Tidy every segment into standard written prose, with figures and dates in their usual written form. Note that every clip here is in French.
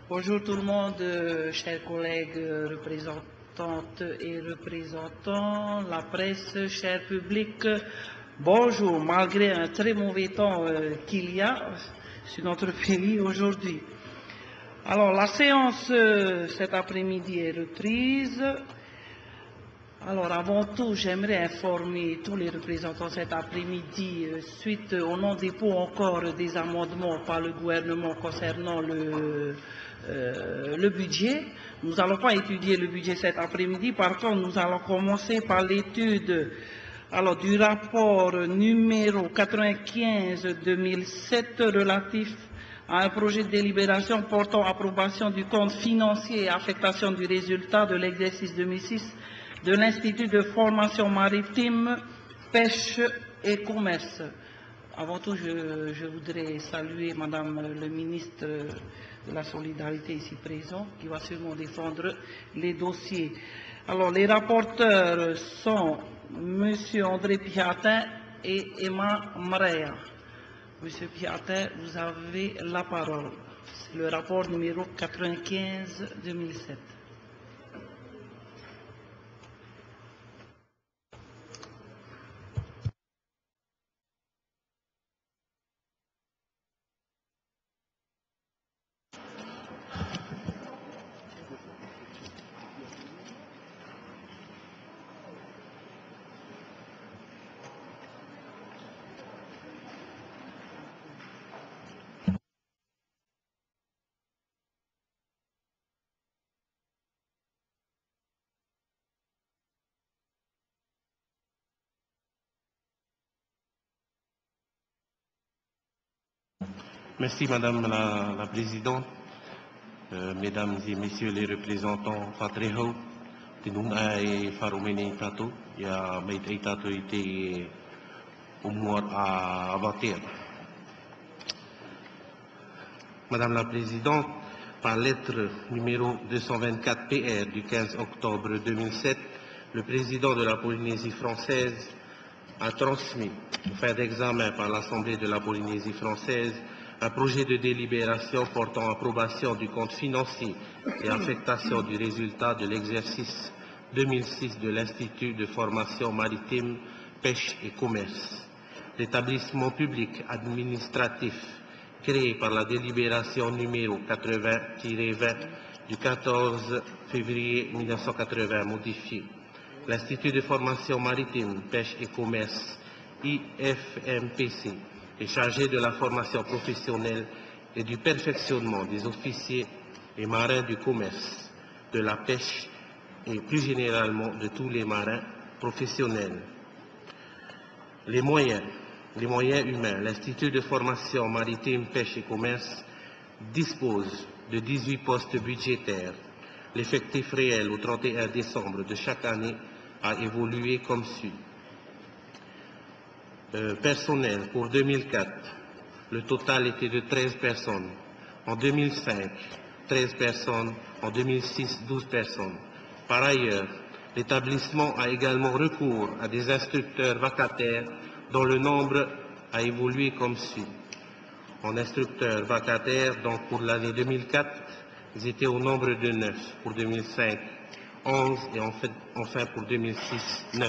Bonjour tout le monde, chers collègues représentantes et représentants, la presse, cher public. Bonjour, malgré un très mauvais temps qu'il y a sur notre pays aujourd'hui. Alors, la séance cet après-midi est reprise. Alors, avant tout, j'aimerais informer tous les représentants cet après-midi, suite au non-dépôt encore des amendements par le gouvernement concernant le budget. Nous n'allons pas étudier le budget cet après-midi, par contre, nous allons commencer par l'étude du rapport numéro 95-2007 relatif à un projet de délibération portant approbation du compte financier et affectation du résultat de l'exercice 2006 de l'Institut de formation maritime, pêche et commerce. Avant tout, je voudrais saluer Madame le ministre de la Solidarité ici présent, qui va sûrement défendre les dossiers. Alors, les rapporteurs sont Monsieur André Piatin et Emma Marea. Monsieur Piatin, vous avez la parole. C'est le rapport numéro 95-2007. Merci Madame la Présidente, Mesdames et Messieurs les représentants Fatreho, Tinunga et Faromene Tato, il y a Maïtei Tato été Umwar à Avater. Madame la Présidente, par lettre numéro 224 PR du 15 octobre 2007, le président de la Polynésie française a transmis, au fin d'examen par l'Assemblée de la Polynésie française, un projet de délibération portant approbation du compte financier et affectation du résultat de l'exercice 2006 de l'Institut de formation maritime, pêche et commerce. L'établissement public administratif créé par la délibération numéro 80-20 du 14 février 1980 modifié. L'Institut de formation maritime, pêche et commerce, IFMPC, est chargé de la formation professionnelle et du perfectionnement des officiers et marins du commerce, de la pêche et plus généralement de tous les marins professionnels. Les moyens humains. L'Institut de formation maritime, pêche et commerce dispose de 18 postes budgétaires. L'effectif réel au 31 décembre de chaque année a évolué comme suit. Personnel pour 2004, le total était de 13 personnes. En 2005, 13 personnes. En 2006, 12 personnes. Par ailleurs, l'établissement a également recours à des instructeurs vacataires dont le nombre a évolué comme suit. En instructeurs vacataires, donc pour l'année 2004, ils étaient au nombre de 9. Pour 2005, 11 et enfin pour 2006, 9.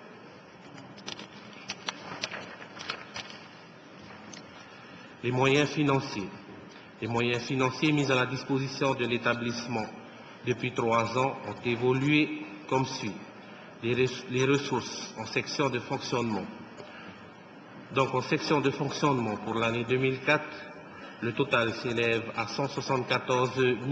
Les moyens financiers. Les moyens financiers mis à la disposition de l'établissement depuis 3 ans ont évolué comme suit. Les ressources en section de fonctionnement. Donc en section de fonctionnement pour l'année 2004, le total s'élève à 174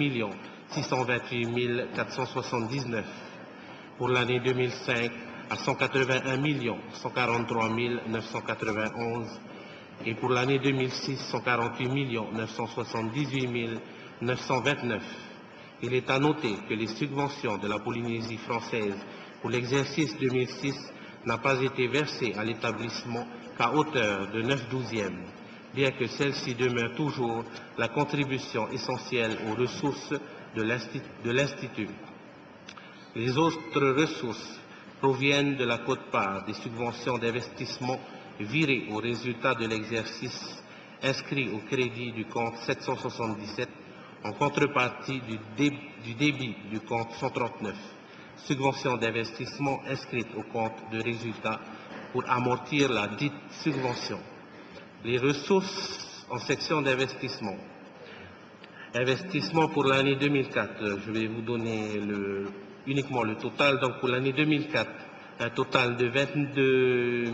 628 479. Pour l'année 2005, à 181 143 991. Et pour l'année 2006, 148 978 929. Il est à noter que les subventions de la Polynésie française pour l'exercice 2006 n'ont pas été versées à l'établissement qu'à hauteur de 9/12, bien que celle-ci demeure toujours la contribution essentielle aux ressources de l'Institut. Les autres ressources proviennent de la quote-part des subventions d'investissement virées au résultat de l'exercice inscrit au crédit du compte 777 en contrepartie du débit du compte 139, subvention d'investissement inscrite au compte de résultat pour amortir la dite subvention. Les ressources en section d'investissement. Investissement pour l'année 2004, je vais vous donner uniquement le total. Donc pour l'année 2004, un total de 22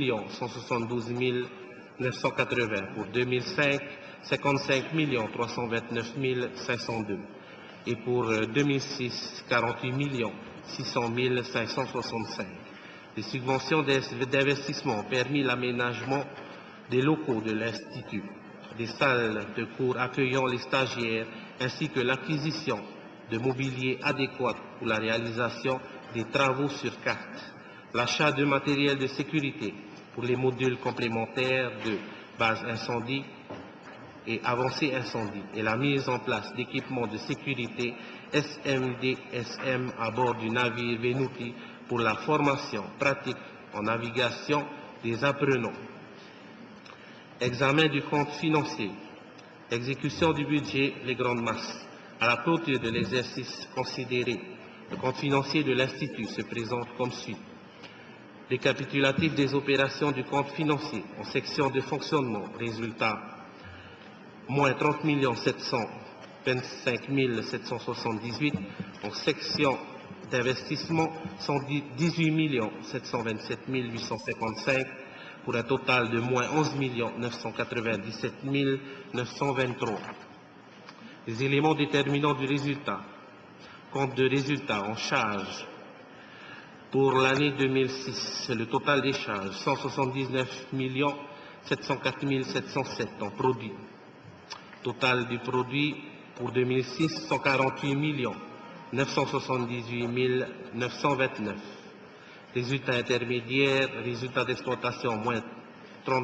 172 980. Pour 2005, 55 329 502. Et pour 2006, 48 600 565. Les subventions d'investissement ont permis l'aménagement des locaux de l'Institut, des salles de cours accueillant les stagiaires, ainsi que l'acquisition de mobilier adéquat pour la réalisation des travaux sur carte, l'achat de matériel de sécurité pour les modules complémentaires de base incendie et avancée incendie, et la mise en place d'équipements de sécurité SMDSM à bord du navire Venuti pour la formation pratique en navigation des apprenants. Examen du compte financier. Exécution du budget, les grandes masses. À la clôture de l'exercice considéré, le compte financier de l'Institut se présente comme suit. Récapitulatif des opérations du compte financier en section de fonctionnement. Résultat, moins 30 725 778. En section d'investissement, 118 727 855. Pour un total de moins 11 997 923. Les éléments déterminants du résultat. Compte de résultat en charge. Pour l'année 2006, le total des charges, 179 704 707 en produits. Total du produit pour 2006, 148 978 929. Résultat intermédiaire, résultat d'exploitation, moins 30,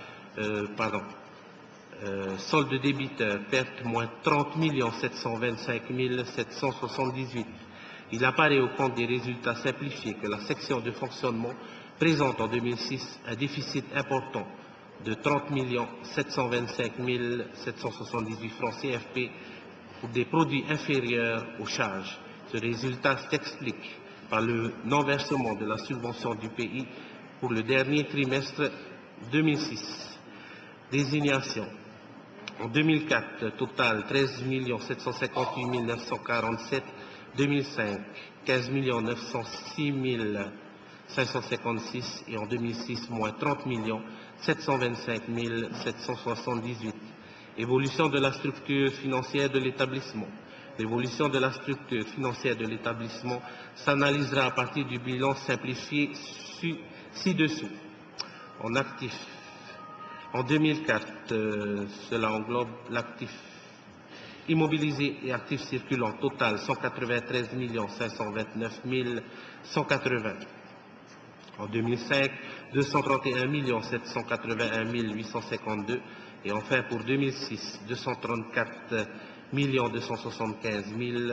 solde débiteur, perte, moins 30 725 778. Il apparaît au compte des résultats simplifiés que la section de fonctionnement présente en 2006 un déficit important de 30 725 778 francs CFP pour des produits inférieurs aux charges. Ce résultat s'explique par le non-versement de la subvention du pays pour le dernier trimestre 2006. Désignation. En 2004, total 13 758 947. 2005, 15 906 556. Et en 2006, moins 30 725 778. Évolution de la structure financière de l'établissement. L'évolution de la structure financière de l'établissement s'analysera à partir du bilan simplifié ci-dessous. En actif, en 2004, cela englobe l'actif immobilisé et actif circulant total 193 529 180. En 2005, 231 781 852. Et enfin pour 2006, 234 275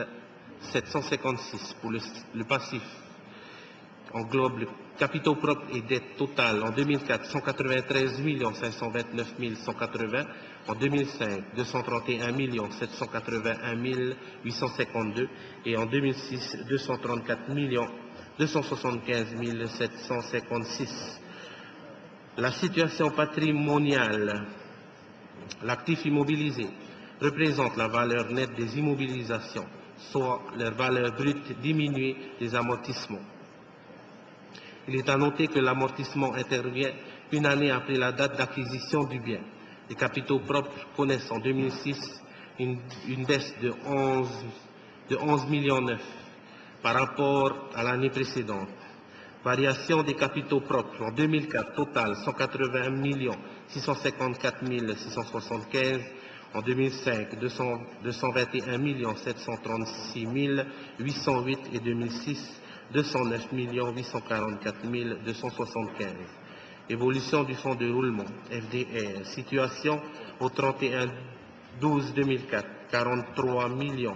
756. Pour le passif, englobe le capitaux propres et dettes totales. En 2004, 193 529 180. En 2005, 231 781 852. Et en 2006, 234 275 756. La situation patrimoniale. L'actif immobilisé représente la valeur nette des immobilisations, soit leur valeur brute diminuée des amortissements. Il est à noter que l'amortissement intervient une année après la date d'acquisition du bien. Les capitaux propres connaissent en 2006 une baisse de 11 millions 9 par rapport à l'année précédente. Variation des capitaux propres en 2004, total 180 654 675. En 2005, 221 736 808 et 2006, 209 844 275. Évolution du fonds de roulement, FDR. Situation au 31/12/2004, 43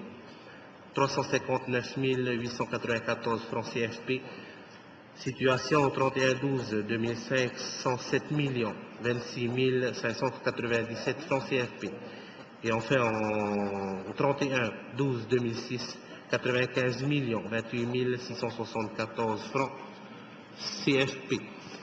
359 894 francs CFP. Situation au 31/12/2005, 107 26 597 francs CFP. Et enfin, au 31/12/2006, 95 028 674 francs CFP.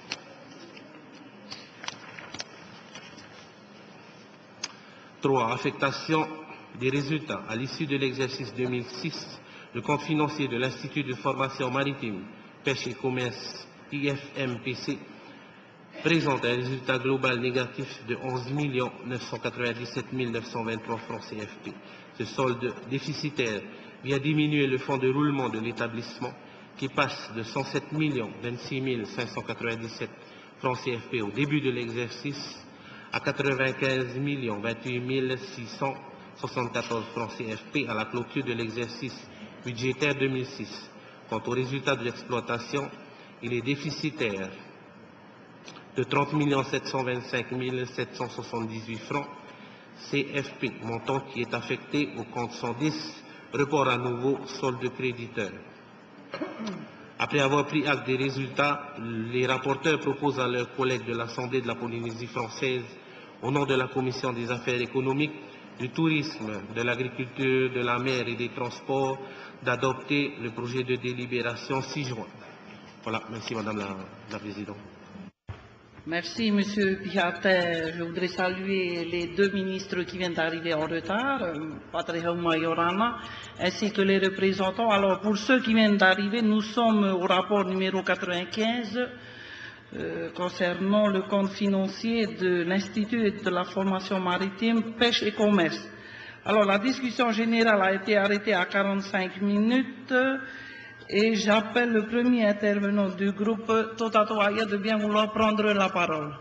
Trois, affectation des résultats. À l'issue de l'exercice 2006, le compte financier de l'Institut de formation maritime, pêche et commerce IFMPC présente un résultat global négatif de 11 997 923 francs CFP. Ce solde déficitaire vient diminuer le fonds de roulement de l'établissement qui passe de 107 26 597 francs CFP au début de l'exercice à 95 28 674 francs CFP à la clôture de l'exercice budgétaire 2006. Quant au résultat de l'exploitation, il est déficitaire de 30 725 778 francs CFP, montant qui est affecté au compte 110, report à nouveau, solde créditeur. Après avoir pris acte des résultats, les rapporteurs proposent à leurs collègues de l'Assemblée de la Polynésie française, au nom de la Commission des affaires économiques, du tourisme, de l'agriculture, de la mer et des transports, d'adopter le projet de délibération 6 juin. Voilà, merci Madame la Présidente. Merci, Monsieur Pihater. Je voudrais saluer les deux ministres qui viennent d'arriver en retard, Patrehauma Yorana, ainsi que les représentants. Alors, pour ceux qui viennent d'arriver, nous sommes au rapport numéro 95 concernant le compte financier de l'Institut de la formation maritime, pêche et commerce. Alors, la discussion générale a été arrêtée à 45 minutes. Et j'appelle le premier intervenant du groupe Totato Aya de bien vouloir prendre la parole.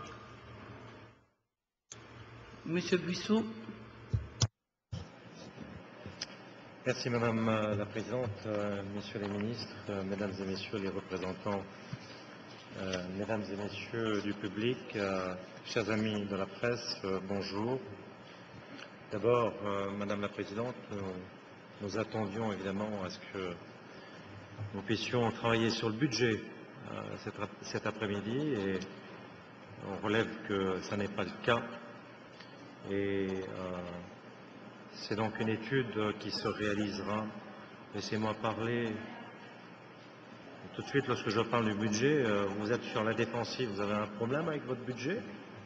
Monsieur Buissou. Merci Madame la Présidente, Messieurs les ministres, Mesdames et Messieurs les représentants, Mesdames et Messieurs du public, chers amis de la presse, bonjour. D'abord, Madame la Présidente, nous attendions évidemment à ce que nous puissions travailler sur le budget cet après-midi et on relève que ça n'est pas le cas. Et c'est donc une étude qui se réalisera. Laissez-moi parler tout de suite lorsque je parle du budget. Vous êtes sur la défensive, vous avez un problème avec votre budget?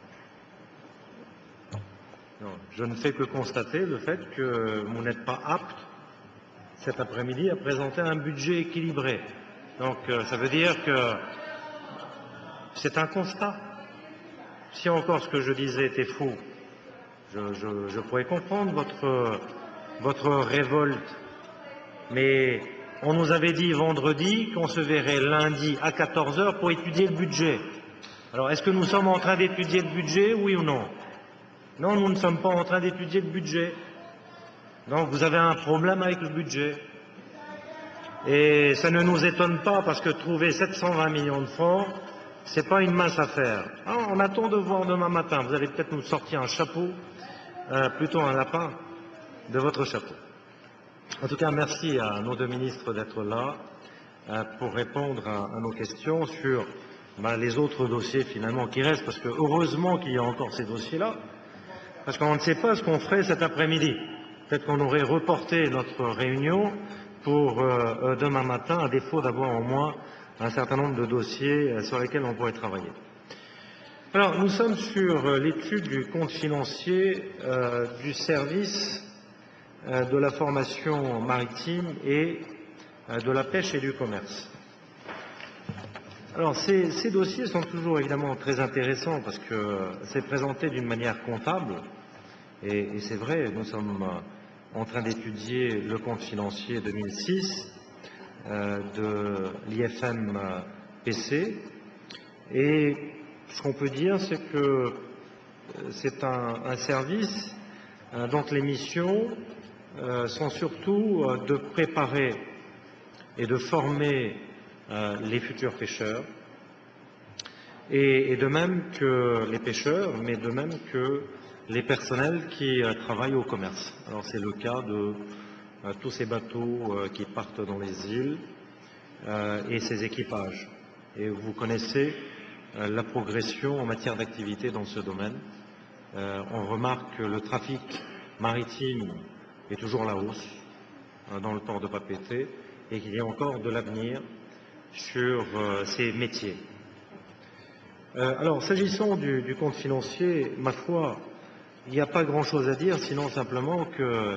Non, je ne fais que constater le fait que vous n'êtes pas apte cet après-midi à présenter un budget équilibré. Donc ça veut dire que c'est un constat. Si encore ce que je disais était faux, je pourrais comprendre votre révolte. Mais on nous avait dit vendredi qu'on se verrait lundi à 14 h pour étudier le budget. Alors est-ce que nous sommes en train d'étudier le budget, oui ou non? Non, nous ne sommes pas en train d'étudier le budget. Donc vous avez un problème avec le budget. Et ça ne nous étonne pas parce que trouver 720 millions de francs, ce n'est pas une mince affaire. Alors, on attend de voir demain matin. Vous allez peut-être nous sortir un chapeau, plutôt un lapin, de votre chapeau. En tout cas, merci à nos deux ministres d'être là pour répondre à nos questions sur les autres dossiers finalement qui restent, parce que heureusement qu'il y a encore ces dossiers-là, parce qu'on ne sait pas ce qu'on ferait cet après-midi. Peut-être qu'on aurait reporté notre réunion pour demain matin, à défaut d'avoir au moins un certain nombre de dossiers sur lesquels on pourrait travailler. Alors, nous sommes sur l'étude du compte financier du service de la formation maritime et de la pêche et du commerce. Alors, ces dossiers sont toujours évidemment très intéressants parce que c'est présenté d'une manière comptable. Et c'est vrai, nous sommes en train d'étudier le compte financier 2006 de l'IFM-PC. Et ce qu'on peut dire, c'est que c'est un service dont les missions sont surtout de préparer et de former les futurs pêcheurs, et de même que les pêcheurs, mais de même que les personnels qui travaillent au commerce. Alors c'est le cas de tous ces bateaux qui partent dans les îles et ces équipages. Et vous connaissez la progression en matière d'activité dans ce domaine. On remarque que le trafic maritime est toujours à la hausse dans le port de Papeete et qu'il y a encore de l'avenir sur ces métiers. Alors, s'agissant du compte financier, ma foi, il n'y a pas grand-chose à dire, sinon simplement que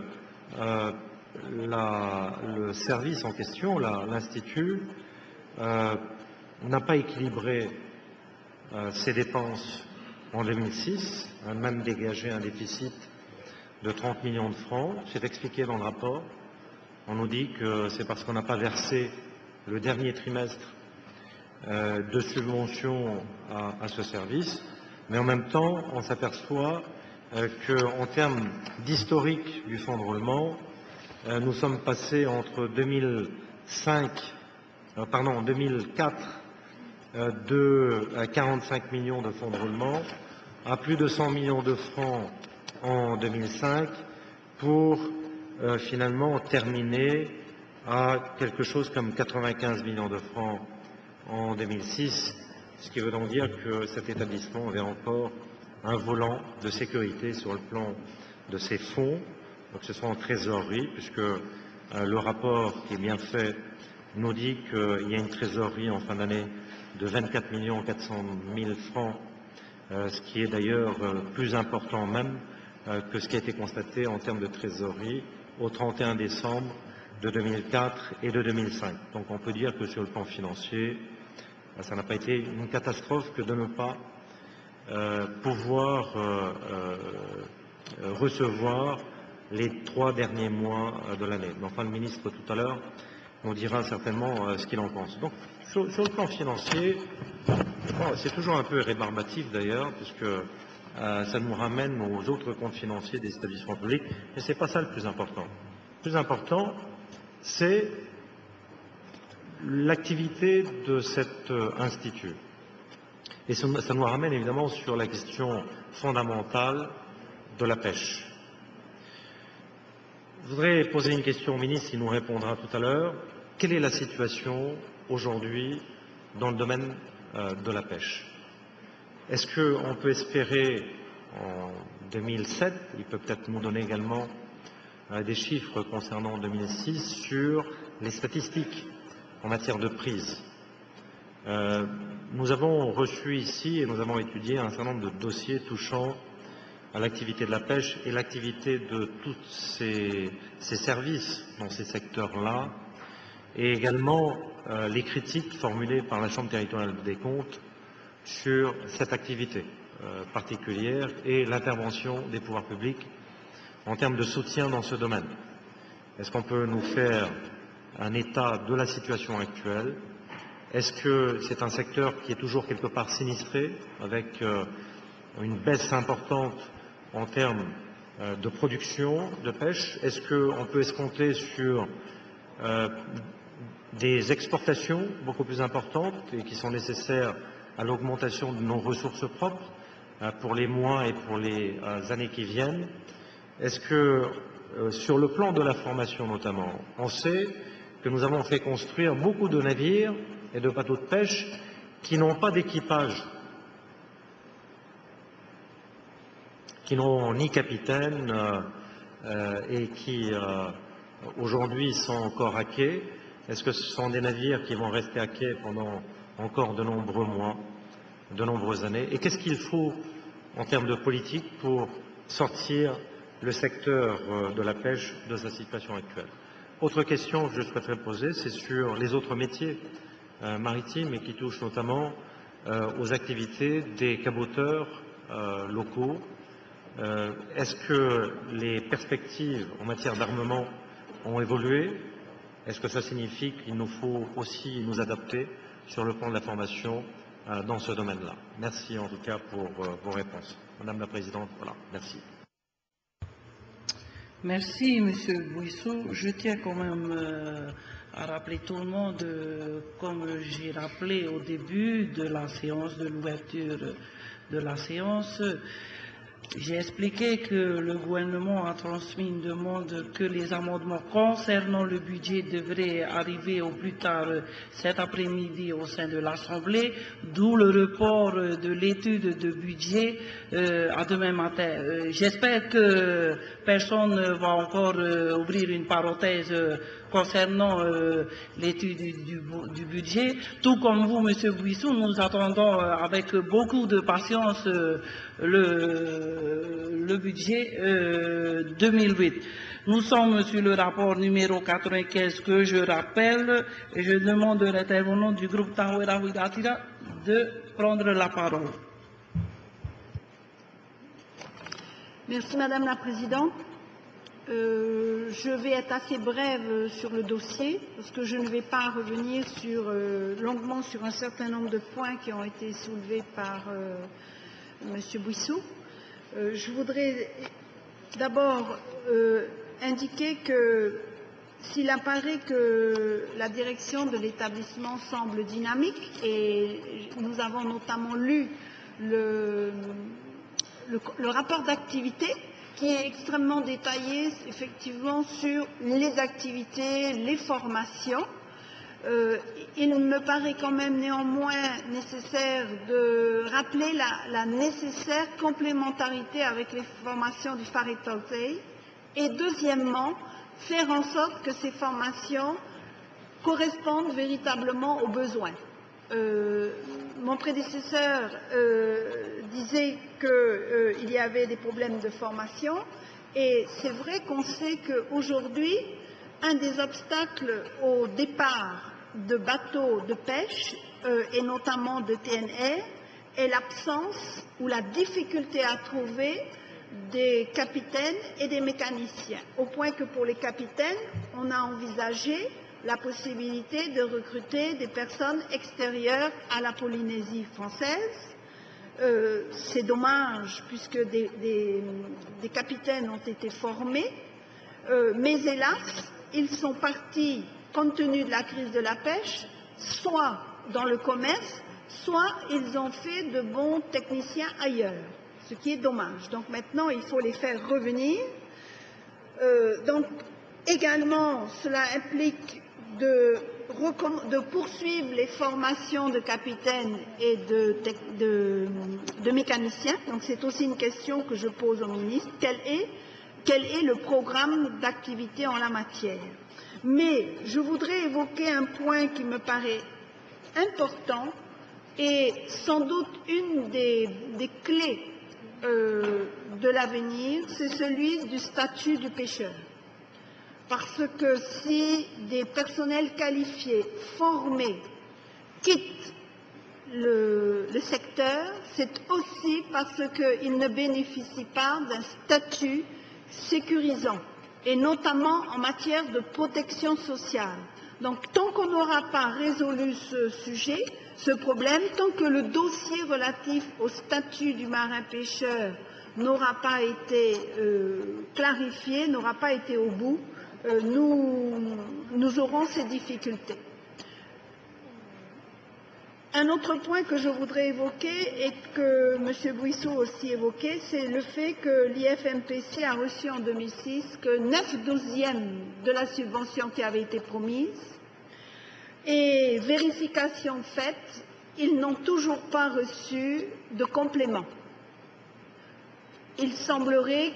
le service en question, l'Institut, n'a pas équilibré ses dépenses en 2006, a même dégagé un déficit de 30 millions de francs. C'est expliqué dans le rapport. On nous dit que c'est parce qu'on n'a pas versé le dernier trimestre de subventions à ce service, mais en même temps, on s'aperçoit qu'en termes d'historique du fonds de roulement, nous sommes passés entre 2004 de 45 millions de fonds de roulement à plus de 100 millions de francs en 2005 pour finalement terminer à quelque chose comme 95 millions de francs en 2006, ce qui veut donc dire que cet établissement avait encore un volant de sécurité sur le plan de ses fonds, donc ce soit en trésorerie, puisque le rapport qui est bien fait nous dit qu'il y a une trésorerie en fin d'année de 24 400 000 francs, ce qui est d'ailleurs plus important même que ce qui a été constaté en termes de trésorerie au 31 décembre de 2004 et de 2005. Donc on peut dire que sur le plan financier, ça n'a pas été une catastrophe que de ne pas pouvoir recevoir les 3 derniers mois de l'année. Mais enfin, le ministre tout à l'heure nous dira certainement ce qu'il en pense. Donc, sur le plan financier, c'est toujours un peu rébarbatif d'ailleurs, puisque ça nous ramène aux autres comptes financiers des établissements publics, mais ce n'est pas ça le plus important. Le plus important, c'est l'activité de cet institut. Et ça nous ramène évidemment sur la question fondamentale de la pêche. Je voudrais poser une question au ministre qui nous répondra tout à l'heure. Quelle est la situation aujourd'hui dans le domaine de la pêche? Est-ce qu'on peut espérer en 2007, il peut peut-être nous donner également des chiffres concernant 2006 sur les statistiques en matière de prise? Nous avons reçu ici et nous avons étudié un certain nombre de dossiers touchant à l'activité de la pêche et l'activité de tous ces services dans ces secteurs-là, et également les critiques formulées par la Chambre territoriale des comptes sur cette activité particulière et l'intervention des pouvoirs publics en termes de soutien dans ce domaine. Est-ce qu'on peut nous faire un état de la situation actuelle? Est-ce que c'est un secteur qui est toujours quelque part sinistré, avec une baisse importante en termes de production de pêche? Est-ce qu'on peut escompter sur des exportations beaucoup plus importantes et qui sont nécessaires à l'augmentation de nos ressources propres pour les mois et pour les années qui viennent? Est-ce que, sur le plan de la formation notamment, on sait que nous avons fait construire beaucoup de navires et de bateaux de pêche qui n'ont pas d'équipage, qui n'ont ni capitaine et qui aujourd'hui sont encore à quai? Est-ce que ce sont des navires qui vont rester à quai pendant encore de nombreux mois, de nombreuses années? Et qu'est-ce qu'il faut en termes de politique pour sortir le secteur de la pêche de sa situation actuelle? Autre question que je souhaiterais poser, c'est sur les autres métiers maritimes et qui touchent notamment aux activités des caboteurs locaux. Est-ce que les perspectives en matière d'armement ont évolué? Est-ce que ça signifie qu'il nous faut aussi nous adapter sur le plan de la formation dans ce domaine-là? Merci en tout cas pour vos réponses. Madame la Présidente, voilà, merci. Merci, Monsieur Bouissou. Je tiens quand même à rappeler tout le monde, comme j'ai rappelé au début de la séance, de l'ouverture de la séance, J'ai expliqué que le gouvernement a transmis une demande que les amendements concernant le budget devraient arriver au plus tard cet après-midi au sein de l'Assemblée, d'où le report de l'étude de budget à demain matin. J'espère que personne ne va encore ouvrir une parenthèse concernant l'étude du budget. Tout comme vous, M. Buissou, nous attendons avec beaucoup de patience le budget 2008. Nous sommes sur le rapport numéro 95 que je rappelle et je demande à l'intervenant du groupe Tawera Widatira de prendre la parole. Merci Madame la Présidente. Je vais être assez brève sur le dossier parce que je ne vais pas revenir longuement sur un certain nombre de points qui ont été soulevés par M. Buissou. Je voudrais d'abord indiquer que s'il apparaît que la direction de l'établissement semble dynamique, et nous avons notamment lu le rapport d'activité qui est extrêmement détaillé effectivement sur les activités, les formations. Il me paraît quand même néanmoins nécessaire de rappeler la nécessaire complémentarité avec les formations du Faritoltei et deuxièmement, faire en sorte que ces formations correspondent véritablement aux besoins. Mon prédécesseur disait qu'il y avait des problèmes de formation et c'est vrai qu'on sait qu'aujourd'hui, un des obstacles au départ de bateaux de pêche et notamment de TNR est l'absence ou la difficulté à trouver des capitaines et des mécaniciens, au point que pour les capitaines, on a envisagé la possibilité de recruter des personnes extérieures à la Polynésie française. C'est dommage puisque des capitaines ont été formés, mais hélas, ils sont partis, compte tenu de la crise de la pêche, soit dans le commerce, soit ils ont fait de bons techniciens ailleurs, ce qui est dommage. Donc maintenant, il faut les faire revenir. Donc également, cela implique de poursuivre les formations de capitaines et de mécaniciens. Donc c'est aussi une question que je pose au ministre. Quel est le programme d'activité en la matière? Mais je voudrais évoquer un point qui me paraît important et sans doute une des clés de l'avenir, c'est celui du statut du pêcheur. Parce que si des personnels qualifiés, formés, quittent le secteur, c'est aussi parce qu'ils ne bénéficient pas d'un statut sécurisant, et notamment en matière de protection sociale. Donc, tant qu'on n'aura pas résolu ce sujet, ce problème, tant que le dossier relatif au statut du marin-pêcheur n'aura pas été clarifié, n'aura pas été au bout, nous aurons ces difficultés. Un autre point que je voudrais évoquer et que M. Buissou aussi évoqué, c'est le fait que l'IFMPC a reçu en 2006 que 9/12 de la subvention qui avait été promise. Et vérification faite, ils n'ont toujours pas reçu de complément. Il semblerait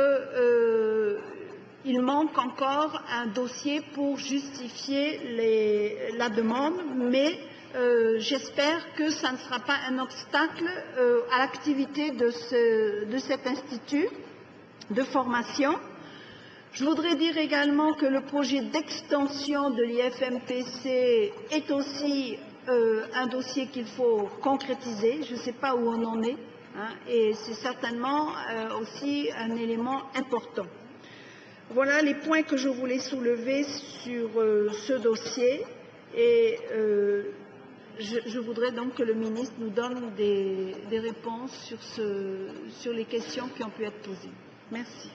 qu'il manque encore un dossier pour justifier la demande, mais j'espère que ça ne sera pas un obstacle à l'activité de cet institut de formation. Je voudrais dire également que le projet d'extension de l'IFMPC est aussi un dossier qu'il faut concrétiser. Je ne sais pas où on en est, et c'est certainement aussi un élément important. Voilà les points que je voulais soulever sur ce dossier et je voudrais donc que le ministre nous donne des réponses sur les questions qui ont pu être posées. Merci.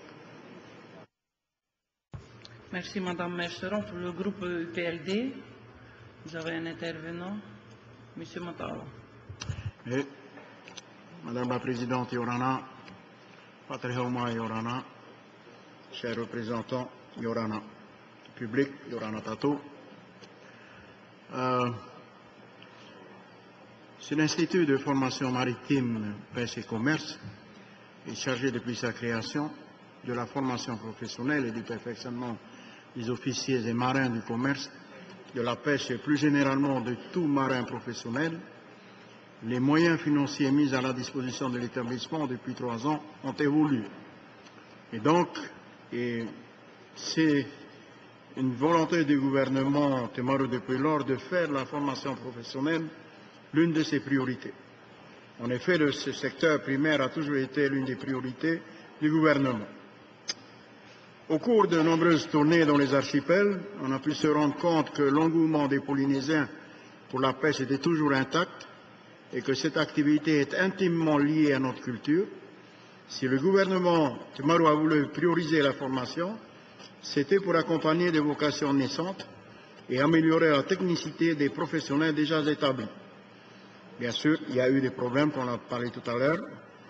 Merci Madame Merceron. Pour le groupe UPLD, vous avez un intervenant, M. Matao. Madame la Présidente Yorana, Patrihauma Yorana, chers représentants Yorana, public Yorana Tato. C'est l'Institut de formation maritime, pêche et commerce est chargé depuis sa création de la formation professionnelle et du perfectionnement des officiers et marins du commerce, de la pêche et plus généralement de tout marin professionnel. Les moyens financiers mis à la disposition de l'établissement depuis 3 ans ont évolué. Et donc, c'est une volonté du gouvernement Temarou depuis lors de faire la formation professionnelle l'une de ses priorités. En effet, ce secteur primaire a toujours été l'une des priorités du gouvernement. Au cours de nombreuses tournées dans les archipels, on a pu se rendre compte que l'engouement des Polynésiens pour la pêche était toujours intact et que cette activité est intimement liée à notre culture. Si le gouvernement Temarou a voulu prioriser la formation, c'était pour accompagner des vocations naissantes et améliorer la technicité des professionnels déjà établis. Bien sûr, il y a eu des problèmes qu'on a parlé tout à l'heure.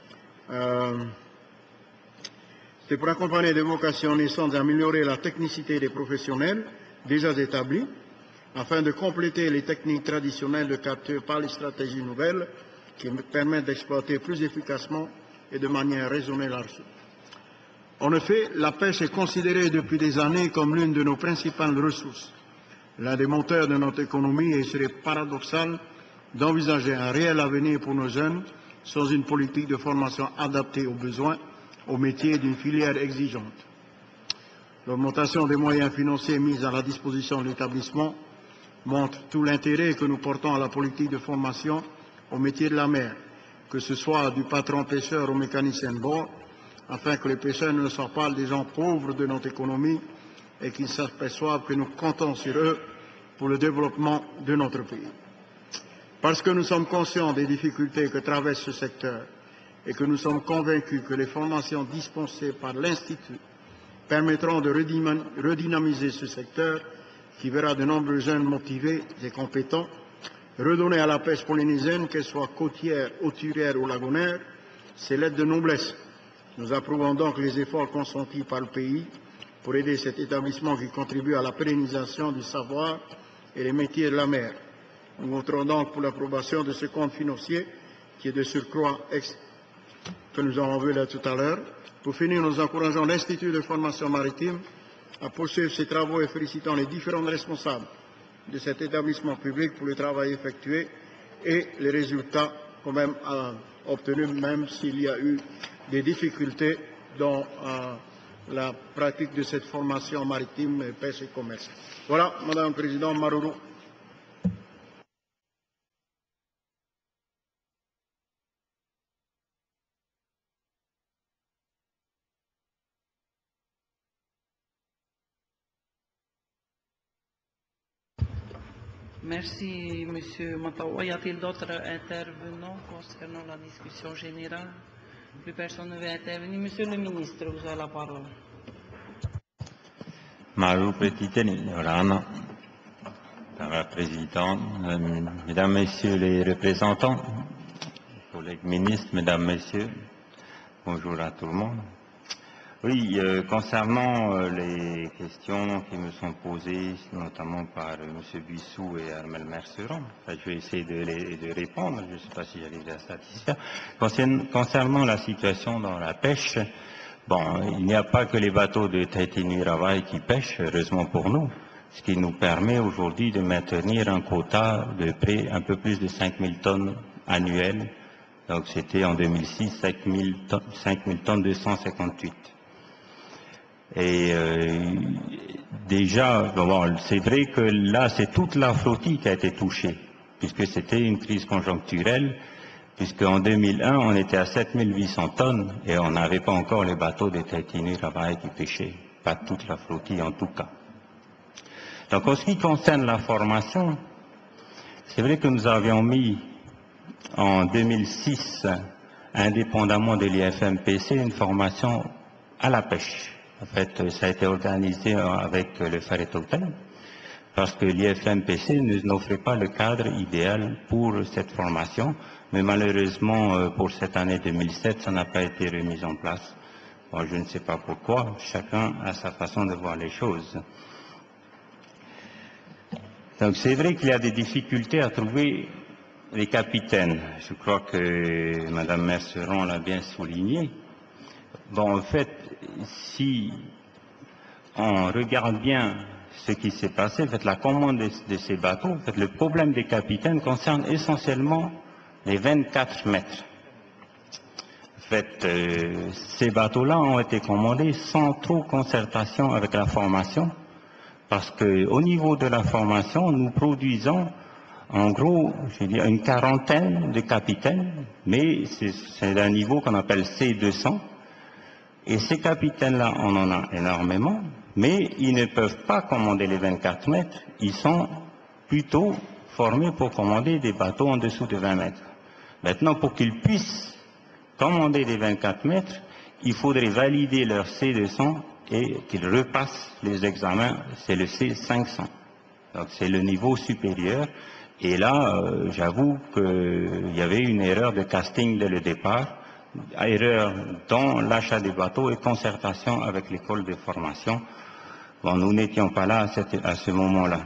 C'est pour accompagner des vocations naissantes et améliorer la technicité des professionnels déjà établis, afin de compléter les techniques traditionnelles de capture par les stratégies nouvelles qui permettent d'exploiter plus efficacement et de manière raisonnée la ressource. En effet, la pêche est considérée depuis des années comme l'une de nos principales ressources, l'un des moteurs de notre économie, et il serait paradoxal d'envisager un réel avenir pour nos jeunes sans une politique de formation adaptée aux besoins, aux métiers d'une filière exigeante. L'augmentation des moyens financiers mis à la disposition de l'établissement montre tout l'intérêt que nous portons à la politique de formation aux métiers de la mer, que ce soit du patron pêcheur au mécanicien de bord, afin que les pêcheurs ne soient pas des gens pauvres de notre économie et qu'ils s'aperçoivent que nous comptons sur eux pour le développement de notre pays. Parce que nous sommes conscients des difficultés que traverse ce secteur et que nous sommes convaincus que les formations dispensées par l'Institut permettront de redynamiser ce secteur qui verra de nombreux jeunes motivés et compétents redonner à la pêche polynésienne, qu'elle soit côtière, hauturière ou lagonaire, ses lettres de noblesse. Nous approuvons donc les efforts consentis par le pays pour aider cet établissement qui contribue à la pérennisation du savoir et les métiers de la mer. Nous voterons donc pour l'approbation de ce compte financier qui est de surcroît que nous avons vu là tout à l'heure. Pour finir, nous encourageons l'Institut de formation maritime à poursuivre ses travaux et félicitons les différents responsables de cet établissement public pour le travail effectué et les résultats quand même obtenus, même s'il y a eu des difficultés dans la pratique de cette formation maritime, pêche et commerce. Voilà, Madame la Présidente Marourou. Merci, Monsieur Matawa. Y a-t-il d'autres intervenants concernant la discussion générale? Plus personne ne veut intervenir. Monsieur le ministre, vous avez la parole. Madame la Présidente, Mesdames, Messieurs les représentants, collègues ministres, Mesdames, Messieurs, bonjour à tout le monde. Oui, concernant les questions qui me sont posées, notamment par M. Bissou et Armel Merceron, je vais essayer de répondre, je ne sais pas si j'arrive à satisfaire. Concernant la situation dans la pêche, bon, il n'y a pas que les bateaux de Tahiti Nui Ravai qui pêchent, heureusement pour nous, ce qui nous permet aujourd'hui de maintenir un quota de près un peu plus de 5000 tonnes annuelles. Donc c'était en 2006 5000 tonnes 258. Et déjà, bon, c'est vrai que là, c'est toute la flottille qui a été touchée, puisque c'était une crise conjoncturelle, puisqu'en 2001, on était à 7800 tonnes et on n'avait pas encore les bateaux de Tahiti Nui Ravai qui pêchaient, pas toute la flottille en tout cas. Donc en ce qui concerne la formation, c'est vrai que nous avions mis en 2006, indépendamment de l'IFMPC, une formation à la pêche. En fait, ça a été organisé avec le Faret Hotel, parce que l'IFMPC n'offrait pas le cadre idéal pour cette formation, mais malheureusement, pour cette année 2007, ça n'a pas été remis en place. Bon, je ne sais pas pourquoi, chacun a sa façon de voir les choses. Donc c'est vrai qu'il y a des difficultés à trouver les capitaines. Je crois que Mme Merceron l'a bien souligné. Bon, en fait, si on regarde bien ce qui s'est passé, en fait, la commande de ces bateaux, en fait, le problème des capitaines concerne essentiellement les 24 mètres. En fait, ces bateaux-là ont été commandés sans trop concertation avec la formation, parce qu'au niveau de la formation, nous produisons en gros, je veux dire, une quarantaine de capitaines, mais c'est d'un niveau qu'on appelle C200. Et ces capitaines-là, on en a énormément, mais ils ne peuvent pas commander les 24 mètres. Ils sont plutôt formés pour commander des bateaux en dessous de 20 mètres. Maintenant, pour qu'ils puissent commander les 24 mètres, il faudrait valider leur C200 et qu'ils repassent les examens, c'est le C500. Donc c'est le niveau supérieur. Et là, j'avoue qu'il y avait une erreur de casting dès le départ, erreur dans l'achat des bateaux et concertation avec l'école de formation. Bon, nous n'étions pas là à ce moment-là.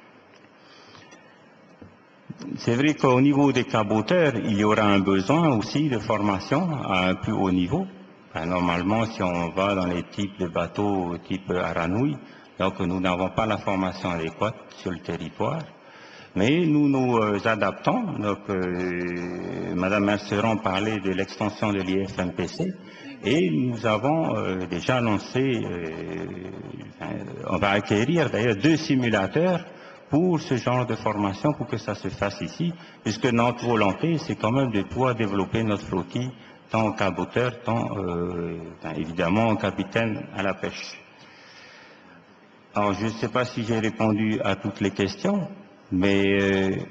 C'est vrai qu'au niveau des caboteurs, il y aura un besoin aussi de formation à un plus haut niveau. Enfin, normalement, si on va dans les types de bateaux type Aranouille, donc nous n'avons pas la formation adéquate sur le territoire. Mais nous nous adaptons. Donc, Mme Merceron parlait de l'extension de l'IFMPC et nous avons déjà annoncé, on va acquérir d'ailleurs 2 simulateurs pour ce genre de formation, pour que ça se fasse ici, puisque notre volonté, c'est quand même de pouvoir développer notre flottille, tant en caboteur, tant évidemment en capitaine à la pêche. Alors, je ne sais pas si j'ai répondu à toutes les questions. Mais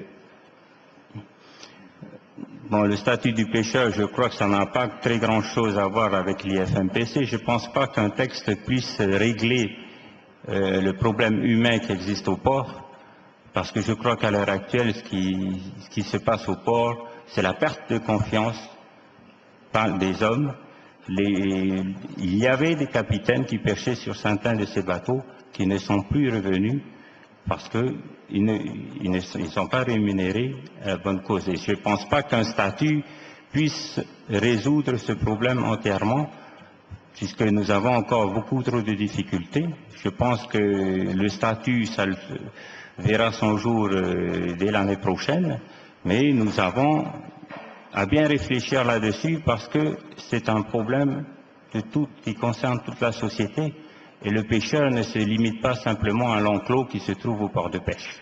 bon, le statut du pêcheur, je crois que ça n'a pas très grand-chose à voir avec l'IFMPC. Je ne pense pas qu'un texte puisse régler le problème humain qui existe au port, parce que je crois qu'à l'heure actuelle, ce qui se passe au port, c'est la perte de confiance des hommes. Il y avait des capitaines qui pêchaient sur certains de ces bateaux qui ne sont plus revenus parce qu'ils ne sont pas rémunérés à la bonne cause. Et je ne pense pas qu'un statut puisse résoudre ce problème entièrement, puisque nous avons encore beaucoup trop de difficultés. Je pense que le statut, ça verra son jour dès l'année prochaine, mais nous avons à bien réfléchir là-dessus, parce que c'est un problème qui concerne toute la société. Et le pêcheur ne se limite pas simplement à l'enclos qui se trouve au port de pêche.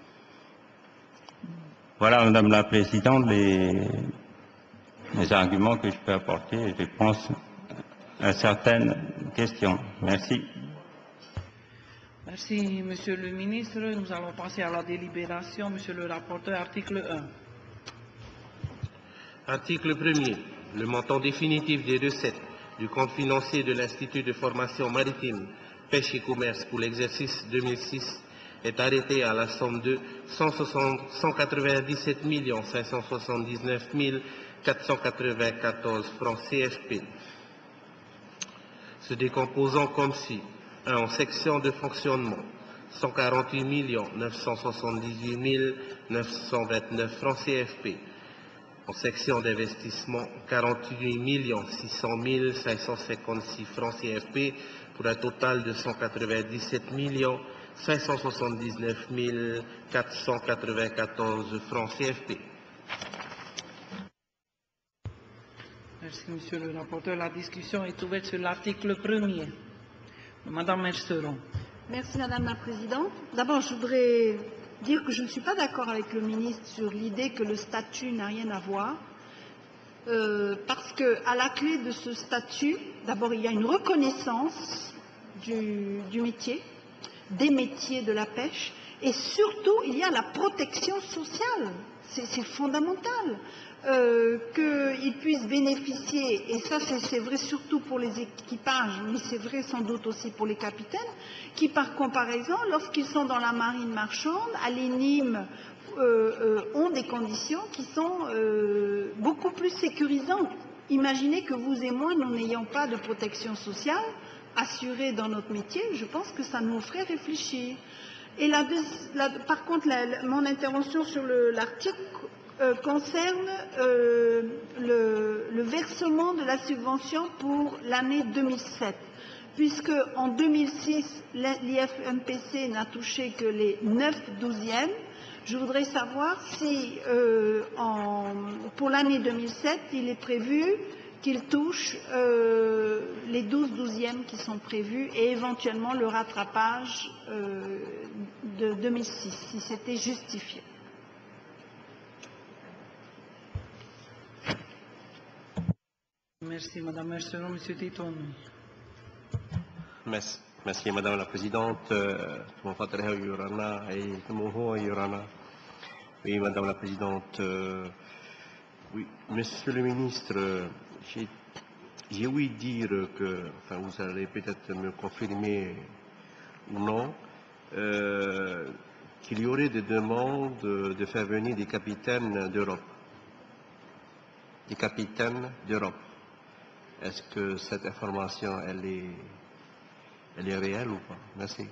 Voilà, Madame la Présidente, les arguments que je peux apporter et je réponse à certaines questions. Merci. Merci, Monsieur le Ministre. Nous allons passer à la délibération. Monsieur le rapporteur, article 1. Article 1er. Le montant définitif des recettes du compte financier de l'Institut de formation maritime, pêche et commerce pour l'exercice 2006 est arrêté à la somme de 197 579 494 francs CFP, se décomposant comme suit. 1. En section de fonctionnement, 148 978 929 francs CFP. En section d'investissement, 48 600 556 francs CFP pour un total de 197 579 494 francs CFP. Merci, Monsieur le rapporteur. La discussion est ouverte sur l'article 1er. Madame Merceron. Merci, Madame la Présidente. D'abord, je voudrais dire que je ne suis pas d'accord avec le ministre sur l'idée que le statut n'a rien à voir, parce qu'à la clé de ce statut, d'abord, il y a une reconnaissance du métier, des métiers de la pêche, et surtout, il y a la protection sociale. C'est fondamental. qu'ils puissent bénéficier, et ça c'est vrai surtout pour les équipages, mais c'est vrai sans doute aussi pour les capitaines, qui par comparaison, lorsqu'ils sont dans la marine marchande, à l'ENIM, ont des conditions qui sont beaucoup plus sécurisantes. Imaginez que vous et moi, nous n'ayons pas de protection sociale assurée dans notre métier, je pense que ça nous ferait réfléchir. Et par contre, mon intervention sur l'article concerne le versement de la subvention pour l'année 2007, puisque en 2006, l'IFMPC n'a touché que les 9/12e. Je voudrais savoir si, pour l'année 2007, il est prévu qu'il touche les 12/12e qui sont prévus et éventuellement le rattrapage de 2006, si c'était justifié. Merci, Madame Mercier. Monsieur Titon. Merci, Madame la Présidente. Oui, Madame la Présidente. Oui, Monsieur le Ministre, j'ai ouï dire que, enfin, vous allez peut-être me confirmer ou non, qu'il y aurait des demandes de faire venir des capitaines d'Europe. Des capitaines d'Europe. Est-ce que cette information, elle est réelle ou pas? Merci.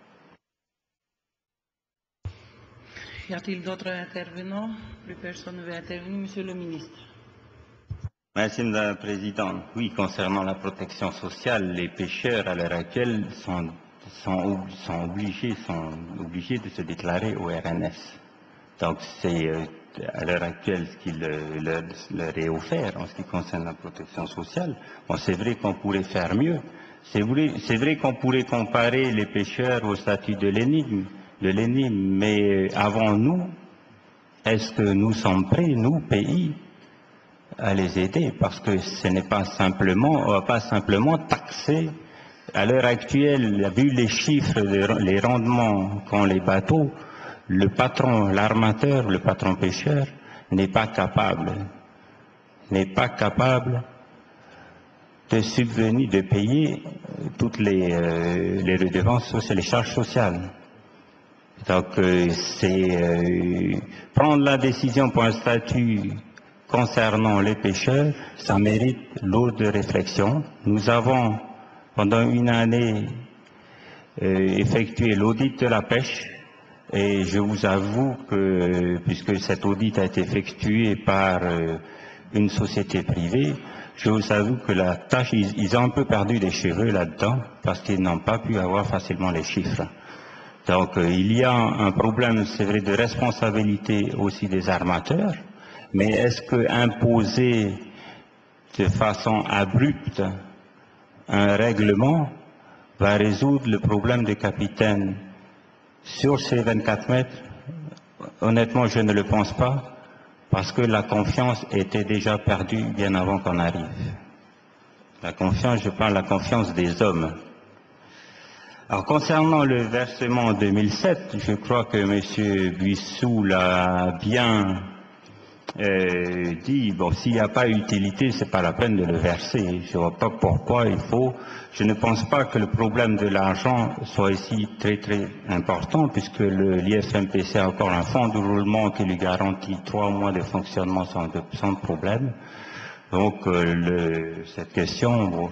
Y a-t-il d'autres intervenants? Plus personne ne veut intervenir. Monsieur le ministre. Merci, Madame la Présidente. Oui, concernant la protection sociale, les pêcheurs à l'heure actuelle sont obligés de se déclarer au RNS. Donc c'est à l'heure actuelle ce qui leur est offert en ce qui concerne la protection sociale. Bon, c'est vrai qu'on pourrait faire mieux. C'est vrai qu'on pourrait comparer les pêcheurs au statut de l'ENIM, mais avant nous, est-ce que nous sommes prêts, nous, pays, à les aider? Parce que ce n'est pas simplement, on va pas simplement taxer. À l'heure actuelle, vu les chiffres, les rendements qu'ont les bateaux, le patron, l'armateur, le patron pêcheur n'est pas capable de subvenir, de payer toutes les redevances sociales, les charges sociales. Donc c'est prendre la décision pour un statut concernant les pêcheurs, ça mérite lourde réflexion. Nous avons pendant une année effectué l'audit de la pêche. Et je vous avoue que, puisque cet audit a été effectué par une société privée, je vous avoue que la tâche, ils ont un peu perdu les cheveux là-dedans, parce qu'ils n'ont pas pu avoir facilement les chiffres. Donc il y a un problème, c'est vrai, de responsabilité aussi des armateurs, mais est-ce que imposer de façon abrupte un règlement va résoudre le problème des capitaines sur ces 24 mètres? Honnêtement, je ne le pense pas, parce que la confiance était déjà perdue bien avant qu'on arrive. La confiance, je parle de la confiance des hommes. Alors, concernant le versement 2007, je crois que M. Buissou l'a bien dit, bon, s'il n'y a pas utilité, c'est pas la peine de le verser. Je ne vois pas pourquoi il faut. Je ne pense pas que le problème de l'argent soit ici très très important, puisque l'IFMPC a encore un fonds de roulement qui lui garantit 3 mois de fonctionnement sans problème. Donc cette question, bon,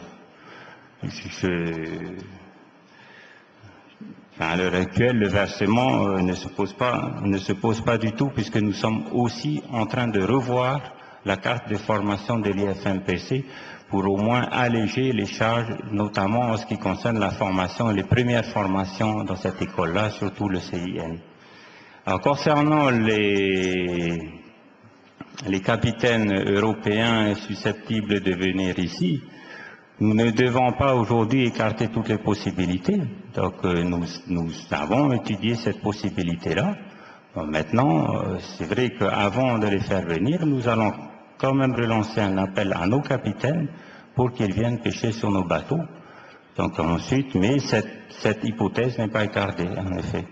à l'heure actuelle, le versement ne se pose pas du tout, puisque nous sommes aussi en train de revoir la carte de formation de l'IFMPC pour au moins alléger les charges, notamment en ce qui concerne la formation, les premières formations dans cette école-là, surtout le CIN. Alors, concernant les capitaines européens susceptibles de venir ici, nous ne devons pas aujourd'hui écarter toutes les possibilités. Donc nous avons étudié cette possibilité-là. Bon, maintenant, c'est vrai qu'avant de les faire venir, nous allons quand même relancer un appel à nos capitaines pour qu'ils viennent pêcher sur nos bateaux. Donc ensuite, mais cette hypothèse n'est pas écartée, en effet.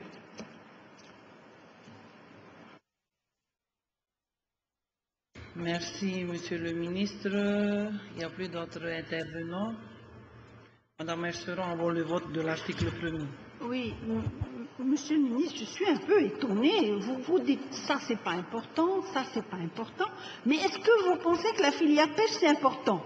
Merci, Monsieur le ministre. Il n'y a plus d'autres intervenants. Madame Merceron, avant le vote de l'article 1er. Oui, monsieur le ministre, je suis un peu étonnée. Vous dites ça, c'est pas important, ça, c'est pas important. Mais est-ce que vous pensez que la filière pêche, c'est important?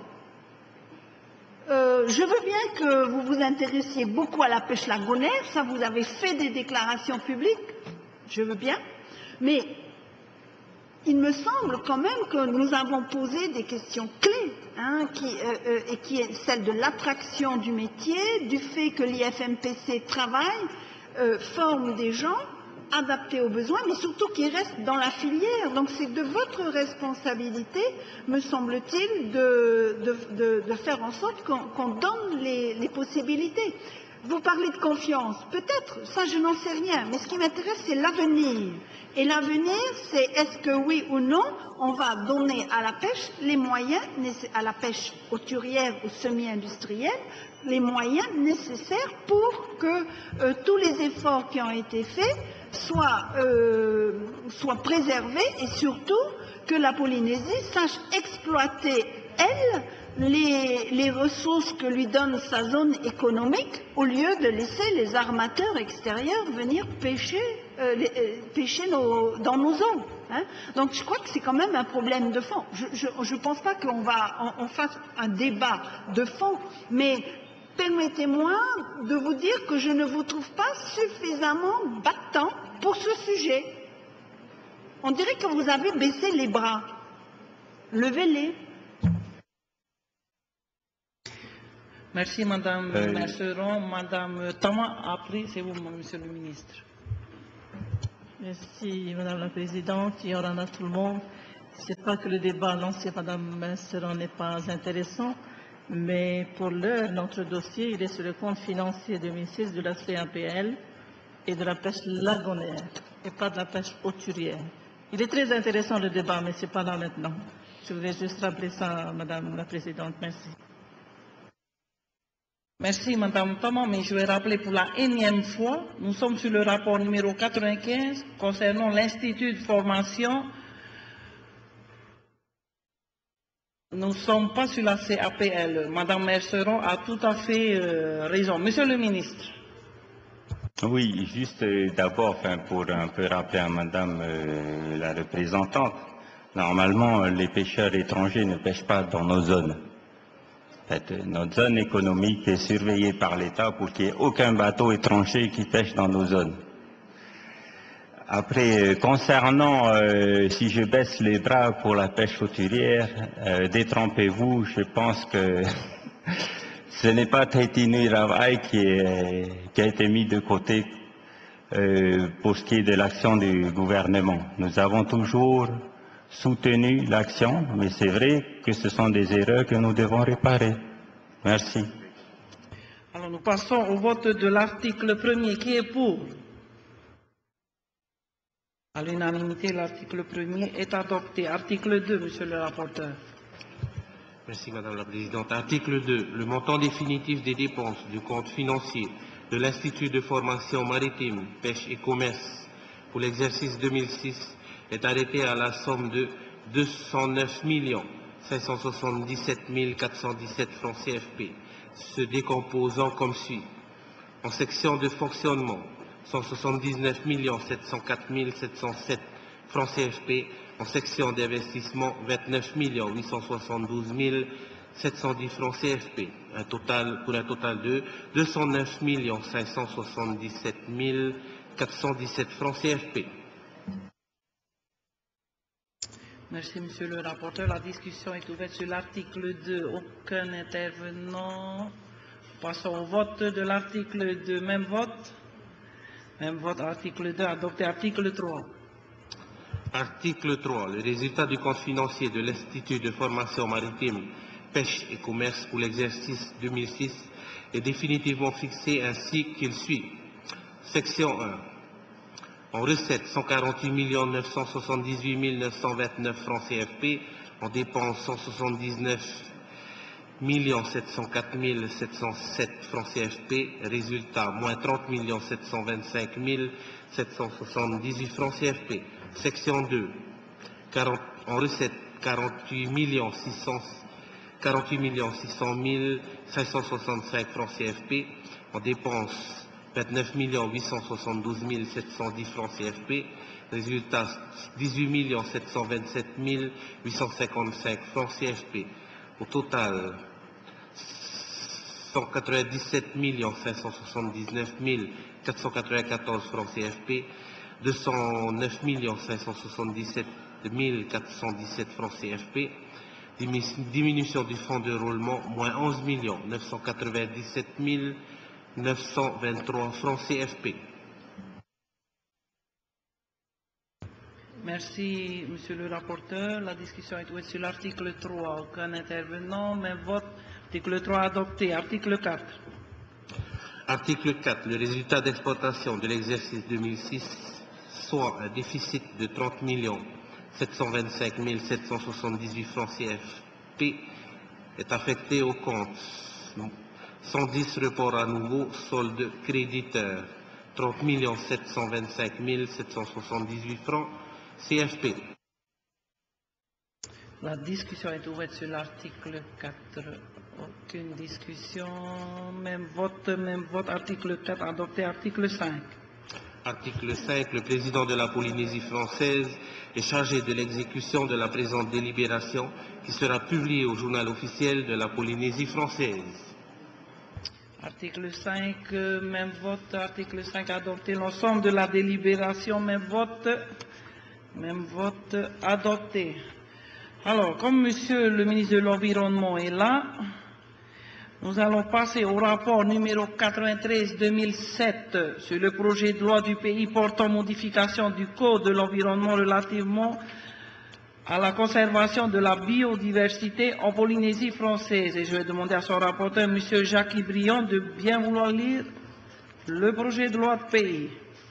Je veux bien que vous vous intéressiez beaucoup à la pêche lagonaire, ça vous avez fait des déclarations publiques, je veux bien, mais il me semble quand même que nous avons posé des questions clés, et qui est celle de l'attraction du métier, du fait que l'IFMPC travaille, forme des gens adaptés aux besoins, mais surtout qui restent dans la filière. Donc c'est de votre responsabilité, me semble-t-il, de faire en sorte qu'on donne les possibilités. Vous parlez de confiance, peut-être, ça je n'en sais rien, mais ce qui m'intéresse c'est l'avenir. Et l'avenir c'est est-ce que oui ou non on va donner à la pêche les moyens, à la pêche hauturière ou semi-industrielle, les moyens nécessaires pour que tous les efforts qui ont été faits soient préservés et surtout que la Polynésie sache exploiter, elle, les ressources que lui donne sa zone économique au lieu de laisser les armateurs extérieurs venir pêcher dans nos eaux. Donc je crois que c'est quand même un problème de fond. Je ne pense pas qu'on fasse un débat de fond, mais permettez-moi de vous dire que je ne vous trouve pas suffisamment battant pour ce sujet. On dirait que vous avez baissé les bras. Levez-les. Merci, Madame Merceron. Madame Thomas, après, c'est vous, Monsieur le ministre. Merci, Madame la Présidente. Il y aura à tout le monde. C'est pas que le débat lancé par Madame Merceron n'est pas intéressant, mais pour l'heure, notre dossier, il est sur le compte financier 2006 de la CAPL et de la pêche lagonaire, et pas de la pêche hauturière. Il est très intéressant le débat, mais ce n'est pas là maintenant. Je voulais juste rappeler ça, Madame la Présidente. Merci. Merci, Madame Thomas, mais je vais rappeler pour la énième fois, nous sommes sur le rapport numéro 95 concernant l'Institut de formation. Nous ne sommes pas sur la CAPL. Madame Merceron a tout à fait raison. Monsieur le ministre. Oui, juste d'abord, pour un peu rappeler à Madame la représentante, normalement, les pêcheurs étrangers ne pêchent pas dans nos zones. En fait, notre zone économique est surveillée par l'État pour qu'il n'y ait aucun bateau étranger qui pêche dans nos zones. Après, concernant si je baisse les bras pour la pêche hauturière, détrompez-vous, je pense que ce n'est pas Tahiti Ravai qui a été mis de côté pour ce qui est de l'action du gouvernement. Nous avons toujours soutenu l'action, mais c'est vrai que ce sont des erreurs que nous devons réparer. Merci. Alors nous passons au vote de l'article 1er. Qui est pour? À l'unanimité, l'article 1er est adopté. Article 2, Monsieur le rapporteur. Merci Madame la Présidente. Article 2. Le montant définitif des dépenses du compte financier de l'Institut de formation maritime, pêche et commerce pour l'exercice 2006 est arrêté à la somme de 209 577 417 francs CFP, se décomposant comme suit. En section de fonctionnement, 179 704 707 francs CFP. En section d'investissement, 29 872 710 francs CFP, pour un total de 209 577 417 francs CFP. Merci, Monsieur le rapporteur. La discussion est ouverte sur l'article 2. Aucun intervenant. Passons au vote de l'article 2. Même vote. Même vote. Article 2 adopté. Article 3. Article 3. Le résultat du compte financier de l'Institut de formation maritime, pêche et commerce pour l'exercice 2006 est définitivement fixé ainsi qu'il suit. Section 1. En recettes, 148 978 929 francs CFP. En dépenses, 179 704 707 francs CFP. Résultat, moins 30 725 778 francs CFP. Section 2. En recettes, 48 600 565 francs CFP, en dépenses 29 872 710 francs CFP, résultat 18 727 855 francs CFP. Au total, 197 579 494 francs CFP, 209 577 417 francs CFP, diminution du fonds de roulement, moins 11 997 923 francs CFP. Merci, Monsieur le rapporteur. La discussion est ouverte sur l'article 3. Aucun intervenant, même vote. Article 3 adopté. Article 4. Article 4. Le résultat d'exploitation de l'exercice 2006, soit un déficit de 30 725 778 francs CFP, est affecté au compte 110 report à nouveau, solde créditeur 30 725 778 francs CFP. La discussion est ouverte sur l'article 4. Aucune discussion. Même vote. Article 4 adopté. Article 5. Article 5. Le président de la Polynésie française est chargé de l'exécution de la présente délibération qui sera publiée au journal officiel de la Polynésie française. Article 5, même vote. Article 5 adopté. L'ensemble de la délibération, même vote adopté. Alors, comme Monsieur le ministre de l'Environnement est là, nous allons passer au rapport numéro 93-2007 sur le projet de loi du pays portant modification du Code de l'environnement relativement à la conservation de la biodiversité en Polynésie française. Et je vais demander à son rapporteur, M. Jacques Briand, de bien vouloir lire le projet de loi de pays.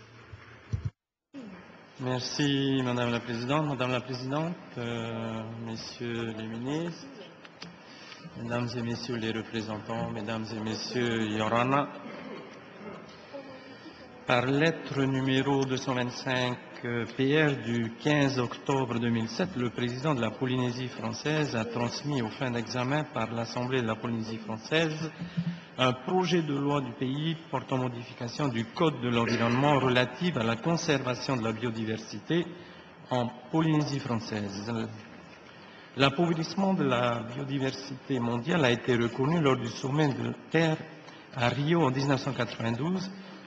Merci, Madame la Présidente. Madame la Présidente, Messieurs les ministres, Mesdames et Messieurs les représentants, Mesdames et Messieurs Yorana, par lettre numéro 225 PR du 15 octobre 2007, le président de la Polynésie française a transmis aux fins d'examen par l'Assemblée de la Polynésie française un projet de loi du pays portant modification du Code de l'environnement relatif à la conservation de la biodiversité en Polynésie française. L'appauvrissement de la biodiversité mondiale a été reconnu lors du sommet de Terre à Rio en 1992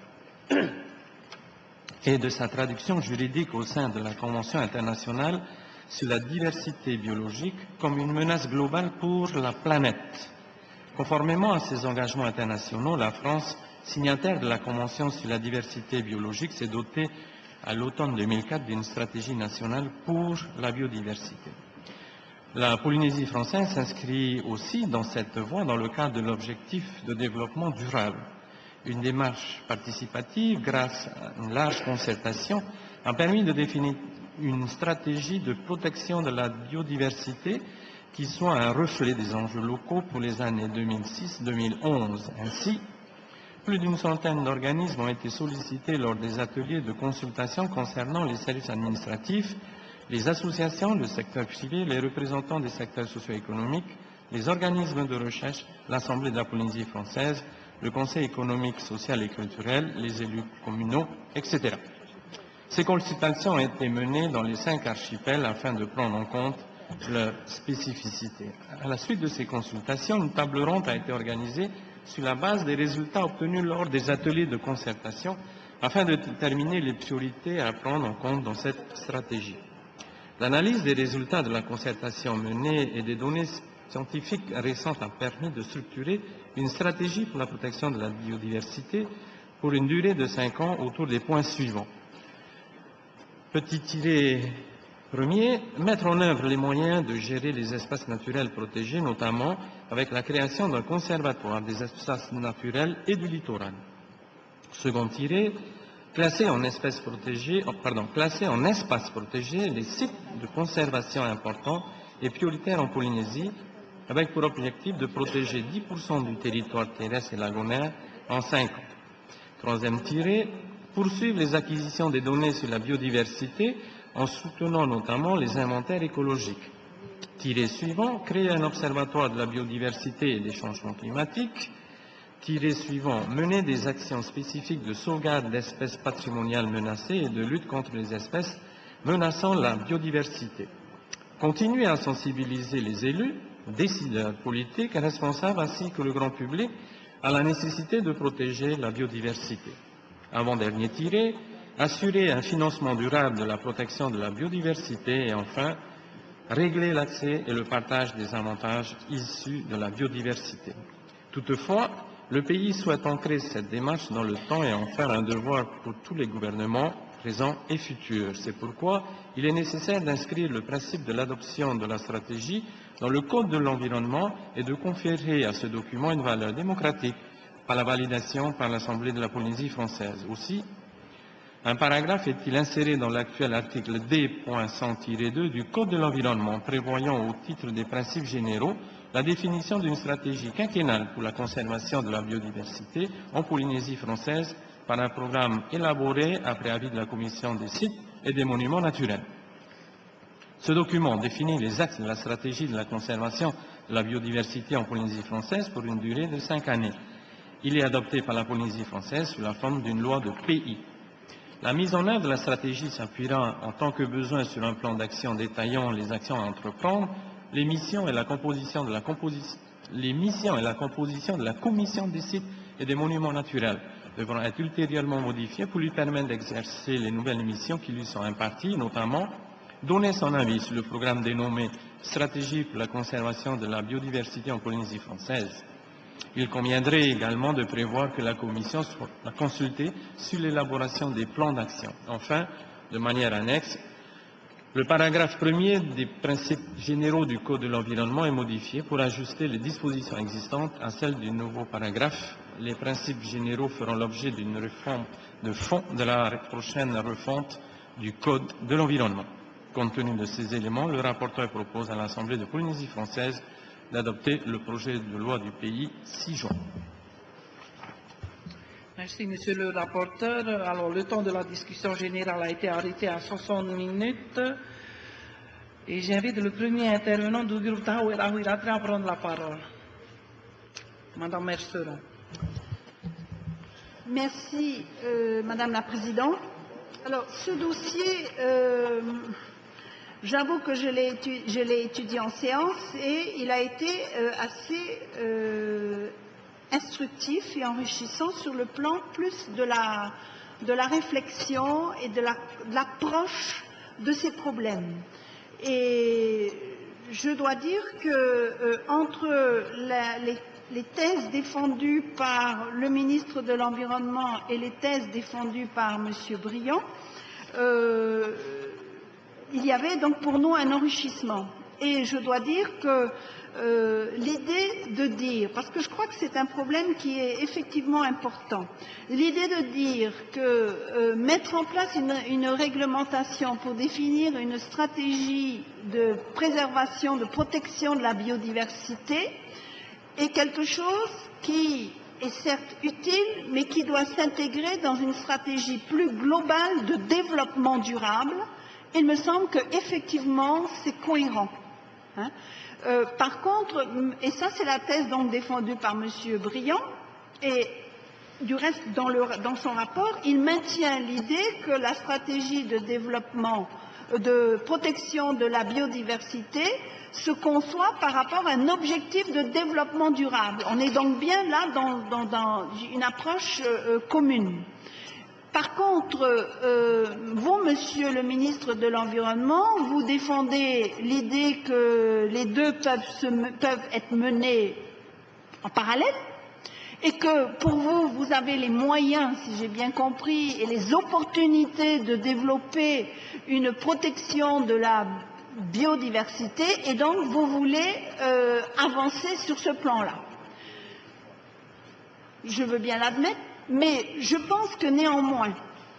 et de sa traduction juridique au sein de la Convention internationale sur la diversité biologique comme une menace globale pour la planète. Conformément à ses engagements internationaux, la France, signataire de la Convention sur la diversité biologique, s'est dotée à l'automne 2004 d'une stratégie nationale pour la biodiversité. La Polynésie française s'inscrit aussi dans cette voie dans le cadre de l'objectif de développement durable. Une démarche participative, grâce à une large concertation, a permis de définir une stratégie de protection de la biodiversité qui soit un reflet des enjeux locaux pour les années 2006-2011. Ainsi, plus d'une centaine d'organismes ont été sollicités lors des ateliers de consultation concernant les services administratifs, les associations, le secteur privé, les représentants des secteurs socio-économiques, les organismes de recherche, l'Assemblée de la Polynésie française, le Conseil économique, social et culturel, les élus communaux, etc. Ces consultations ont été menées dans les 5 archipels afin de prendre en compte leurs spécificités. À la suite de ces consultations, une table ronde a été organisée sur la base des résultats obtenus lors des ateliers de concertation afin de déterminer les priorités à prendre en compte dans cette stratégie. L'analyse des résultats de la concertation menée et des données scientifiques récentes a permis de structurer une stratégie pour la protection de la biodiversité pour une durée de 5 ans autour des points suivants. Petit tiret premier, mettre en œuvre les moyens de gérer les espaces naturels protégés, notamment avec la création d'un conservatoire des espaces naturels et du littoral. Second tiret, classer en espaces protégés les sites de conservation importants et prioritaires en Polynésie, avec pour objectif de protéger 10% du territoire terrestre et lagonaire en 5 ans. Troisième tiret, poursuivre les acquisitions des données sur la biodiversité en soutenant notamment les inventaires écologiques. Tiré suivant, créer un observatoire de la biodiversité et des changements climatiques. Tiré suivant, mener des actions spécifiques de sauvegarde d'espèces patrimoniales menacées et de lutte contre les espèces menaçant la biodiversité. Continuer à sensibiliser les élus, décideurs politiques, responsables ainsi que le grand public à la nécessité de protéger la biodiversité. Avant-dernier tiré, assurer un financement durable de la protection de la biodiversité et enfin, régler l'accès et le partage des avantages issus de la biodiversité. Toutefois, le pays souhaite ancrer cette démarche dans le temps et en faire un devoir pour tous les gouvernements présents et futurs. C'est pourquoi il est nécessaire d'inscrire le principe de l'adoption de la stratégie dans le Code de l'environnement et de conférer à ce document une valeur démocratique par la validation par l'Assemblée de la Polynésie française. Aussi, un paragraphe est-il inséré dans l'actuel article D.100-2 du Code de l'environnement prévoyant au titre des principes généraux la définition d'une stratégie quinquennale pour la conservation de la biodiversité en Polynésie française par un programme élaboré après avis de la Commission des sites et des monuments naturels. Ce document définit les axes de la stratégie de la conservation de la biodiversité en Polynésie française pour une durée de 5 années. Il est adopté par la Polynésie française sous la forme d'une loi de pays. La mise en œuvre de la stratégie s'appuiera en tant que besoin sur un plan d'action détaillant les actions à entreprendre, les missions et la composition de la Commission des sites et des monuments naturels devront être ultérieurement modifiées pour lui permettre d'exercer les nouvelles missions qui lui sont imparties, notamment donner son avis sur le programme dénommé « Stratégie pour la conservation de la biodiversité en Polynésie française ». Il conviendrait également de prévoir que la Commission soit consultée sur l'élaboration des plans d'action. Enfin, de manière annexe, le paragraphe 1er des principes généraux du Code de l'environnement est modifié pour ajuster les dispositions existantes à celles du nouveau paragraphe. Les principes généraux feront l'objet d'une réforme de fond de la prochaine refonte du Code de l'environnement. Compte tenu de ces éléments, le rapporteur propose à l'Assemblée de Polynésie française d'adopter le projet de loi du pays 6 juin. Merci, Monsieur le rapporteur. Alors, le temps de la discussion générale a été arrêté à 60 minutes. Et j'invite le premier intervenant du groupe Tahouera Huiratre à prendre la parole. Madame Merceron. Merci, Madame la Présidente. Alors, ce dossier, j'avoue que je l'ai étudié en séance et il a été assez instructif et enrichissant sur le plan plus de la réflexion et de l'approche de ces problèmes. Et je dois dire que entre les thèses défendues par le ministre de l'Environnement et les thèses défendues par M. Briand, il y avait donc pour nous un enrichissement. Et je dois dire que l'idée de dire, parce que je crois que c'est un problème qui est effectivement important, l'idée de dire que mettre en place une réglementation pour définir une stratégie de préservation, de protection de la biodiversité est quelque chose qui est certes utile, mais qui doit s'intégrer dans une stratégie plus globale de développement durable. Il me semble qu'effectivement, c'est cohérent. Hein. Par contre, et ça c'est la thèse donc défendue par M. Briand, et du reste dans son rapport, il maintient l'idée que la stratégie de développement, de protection de la biodiversité se conçoit par rapport à un objectif de développement durable. On est donc bien là dans une approche commune. Par contre, vous, Monsieur le ministre de l'Environnement, vous défendez l'idée que les deux peuvent être menés en parallèle et que pour vous, vous avez les moyens, si j'ai bien compris, et les opportunités de développer une protection de la biodiversité et donc vous voulez avancer sur ce plan-là. Je veux bien l'admettre. Mais je pense que néanmoins,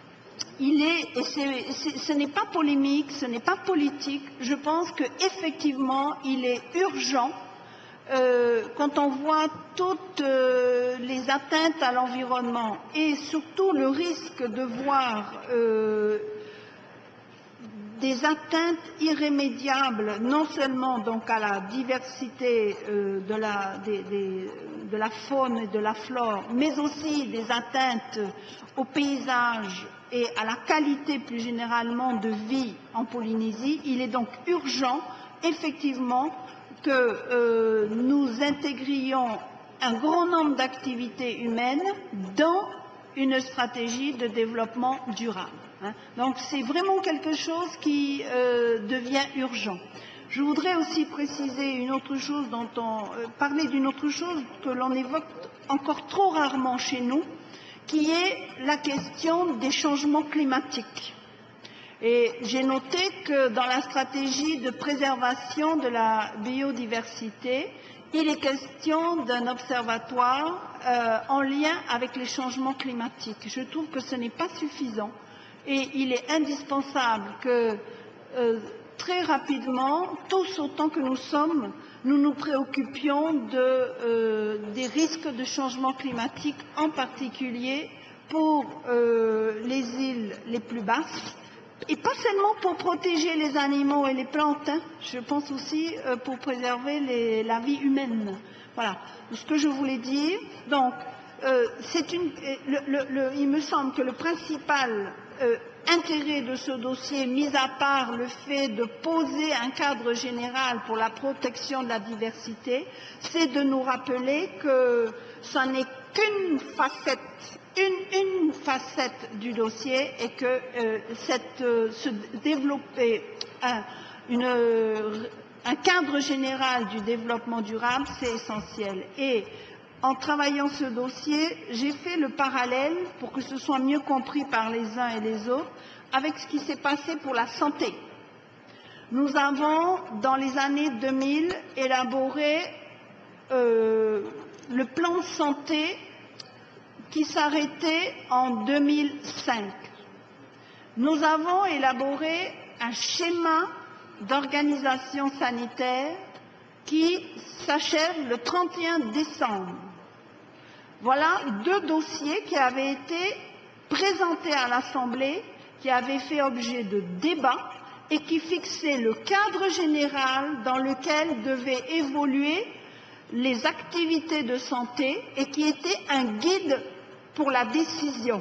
ce n'est pas polémique, ce n'est pas politique, je pense qu'effectivement, il est urgent, quand on voit toutes les atteintes à l'environnement et surtout le risque de voir des atteintes irrémédiables, non seulement donc à la diversité de la faune et de la flore, mais aussi des atteintes au paysage et à la qualité plus généralement de vie en Polynésie. Il est donc urgent, effectivement, que nous intégrions un grand nombre d'activités humaines dans une stratégie de développement durable. Donc c'est vraiment quelque chose qui devient urgent. Je voudrais aussi préciser une autre chose, parler d'une autre chose que l'on évoque encore trop rarement chez nous, qui est la question des changements climatiques. Et j'ai noté que dans la stratégie de préservation de la biodiversité, il est question d'un observatoire en lien avec les changements climatiques. Je trouve que ce n'est pas suffisant et il est indispensable que très rapidement, tous autant que nous sommes, nous nous préoccupions des risques de changement climatique, en particulier pour les îles les plus basses. Et pas seulement pour protéger les animaux et les plantes, je pense aussi pour préserver la vie humaine. Voilà ce que je voulais dire. Donc, il me semble que le principal intérêt de ce dossier, mis à part le fait de poser un cadre général pour la protection de la diversité, c'est de nous rappeler que ce n'est qu'une facette, une facette du dossier et que se développer un cadre général du développement durable, c'est essentiel. Et en travaillant ce dossier, j'ai fait le parallèle, pour que ce soit mieux compris par les uns et les autres, avec ce qui s'est passé pour la santé. Nous avons, dans les années 2000, élaboré le plan santé qui s'arrêtait en 2005. Nous avons élaboré un schéma d'organisation sanitaire qui s'achève le 31 décembre. Voilà deux dossiers qui avaient été présentés à l'Assemblée, qui avaient fait objet de débats et qui fixaient le cadre général dans lequel devaient évoluer les activités de santé et qui étaient un guide pour la décision.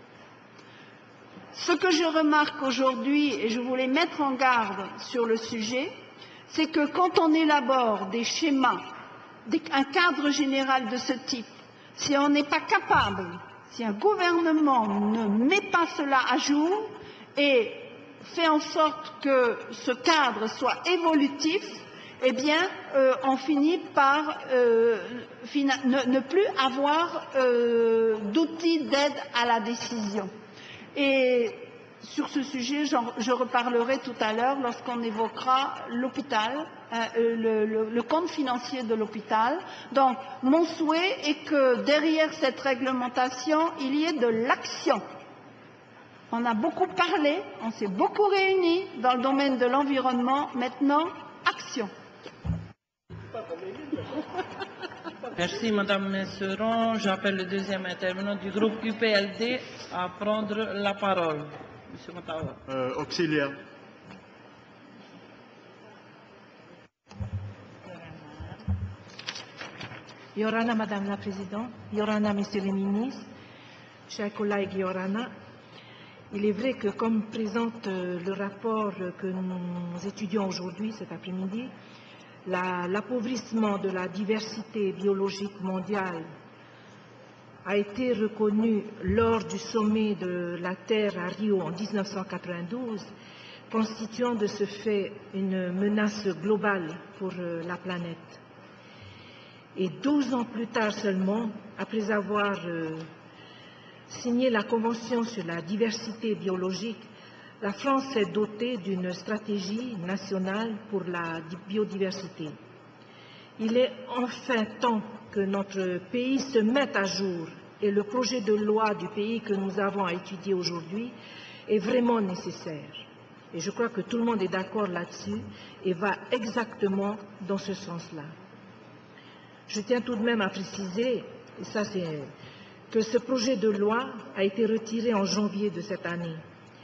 Ce que je remarque aujourd'hui, et je voulais mettre en garde sur le sujet, c'est que quand on élabore des schémas, un cadre général de ce type, si on n'est pas capable, si un gouvernement ne met pas cela à jour et fait en sorte que ce cadre soit évolutif, eh bien, on finit par ne plus avoir d'outils d'aide à la décision. Et sur ce sujet, je reparlerai tout à l'heure lorsqu'on évoquera l'hôpital, le compte financier de l'hôpital. Donc, mon souhait est que derrière cette réglementation, il y ait de l'action. On a beaucoup parlé, on s'est beaucoup réunis dans le domaine de l'environnement. Maintenant, action. Merci Madame Messeron. J'appelle le deuxième intervenant du groupe UPLD à prendre la parole. Monsieur Matawa. Auxiliaire. Yorana, Madame la Présidente, Yorana, Messieurs les ministres, chers collègues Yorana, il est vrai que comme présente le rapport que nous étudions aujourd'hui, cet après-midi, l'appauvrissement de la diversité biologique mondiale a été reconnu lors du sommet de la Terre à Rio en 1992, constituant de ce fait une menace globale pour la planète. Et 12 ans plus tard seulement, après avoir signé la Convention sur la diversité biologique, la France s'est dotée d'une stratégie nationale pour la biodiversité. Il est enfin temps que notre pays se mette à jour et le projet de loi du pays que nous avons à étudier aujourd'hui est vraiment nécessaire. Et je crois que tout le monde est d'accord là-dessus et va exactement dans ce sens-là. Je tiens tout de même à préciser, et ça c'est, que ce projet de loi a été retiré en janvier de cette année.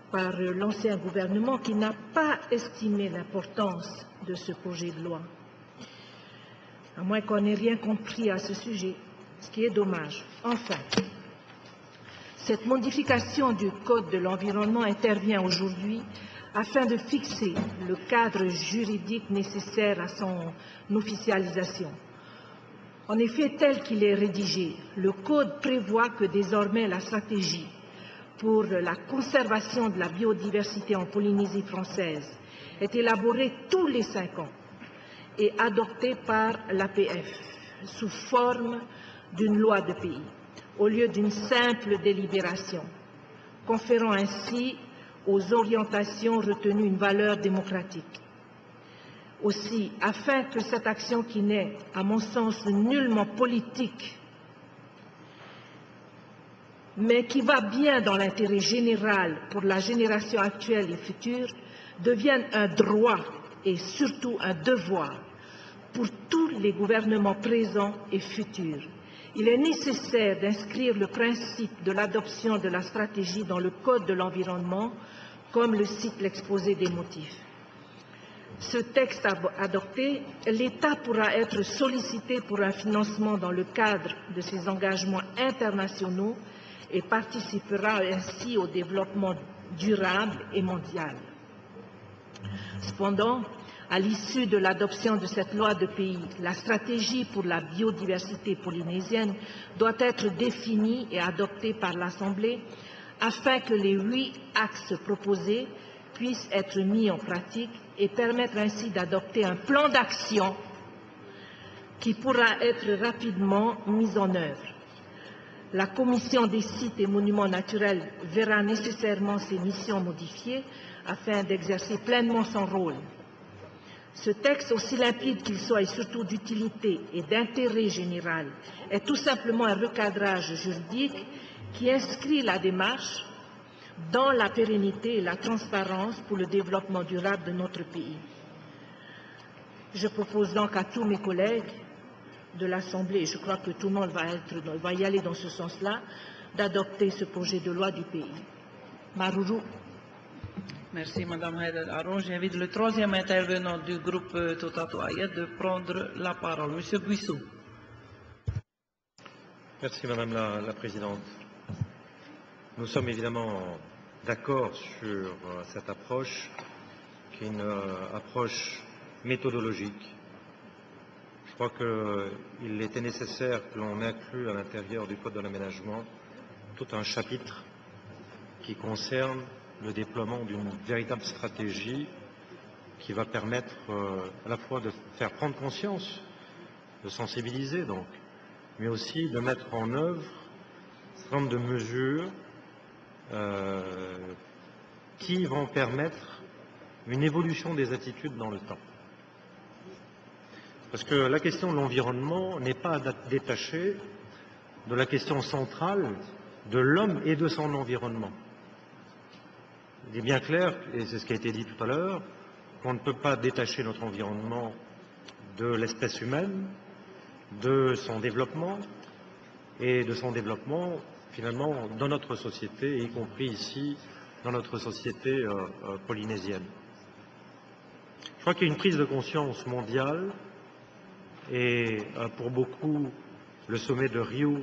par l'ancien gouvernement qui n'a pas estimé l'importance de ce projet de loi. À moins qu'on n'ait rien compris à ce sujet, ce qui est dommage. Enfin, cette modification du Code de l'environnement intervient aujourd'hui afin de fixer le cadre juridique nécessaire à son officialisation. En effet, tel qu'il est rédigé, le Code prévoit que désormais la stratégie pour la conservation de la biodiversité en Polynésie française est élaborée tous les 5 ans et adoptée par l'APF sous forme d'une loi de pays, au lieu d'une simple délibération, conférant ainsi aux orientations retenues une valeur démocratique. Aussi, afin que cette action qui n'est, à mon sens, nullement politique, mais qui va bien dans l'intérêt général pour la génération actuelle et future, devienne un droit et surtout un devoir pour tous les gouvernements présents et futurs. Il est nécessaire d'inscrire le principe de l'adoption de la stratégie dans le Code de l'environnement, comme le cite l'exposé des motifs. Ce texte adopté, l'État pourra être sollicité pour un financement dans le cadre de ses engagements internationaux et participera ainsi au développement durable et mondial. Cependant, à l'issue de l'adoption de cette loi de pays, la stratégie pour la biodiversité polynésienne doit être définie et adoptée par l'Assemblée afin que les 8 axes proposés puissent être mis en pratique et permettre ainsi d'adopter un plan d'action qui pourra être rapidement mis en œuvre. La Commission des sites et monuments naturels verra nécessairement ses missions modifiées afin d'exercer pleinement son rôle. Ce texte, aussi limpide qu'il soit et surtout d'utilité et d'intérêt général, est tout simplement un recadrage juridique qui inscrit la démarche dans la pérennité et la transparence pour le développement durable de notre pays. Je propose donc à tous mes collègues de l'Assemblée, et je crois que tout le monde va y aller dans ce sens-là, d'adopter ce projet de loi du pays. Maruru. Merci Madame Haidar Aron. J'invite le 3e intervenant du groupe Totato Ayet de prendre la parole. Monsieur Buissou. Merci Madame la Présidente. Nous sommes évidemment d'accord sur cette approche, qui est une approche méthodologique. Je crois qu'il était nécessaire que l'on inclue à l'intérieur du Code de l'aménagement tout un chapitre qui concerne le déploiement d'une véritable stratégie qui va permettre à la fois de faire prendre conscience, de sensibiliser donc, mais aussi de mettre en œuvre un certain nombre de mesures qui vont permettre une évolution des attitudes dans le temps. Parce que la question de l'environnement n'est pas détachée de la question centrale de l'homme et de son environnement. Il est bien clair, et c'est ce qui a été dit tout à l'heure, qu'on ne peut pas détacher notre environnement de l'espèce humaine, de son développement, et de son développement, finalement, dans notre société, y compris ici, dans notre société polynésienne. Je crois qu'il y a une prise de conscience mondiale, et pour beaucoup, le sommet de Rio,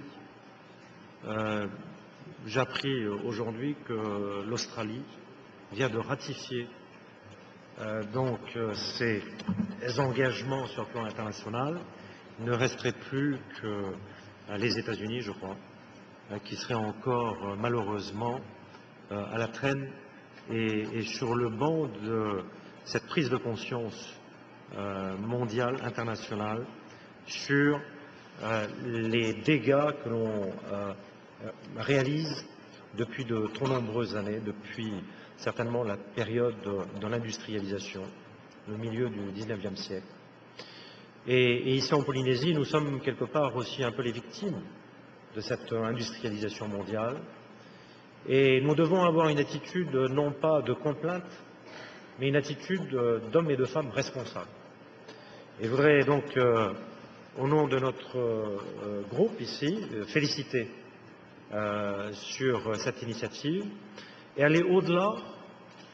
j'ai appris aujourd'hui que l'Australie vient de ratifier donc ces engagements sur le plan international. Il ne resterait plus que les États-Unis, je crois, qui seraient encore malheureusement à la traîne et sur le banc de cette prise de conscience mondiale, internationale, sur les dégâts que l'on réalise depuis de trop nombreuses années, depuis certainement la période de l'industrialisation, le milieu du XIXe siècle. Et ici en Polynésie, nous sommes quelque part aussi un peu les victimes de cette industrialisation mondiale. Et nous devons avoir une attitude non pas de complainte, mais une attitude d'hommes et de femmes responsables. Et je voudrais donc, au nom de notre groupe ici, féliciter sur cette initiative et aller au-delà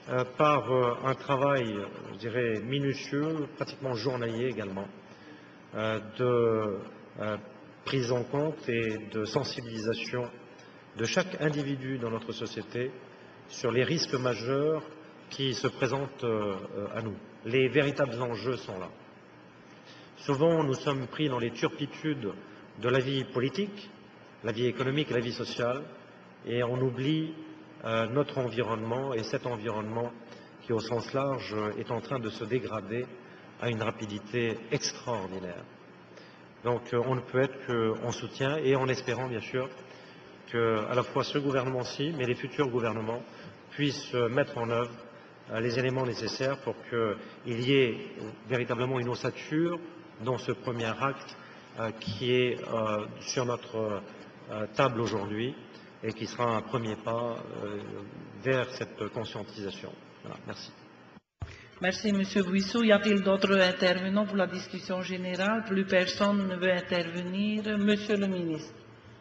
par un travail, je dirais, minutieux, pratiquement journalier également, de prise en compte et de sensibilisation de chaque individu dans notre société sur les risques majeurs qui se présentent à nous. Les véritables enjeux sont là. Souvent, nous sommes pris dans les turpitudes de la vie politique, la vie économique et la vie sociale, et on oublie notre environnement, et cet environnement qui, au sens large, est en train de se dégrader à une rapidité extraordinaire. Donc, on ne peut être qu'en soutien et en espérant, bien sûr, que à la fois ce gouvernement-ci, mais les futurs gouvernements puissent mettre en œuvre les éléments nécessaires pour qu'il y ait véritablement une ossature dans ce premier acte qui est sur notre table aujourd'hui et qui sera un premier pas vers cette conscientisation. Voilà, merci. Merci, M. Buissou. Y a-t-il d'autres intervenants pour la discussion générale? Plus personne ne veut intervenir. Monsieur le ministre.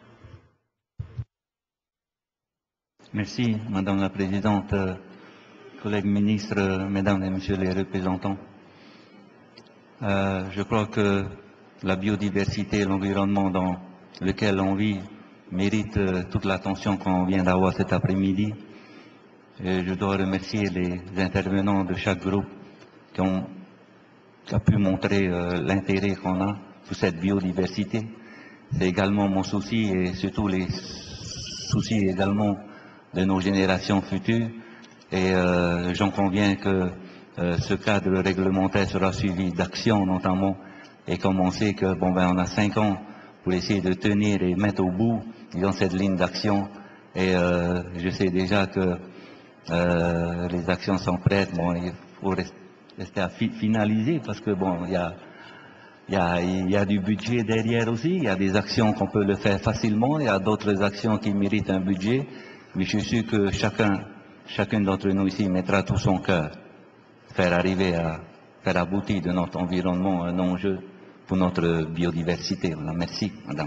Merci, Madame la Présidente, collègues ministres, Mesdames et Messieurs les représentants. Je crois que la biodiversité et l'environnement dans lequel on vit méritent toute l'attention qu'on vient d'avoir cet après-midi. Je dois remercier les intervenants de chaque groupe qui ont pu montrer l'intérêt qu'on a pour cette biodiversité. C'est également mon souci et surtout les soucis également de nos générations futures. Et j'en conviens que ce cadre réglementaire sera suivi d'actions notamment. Et comme on sait que on a 5 ans pour essayer de tenir et mettre au bout dans cette ligne d'action. Et je sais déjà que les actions sont prêtes. Il faut rester à finaliser parce que il y a du budget derrière aussi. Il y a des actions qu'on peut le faire facilement. Il y a d'autres actions qui méritent un budget. Mais je suis sûr que chacun d'entre nous ici mettra tout son cœur faire aboutir de notre environnement un enjeu pour notre biodiversité. Voilà. Merci, Madame.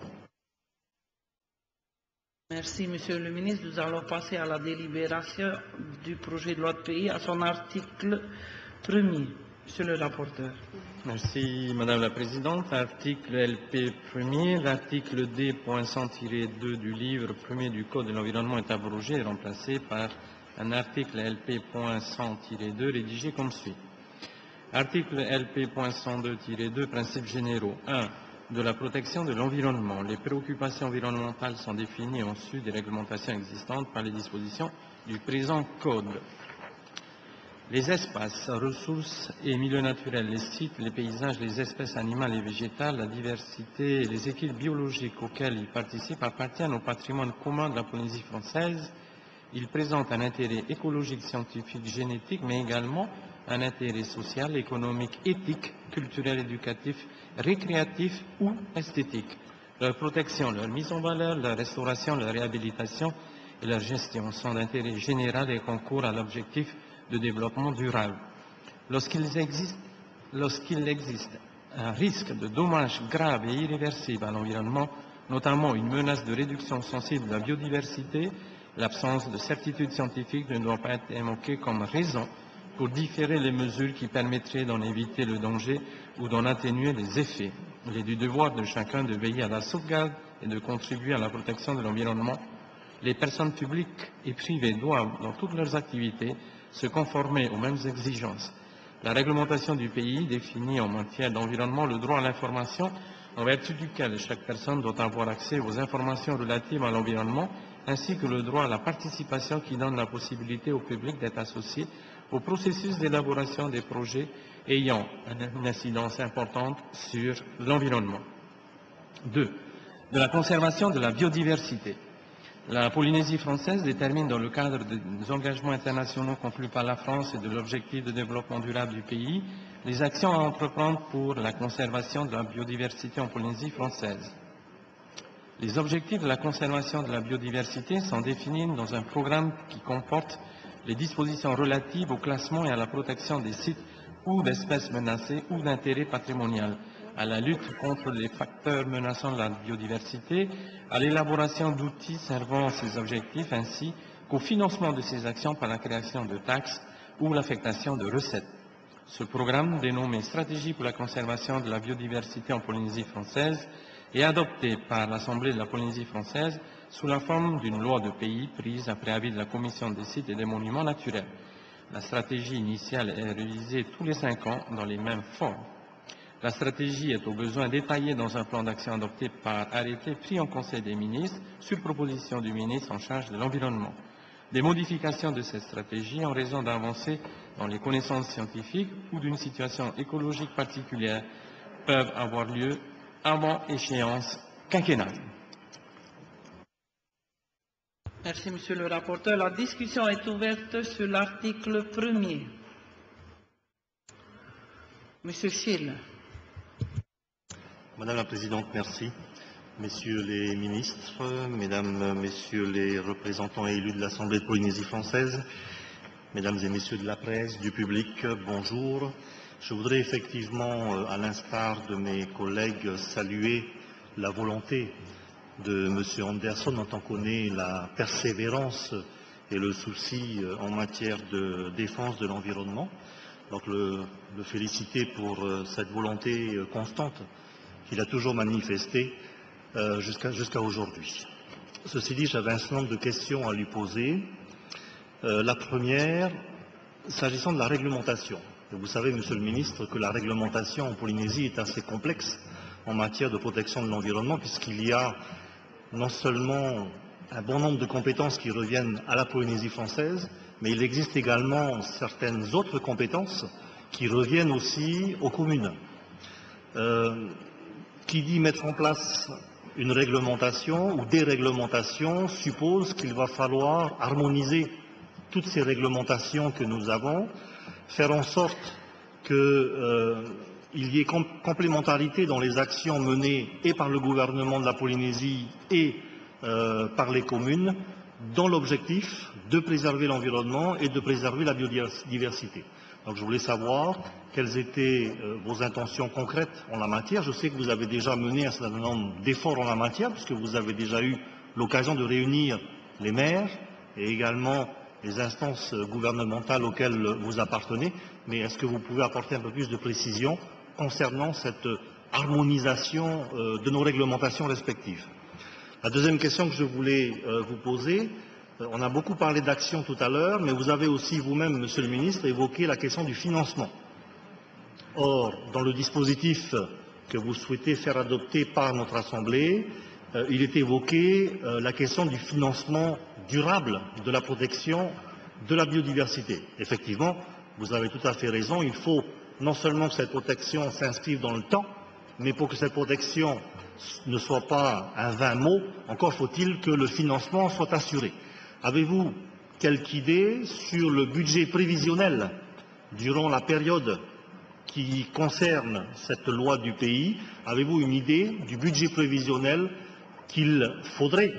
Merci, Monsieur le ministre. Nous allons passer à la délibération du projet de loi de pays à son article 1er. Monsieur le rapporteur. Merci, Madame la Présidente. Article LP 1er, l'article D.100-2 du livre 1er du Code de l'environnement est abrogé et remplacé par un article LP.100-2 rédigé comme suit. Article LP.102-2, principes généraux. 1. De la protection de l'environnement. Les préoccupations environnementales sont définies en sus des réglementations existantes par les dispositions du présent Code. Les espaces, ressources et milieux naturels, les sites, les paysages, les espèces animales et végétales, la diversité et les équilibres biologiques auxquels ils participent appartiennent au patrimoine commun de la Polynésie française. Ils présentent un intérêt écologique, scientifique, génétique, mais également un intérêt social, économique, éthique, culturel, éducatif, récréatif ou esthétique. Leur protection, leur mise en valeur, leur restauration, leur réhabilitation et leur gestion sont d'intérêt général et concourent à l'objectif de développement durable. Lorsqu'il existe un risque de dommages graves et irréversibles à l'environnement, notamment une menace de réduction sensible de la biodiversité, l'absence de certitude scientifique ne doit pas être évoquée comme raison pour différer les mesures qui permettraient d'en éviter le danger ou d'en atténuer les effets. Il est du devoir de chacun de veiller à la sauvegarde et de contribuer à la protection de l'environnement. Les personnes publiques et privées doivent, dans toutes leurs activités, se conformer aux mêmes exigences. La réglementation du pays définit en matière d'environnement le droit à l'information en vertu duquel chaque personne doit avoir accès aux informations relatives à l'environnement ainsi que le droit à la participation qui donne la possibilité au public d'être associé au processus d'élaboration des projets ayant une incidence importante sur l'environnement. 2. De la conservation de la biodiversité. La Polynésie française détermine dans le cadre des engagements internationaux conclus par la France et de l'objectif de développement durable du pays, les actions à entreprendre pour la conservation de la biodiversité en Polynésie française. Les objectifs de la conservation de la biodiversité sont définis dans un programme qui comporte les dispositions relatives au classement et à la protection des sites ou d'espèces menacées ou d'intérêt patrimonial, à la lutte contre les facteurs menaçant la biodiversité, à l'élaboration d'outils servant ces objectifs ainsi qu'au financement de ces actions par la création de taxes ou l'affectation de recettes. Ce programme, dénommé Stratégie pour la conservation de la biodiversité en Polynésie française, est adopté par l'Assemblée de la Polynésie française sous la forme d'une loi de pays prise après avis de la Commission des sites et des monuments naturels. La stratégie initiale est révisée tous les 5 ans dans les mêmes formes. La stratégie est au besoin détaillée dans un plan d'action adopté par arrêté pris en Conseil des ministres sur proposition du ministre en charge de l'environnement. Des modifications de cette stratégie en raison d'avancées dans les connaissances scientifiques ou d'une situation écologique particulière peuvent avoir lieu avant échéance quinquennale. Merci, Monsieur le rapporteur. La discussion est ouverte sur l'article 1er. Monsieur Schill. Madame la Présidente, merci. Messieurs les ministres, Mesdames, Messieurs les représentants et élus de l'Assemblée de Polynésie française, Mesdames et Messieurs de la presse, du public, bonjour. Je voudrais effectivement, à l'instar de mes collègues, saluer la volonté de M. Anderson, dont on connaît la persévérance et le souci en matière de défense de l'environnement. Donc le féliciter pour cette volonté constante qu'il a toujours manifestée jusqu'à aujourd'hui. Ceci dit, j'avais un certain nombre de questions à lui poser. La première, s'agissant de la réglementation. Vous savez, Monsieur le Ministre, que la réglementation en Polynésie est assez complexe en matière de protection de l'environnement, puisqu'il y a non seulement un bon nombre de compétences qui reviennent à la Polynésie française, mais il existe également certaines autres compétences qui reviennent aussi aux communes. Qui dit mettre en place une réglementation ou des réglementations suppose qu'il va falloir harmoniser toutes ces réglementations que nous avons, faire en sorte qu'il y ait complémentarité dans les actions menées et par le gouvernement de la Polynésie et par les communes, dans l'objectif de préserver l'environnement et de préserver la biodiversité. Donc je voulais savoir quelles étaient vos intentions concrètes en la matière. Je sais que vous avez déjà mené un certain nombre d'efforts en la matière, puisque vous avez déjà eu l'occasion de réunir les maires et également les instances gouvernementales auxquelles vous appartenez. Mais est-ce que vous pouvez apporter un peu plus de précision concernant cette harmonisation de nos réglementations respectives? La deuxième question que je voulais vous poser, on a beaucoup parlé d'action tout à l'heure, mais vous avez aussi vous-même, Monsieur le Ministre, évoqué la question du financement. Or, dans le dispositif que vous souhaitez faire adopter par notre Assemblée, il est évoqué la question du financement durable de la protection de la biodiversité. Effectivement, vous avez tout à fait raison, il faut non seulement que cette protection s'inscrive dans le temps, mais pour que cette protection ne soit pas un vain mot, encore faut-il que le financement soit assuré. Avez-vous quelque idée sur le budget prévisionnel durant la période qui concerne cette loi du pays? Avez-vous une idée du budget prévisionnel qu'il faudrait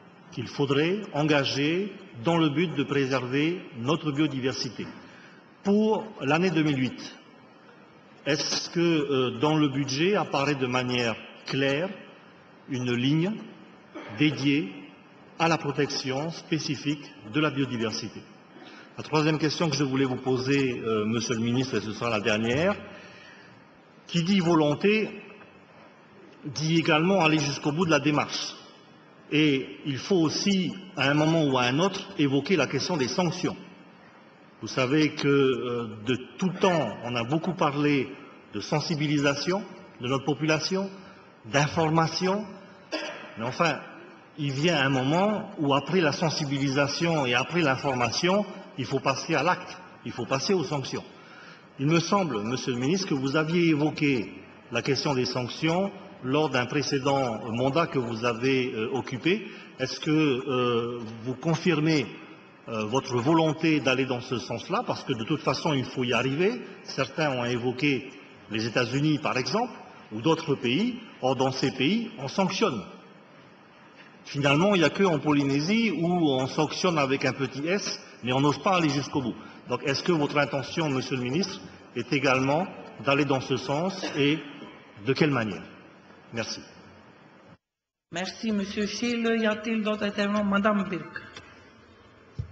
engager dans le but de préserver notre biodiversité? Pour l'année 2008, est-ce que dans le budget apparaît de manière claire une ligne dédiée à la protection spécifique de la biodiversité? La troisième question que je voulais vous poser, Monsieur le Ministre, et ce sera la dernière, qui dit volonté, dit également aller jusqu'au bout de la démarche. Et il faut aussi, à un moment ou à un autre, évoquer la question des sanctions. Vous savez que de tout temps, on a beaucoup parlé de sensibilisation de notre population, d'information, mais enfin, il vient un moment où après la sensibilisation et après l'information, il faut passer à l'acte, il faut passer aux sanctions. Il me semble, Monsieur le Ministre, que vous aviez évoqué la question des sanctions lors d'un précédent mandat que vous avez occupé. Est-ce que vous confirmez votre volonté d'aller dans ce sens-là? Parce que de toute façon, il faut y arriver. Certains ont évoqué les États-Unis, par exemple, ou d'autres pays. Or, dans ces pays, on sanctionne. Finalement, il n'y a qu'en Polynésie où on sanctionne avec un petit S, mais on n'ose pas aller jusqu'au bout. Donc, est-ce que votre intention, Monsieur le Ministre, est également d'aller dans ce sens et de quelle manière? Merci. Merci, Monsieur Schill. Y a-t-il d'autres intervenants? Madame Birk.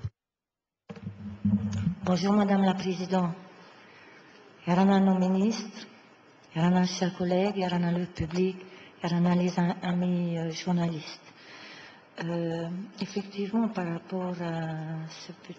Bonjour Madame la Présidente. Yarana nos ministres, Yarana chers collègues, Yarana le public, Yarana les amis journalistes. Effectivement, par rapport à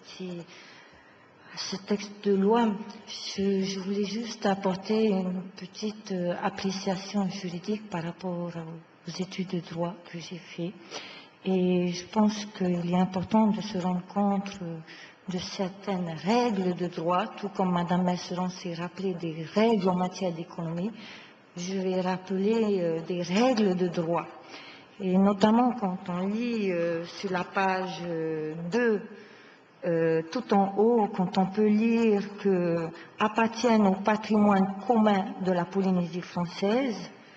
ce texte de loi, je voulais juste apporter une petite appréciation juridique par rapport aux études de droit que j'ai faites. Et je pense qu'il est important de se rendre compte de certaines règles de droit, tout comme Mme Messeron s'est rappelé des règles en matière d'économie, je vais rappeler des règles de droit. Et notamment quand on lit sur la page 2, tout en haut, quand on peut lire que appartiennent au patrimoine commun de la Polynésie française,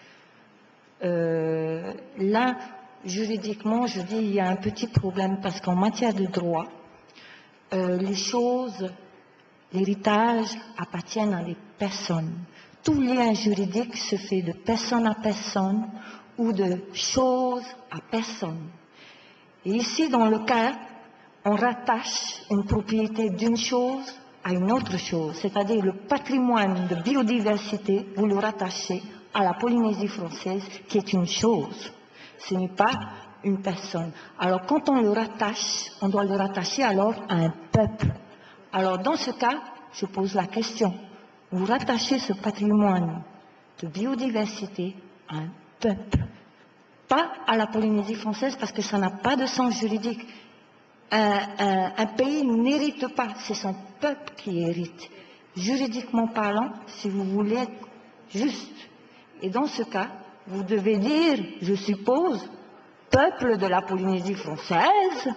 là, juridiquement, je dis il y a un petit problème parce qu'en matière de droit, les choses, l'héritage appartiennent à des personnes. Tout lien juridique se fait de personne à personne ou de chose à personne. Et ici, dans le cas, on rattache une propriété d'une chose à une autre chose, c'est-à-dire le patrimoine de biodiversité, vous le rattachez à la Polynésie française, qui est une chose. Ce n'est pas une personne. Alors, quand on le rattache, on doit le rattacher alors à un peuple. Alors, dans ce cas, je pose la question. Vous rattachez ce patrimoine de biodiversité à un peuple, pas à la Polynésie française, parce que ça n'a pas de sens juridique. Un pays n'hérite pas, c'est son peuple qui hérite. Juridiquement parlant, si vous voulez être juste. Et dans ce cas, vous devez dire, je suppose, peuple de la Polynésie française.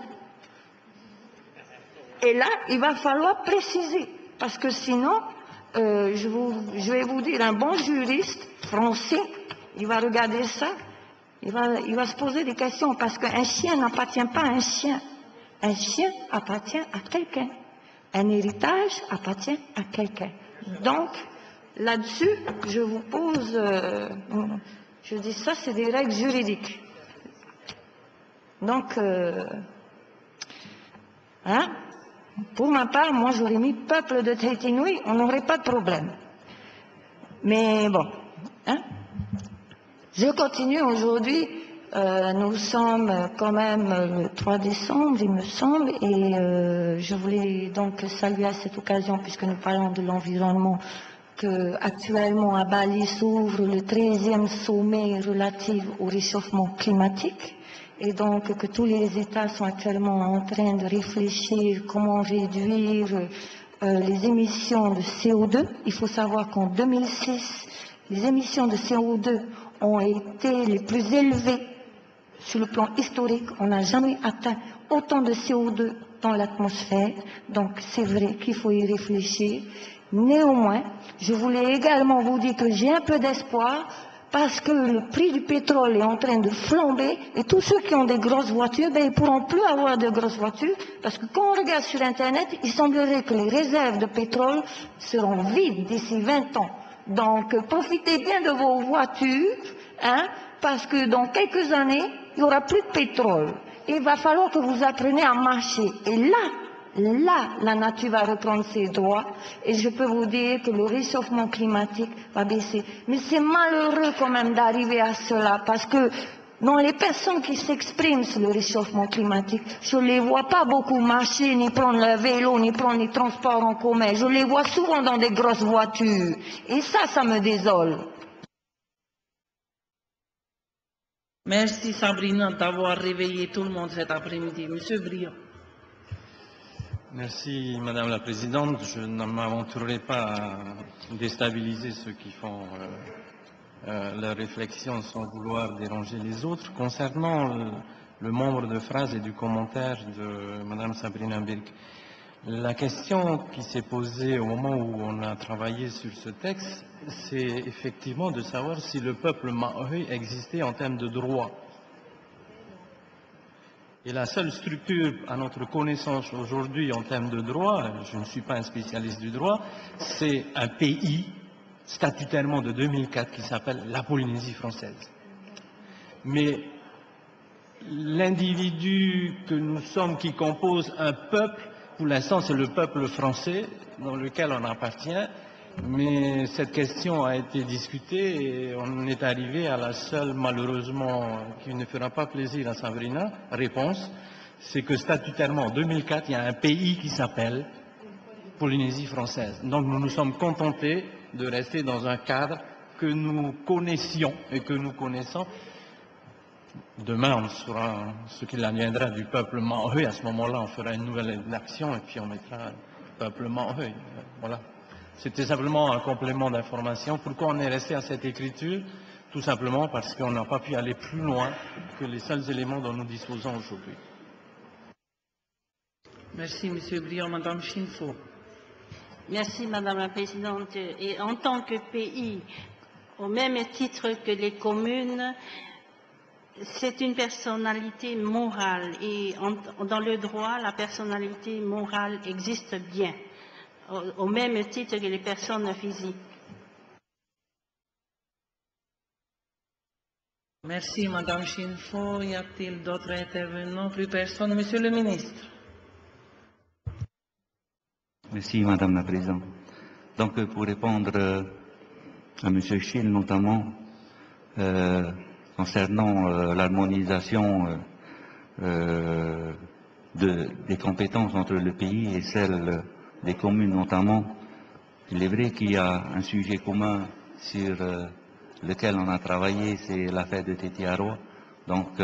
Et là, il va falloir préciser, parce que sinon, je vais vous dire, un bon juriste français, il va regarder ça, il va se poser des questions, parce qu'un chien n'appartient pas à un chien. Un chien appartient à quelqu'un. Un héritage appartient à quelqu'un. Donc, là-dessus, je vous pose, je dis ça, c'est des règles juridiques. Donc, pour ma part, moi j'aurais mis peuple de Tahiti Nui, on n'aurait pas de problème. Mais bon, je continue aujourd'hui. Nous sommes quand même le 3 décembre, il me semble, et je voulais donc saluer à cette occasion, puisque nous parlons de l'environnement, qu'actuellement à Bali s'ouvre le 13e sommet relatif au réchauffement climatique, et donc que tous les États sont actuellement en train de réfléchir comment réduire les émissions de CO2. Il faut savoir qu'en 2006, les émissions de CO2 ont été les plus élevées sur le plan historique. On n'a jamais atteint autant de CO2 dans l'atmosphère, donc c'est vrai qu'il faut y réfléchir. Néanmoins, je voulais également vous dire que j'ai un peu d'espoir parce que le prix du pétrole est en train de flamber et tous ceux qui ont des grosses voitures, ils ne pourront plus avoir de grosses voitures parce que quand on regarde sur Internet, il semblerait que les réserves de pétrole seront vides d'ici 20 ans. Donc, profitez bien de vos voitures, parce que dans quelques années, il n'y aura plus de pétrole. Et il va falloir que vous appreniez à marcher. Et là, la nature va reprendre ses droits. Et je peux vous dire que le réchauffement climatique va baisser. Mais c'est malheureux quand même d'arriver à cela, parce que dans les personnes qui s'expriment sur le réchauffement climatique, je ne les vois pas beaucoup marcher, ni prendre le vélo, ni prendre les transports en commun. Je les vois souvent dans des grosses voitures. Et ça me désole. Merci Sabrina d'avoir réveillé tout le monde cet après-midi. Monsieur Briand. Merci Madame la Présidente. Je ne m'aventurerai pas à déstabiliser ceux qui font leur réflexion sans vouloir déranger les autres. Concernant le nombre de phrases et du commentaire de Madame Sabrina Birk, la question qui s'est posée au moment où on a travaillé sur ce texte, c'est effectivement de savoir si le peuple maori existait en termes de droit. Et la seule structure à notre connaissance aujourd'hui en termes de droit, je ne suis pas un spécialiste du droit, c'est un pays statutairement de 2004 qui s'appelle la Polynésie française. Mais l'individu que nous sommes qui compose un peuple pour l'instant, c'est le peuple français dans lequel on appartient, mais cette question a été discutée et on est arrivé à la seule, malheureusement, qui ne fera pas plaisir à Sabrina, réponse, c'est que statutairement, en 2004, il y a un pays qui s'appelle Polynésie française. Donc nous nous sommes contentés de rester dans un cadre que nous connaissions et que nous connaissons. Demain, on saura ce qu'il adviendra du peuple maohé. À ce moment-là, on fera une nouvelle élection et puis on mettra le peuple maohé. Voilà. C'était simplement un complément d'information. Pourquoi on est resté à cette écriture? Tout simplement parce qu'on n'a pas pu aller plus loin que les seuls éléments dont nous disposons aujourd'hui. Merci, M. Briand. Madame Chinfo. Merci, Madame la Présidente. Et en tant que pays, au même titre que les communes, c'est une personnalité morale. Et dans le droit, la personnalité morale existe bien, au même titre que les personnes physiques. Merci, Madame Chinfo. Y a-t-il d'autres intervenants? Plus personne. Monsieur le ministre. Merci, Madame la Présidente. Donc, pour répondre à M. Schill, notamment, concernant l'harmonisation des compétences entre le pays et celles des communes, notamment, il est vrai qu'il y a un sujet commun sur lequel on a travaillé, c'est l'affaire de Tetiaroa. Donc,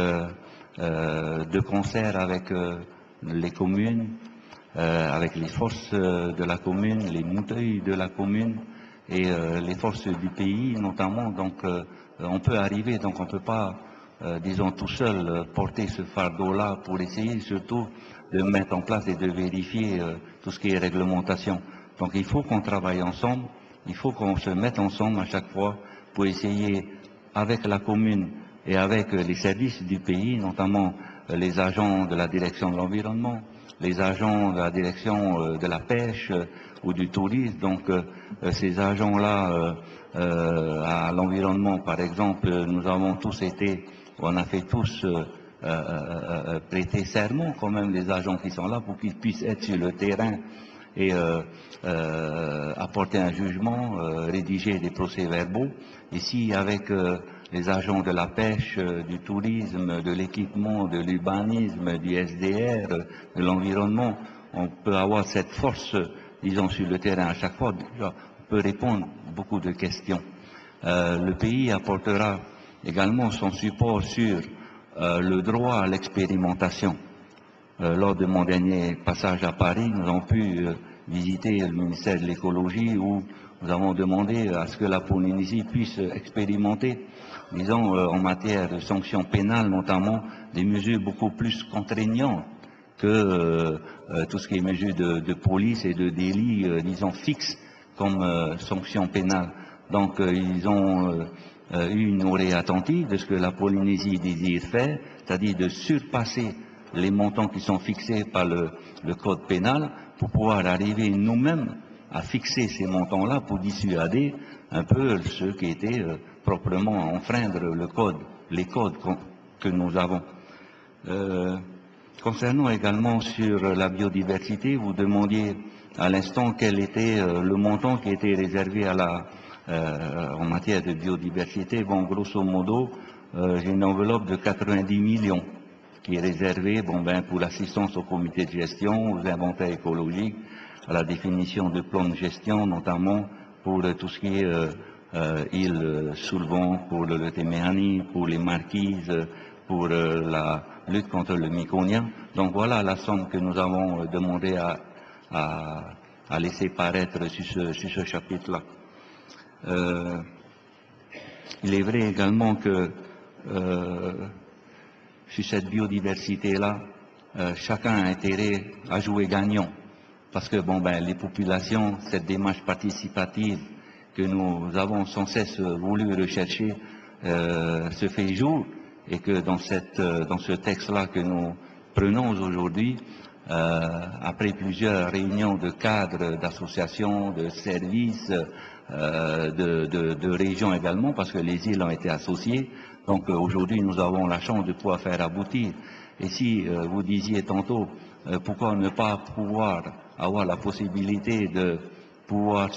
de concert avec les communes, avec les forces de la commune, les mouteuils de la commune et les forces du pays notamment. Donc on peut arriver, donc on ne peut pas, disons, tout seul porter ce fardeau-là pour essayer surtout de mettre en place et de vérifier tout ce qui est réglementation. Donc il faut qu'on travaille ensemble, il faut qu'on se mette ensemble à chaque fois pour essayer avec la commune et avec les services du pays, notamment les agents de la direction de l'environnement, les agents de la direction de la pêche ou du tourisme. Donc ces agents-là à l'environnement, par exemple, nous avons tous été, on a fait tous prêter serment quand même, les agents qui sont là, pour qu'ils puissent être sur le terrain et apporter un jugement, rédiger des procès-verbaux. Ici, avec les agents de la pêche, du tourisme, de l'équipement, de l'urbanisme, du SDR, de l'environnement, on peut avoir cette force, disons, sur le terrain. À chaque fois, on peut répondre à beaucoup de questions. Le pays apportera également son support sur le droit à l'expérimentation. Lors de mon dernier passage à Paris, nous avons pu visiter le ministère de l'écologie où nous avons demandé à ce que la Polynésie puisse expérimenter, disons, en matière de sanctions pénales notamment, des mesures beaucoup plus contraignantes que tout ce qui est mesures de police et de délit, disons, fixes comme sanctions pénales. Donc ils ont eu une oreille attentive de ce que la Polynésie désire faire, c'est-à-dire de surpasser les montants qui sont fixés par le code pénal pour pouvoir arriver nous-mêmes à fixer ces montants-là pour dissuader un peu ceux qui étaient proprement à enfreindre les codes que nous avons. Concernant également sur la biodiversité, vous demandiez à l'instant quel était le montant qui était réservé en matière de biodiversité. Bon, grosso modo, j'ai une enveloppe de 90 millions qui est réservée pour l'assistance au comité de gestion, aux inventaires écologiques, à la définition de plans de gestion, notamment pour tout ce qui est îles sous le vent, pour le Téméani, pour les marquises, pour la lutte contre le myconien. Donc voilà la somme que nous avons demandé à laisser paraître sur ce chapitre-là. Il est vrai également que sur cette biodiversité-là, chacun a intérêt à jouer gagnant. Parce que les populations, cette démarche participative que nous avons sans cesse voulu rechercher se fait jour, et que dans ce texte-là que nous prenons aujourd'hui, après plusieurs réunions de cadres, d'associations, de services, de régions également, parce que les îles ont été associées. Donc aujourd'hui, nous avons la chance de pouvoir faire aboutir. Et si vous disiez tantôt, pourquoi ne pas pouvoir avoir la possibilité de pouvoir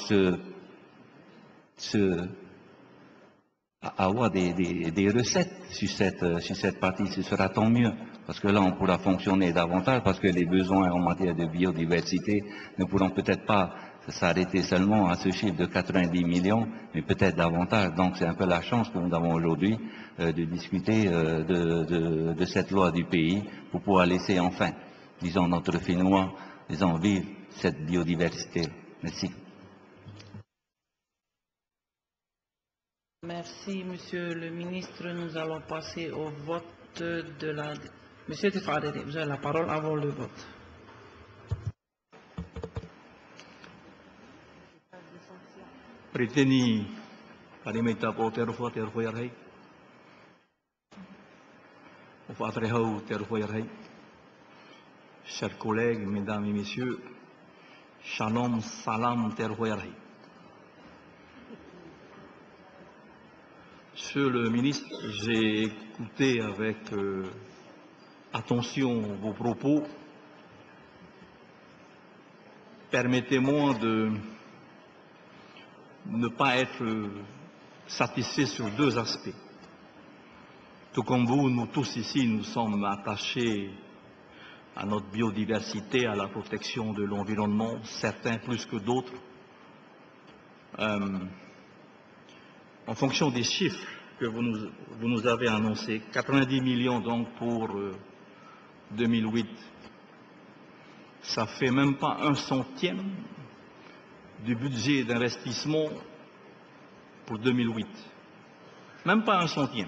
avoir des recettes sur cette partie, ce sera tant mieux, parce que là on pourra fonctionner davantage, parce que les besoins en matière de biodiversité ne pourront peut-être pas s'arrêter seulement à ce chiffre de 90 millions, mais peut-être davantage. Donc c'est un peu la chance que nous avons aujourd'hui de discuter de cette loi du pays pour pouvoir laisser enfin, disons, notre Finnois, disons, vivre cette biodiversité. Merci. Merci, Monsieur le ministre. Nous allons passer au vote de la... Monsieur Tefadene, vous avez la parole avant le vote. Priteni parimeta po terfo yarhai. Au fatrehau terfo yarhai. Chers collègues, mesdames et messieurs, shalom, salam terfo yarhai. Monsieur le ministre, j'ai écouté avec attention vos propos. Permettez-moi de ne pas être satisfait sur deux aspects. Tout comme vous, nous tous ici, nous sommes attachés à notre biodiversité, à la protection de l'environnement, certains plus que d'autres. En fonction des chiffres que vous nous avez annoncés, 90 millions donc pour 2008, ça fait même pas 1/100 du budget d'investissement pour 2008. Même pas 1/100.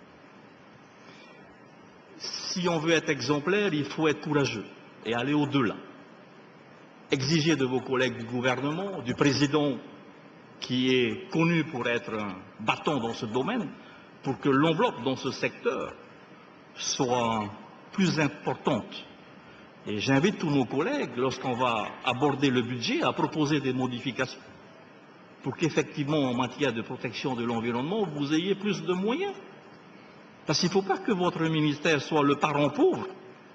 Si on veut être exemplaire, il faut être courageux et aller au-delà. Exiger de vos collègues du gouvernement, du président qui est connu pour être un bâton dans ce domaine, pour que l'enveloppe dans ce secteur soit plus importante. Et j'invite tous nos collègues, lorsqu'on va aborder le budget, à proposer des modifications pour qu'effectivement, en matière de protection de l'environnement, vous ayez plus de moyens. Parce qu'il ne faut pas que votre ministère soit le parent pauvre.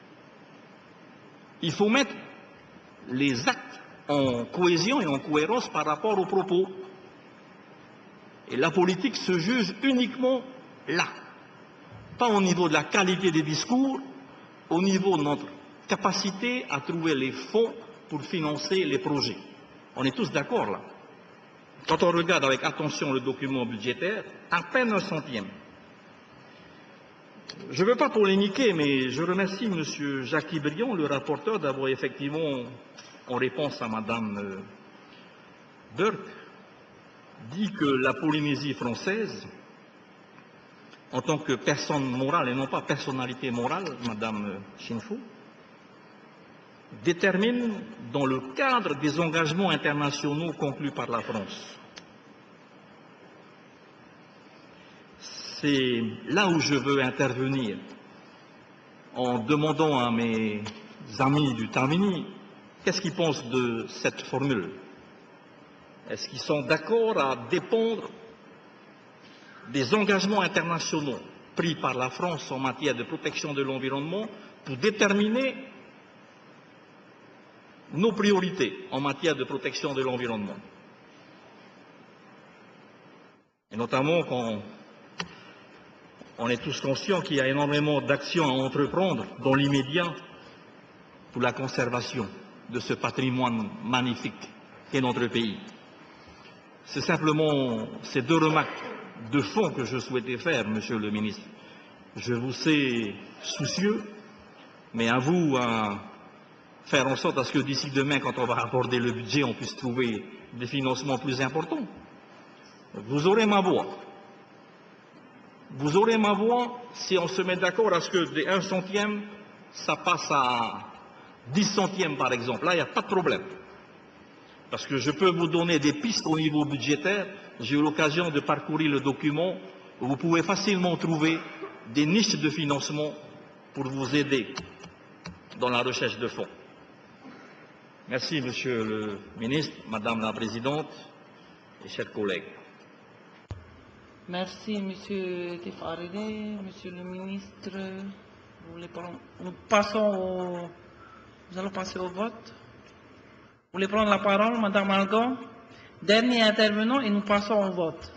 Il faut mettre les actes en cohésion et en cohérence par rapport aux propos. Et la politique se juge uniquement là. Pas au niveau de la qualité des discours, au niveau de notre capacité à trouver les fonds pour financer les projets. On est tous d'accord là. Quand on regarde avec attention le document budgétaire, à peine 1/100. Je ne veux pas polémiquer, mais je remercie M. Jacques Briand, le rapporteur, d'avoir effectivement, en réponse à Mme Burke, dit que la Polynésie française, en tant que personne morale et non pas personnalité morale, Mme Chinfou, détermine dans le cadre des engagements internationaux conclus par la France. C'est là où je veux intervenir en demandant à mes amis du Tamini qu'est-ce qu'ils pensent de cette formule. Est-ce qu'ils sont d'accord à dépendre des engagements internationaux pris par la France en matière de protection de l'environnement pour déterminer nos priorités en matière de protection de l'environnement? Et notamment quand on est tous conscients qu'il y a énormément d'actions à entreprendre dans l'immédiat pour la conservation de ce patrimoine magnifique qu'est notre pays. C'est simplement ces deux remarques de fond que je souhaitais faire, Monsieur le ministre. Je vous sais soucieux, mais à vous à faire en sorte à ce que d'ici demain, quand on va aborder le budget, on puisse trouver des financements plus importants. Vous aurez ma voix. Vous aurez ma voix si on se met d'accord à ce que des 1/100, ça passe à 10/100 par exemple. Là, il n'y a pas de problème. Parce que je peux vous donner des pistes au niveau budgétaire. J'ai eu l'occasion de parcourir le document où vous pouvez facilement trouver des niches de financement pour vous aider dans la recherche de fonds. Merci, Monsieur le ministre, Madame la Présidente. et chers collègues. Merci, Monsieur Tefaridé. Monsieur le ministre, vous voulez prendre... Nous allons passer au vote. Vous voulez prendre la parole, Madame Algon? Dernier intervenant et nous passons au vote.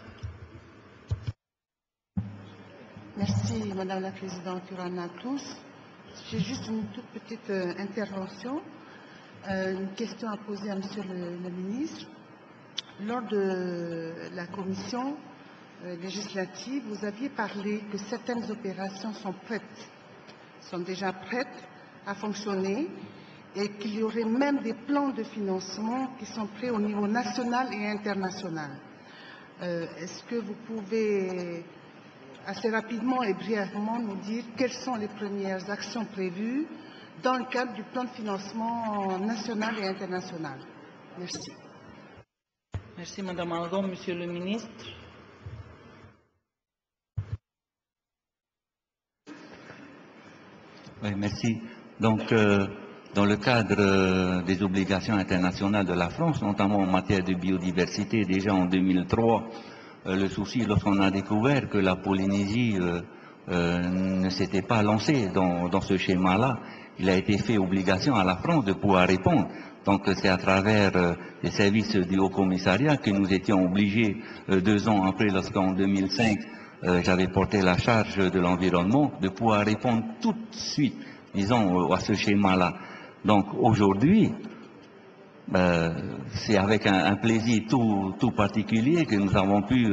Merci, Madame la Présidente, Yorana, à tous. J'ai juste une toute petite intervention, une question à poser à Monsieur le ministre. Lors de la commission législative, vous aviez parlé que certaines opérations sont déjà prêtes à fonctionner et qu'il y aurait même des plans de financement qui sont prêts au niveau national et international. Est-ce que vous pouvez assez rapidement et brièvement nous dire quelles sont les premières actions prévues dans le cadre du plan de financement national et international? Merci. Merci, Madame Algon. Monsieur le ministre. Oui, merci. Donc, dans le cadre des obligations internationales de la France, notamment en matière de biodiversité, déjà en 2003, le souci, lorsqu'on a découvert que la Polynésie ne s'était pas lancée dans ce schéma-là, il a été fait obligation à la France de pouvoir répondre. Donc c'est à travers les services du Haut-Commissariat que nous étions obligés, 2 ans après, lorsqu'en 2005, j'avais porté la charge de l'environnement, de pouvoir répondre tout de suite, disons, à ce schéma-là. Donc aujourd'hui, c'est avec un plaisir tout particulier que nous avons pu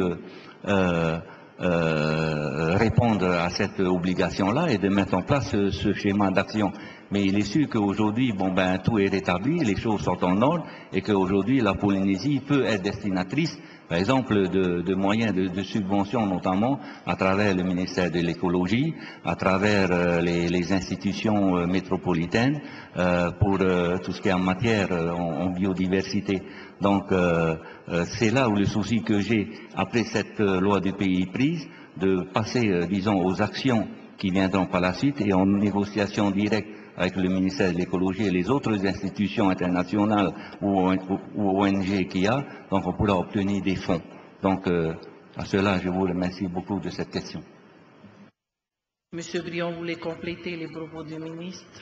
répondre à cette obligation-là et de mettre en place ce schéma d'action. Mais il est sûr qu'aujourd'hui, tout est rétabli, les choses sont en ordre et qu'aujourd'hui, la Polynésie peut être destinatrice, par exemple, de moyens de subvention, notamment à travers le ministère de l'écologie, à travers les institutions métropolitaines, pour tout ce qui est en matière en biodiversité. Donc, c'est là où le souci que j'ai, après cette loi du pays prise, de passer, disons, aux actions qui viendront par la suite et en négociation directe avec le ministère de l'écologie et les autres institutions internationales ou ONG qu'il y a, donc on pourra obtenir des fonds. Donc, à cela, je vous remercie beaucoup de cette question. Monsieur Brion, vous voulez compléter les propos du ministre?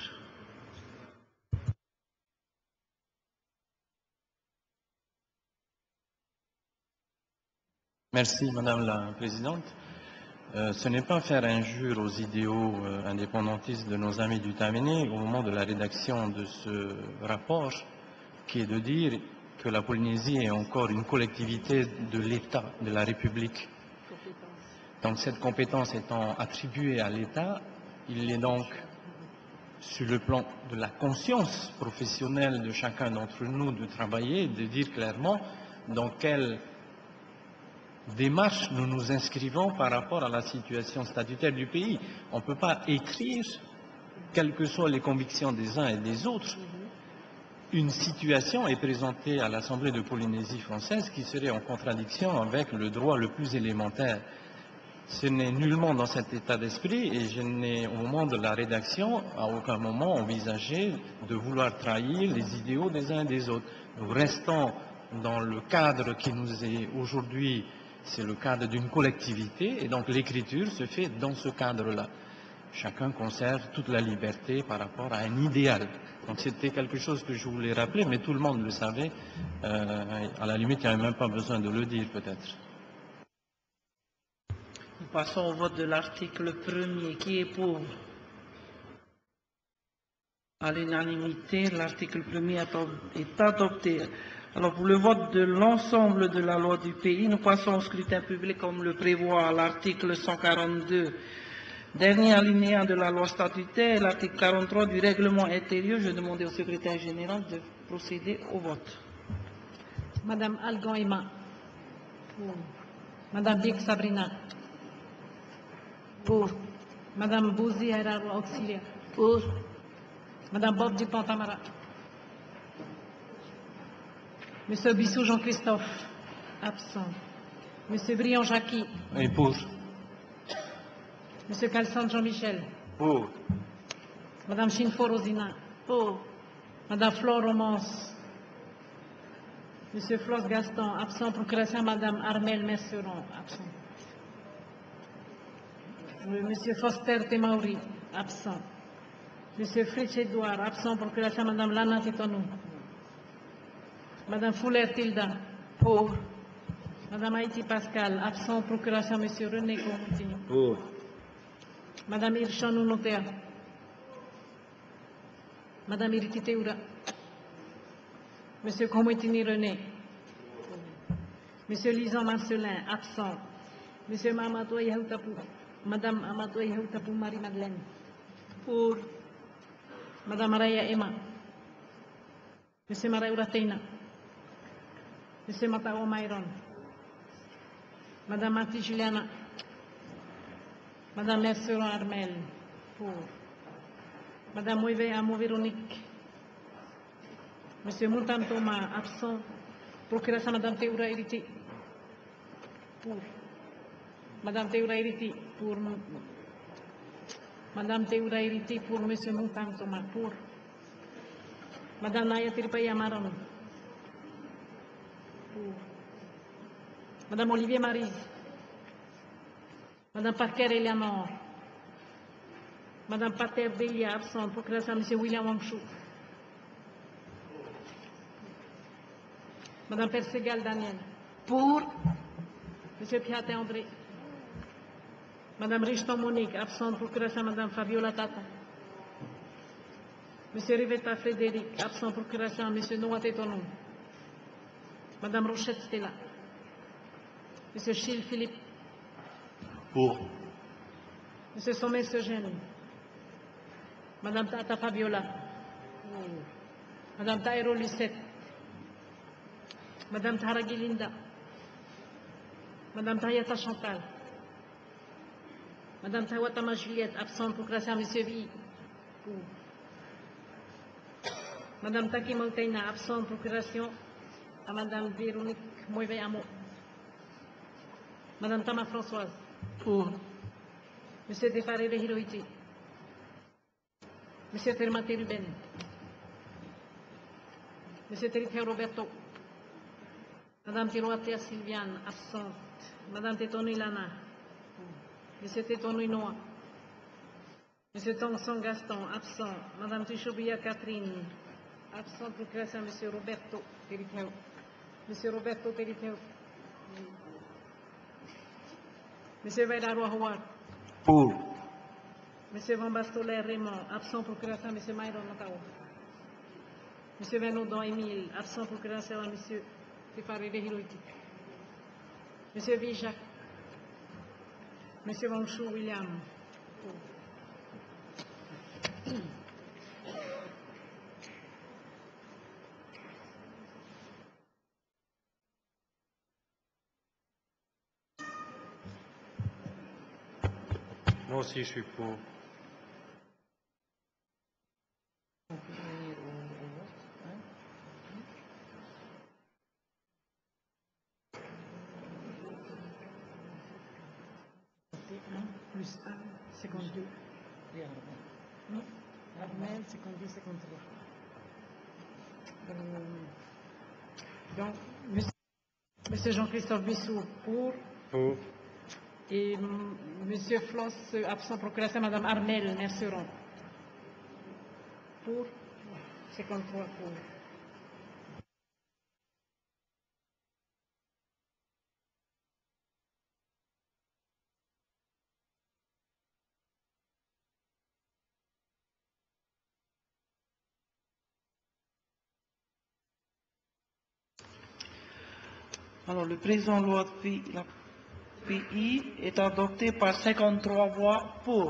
Merci, Madame la Présidente. Ce n'est pas faire injure aux idéaux indépendantistes de nos amis du Taméné au moment de la rédaction de ce rapport, qui est de dire que la Polynésie est encore une collectivité de l'État, de la République. Donc cette compétence étant attribuée à l'État, il est donc sur le plan de la conscience professionnelle de chacun d'entre nous de travailler, de dire clairement dans quelle démarche nous nous inscrivons par rapport à la situation statutaire du pays. On ne peut pas écrire, quelles que soient les convictions des uns et des autres, une situation est présentée à l'Assemblée de Polynésie française qui serait en contradiction avec le droit le plus élémentaire. Ce n'est nullement dans cet état d'esprit et je n'ai, au moment de la rédaction, à aucun moment envisagé de vouloir trahir les idéaux des uns et des autres. Nous restons dans le cadre qui nous est aujourd'hui, c'est le cadre d'une collectivité et donc l'écriture se fait dans ce cadre-là. Chacun conserve toute la liberté par rapport à un idéal. Donc c'était quelque chose que je voulais rappeler, mais tout le monde le savait. À la limite, il n'y avait même pas besoin de le dire peut-être. Nous passons au vote de l'article 1er. Qui est pour? À l'unanimité, l'article 1er est adopté. Alors, pour le vote de l'ensemble de la loi du pays, nous passons au scrutin public comme le prévoit l'article 142, dernier alinéa de la loi statutaire, l'article 43 du règlement intérieur. Je demande au secrétaire général de procéder au vote. Madame Algon Emma. Pour. Madame Bik Sabrina. Pour. Madame Bouzi Heraro Auxilia. Pour. Madame Bob Dupont-Tamara. Monsieur Bissou Jean-Christophe, absent. Monsieur Brion Jacqui. Et pour. Monsieur Calçon Jean-Michel. Pour. Madame Chinfo Rosina. Pour. Madame Flore Romance. Monsieur Floss Gaston, absent. Procuration Madame Armelle Merceron, absent. Monsieur Foster Temauri, absent. Monsieur Fritz Edouard, absent. Procuration Madame Lana Titonou. Madame Fuller Tilda, pour. Madame Haïti Pascal, absent. Procuration Monsieur René Comontini. Pour. Madame Hirchanou Notea. Madame Iriti Teoura. Monsieur Comontini René. Monsieur Lison Marcelin, absent. Monsieur Mamadou Yahoutapou. Madame Amadou Yahoutapou Marie-Madeleine. Pour. Madame Raya Emma. Monsieur Maraoura Teina. Monsieur Matao Mayron. Madame Mati Juliana. Madame Merceron Armel. Pour. Madame Mouive Amo Véronique. Monsieur Moutan Thomas, absent. Procuration Madame Théoura Hériti. Pour. Madame Théoura Hériti. Pour. Madame Théoura Hériti pour Monsieur Moutan Thomas. Pour. Madame Naya Tirpaya Maron. Pour. Madame Olivier Marise. Madame Parker Eleanor. Madame Pater Delia, absente. Procuration Monsieur William Wangchou. Madame Persegal Daniel. Pour. Monsieur Piaté André. Madame Richton Monique, absente. Procuration Madame Fabiola Tata. Monsieur Rivetta Frédéric, absent. Procuration Monsieur Noah Tétonou. Madame Rochette Stella. Monsieur Chil Philippe. Pour. Monsieur Sommet Eugène. Madame Tata Fabiola. Madame Taïro Lucette. Madame Taragui Linda. Madame Tayata Chantal. Madame Tawatama Juliette, absente. Procuration Monsieur Vi. Pour. Madame Taki Montaina, absente. Procuration à Madame Véronique Moïve Amo. Madame Tama Françoise. Pour. Monsieur Defaré Hiroiti. Monsieur Termate Ruben. Monsieur Terité Roberto. Madame Tiroatea Sylviane, absente. Madame Tétonou Ilana. Monsieur Tétonou Noah. Monsieur Thomson Gaston, absent. Madame Tichobia Catherine, absent. Procuration Monsieur Roberto Teriteo. Monsieur Roberto Teriteo. Monsieur Vaidaro Howard. Pour. Monsieur Van Bastolet Raymond, absent. Procuration Monsieur Myron Matao. Monsieur Venodon Émile, absent. Procuration à Monsieur Tifaré Hiroiti. Monsieur Vijac. Monsieur Wangchou William. Moi aussi, je suis pour. Plus 1, 52. Armel, 52, 53. Donc, Monsieur Jean-Christophe Bissou pour. Pour. Et Monsieur Floss, absent. Procuration Madame Armelle Merceron. Pour. 53 pour. Alors, le présent loi de pays est adopté par 53 voix pour.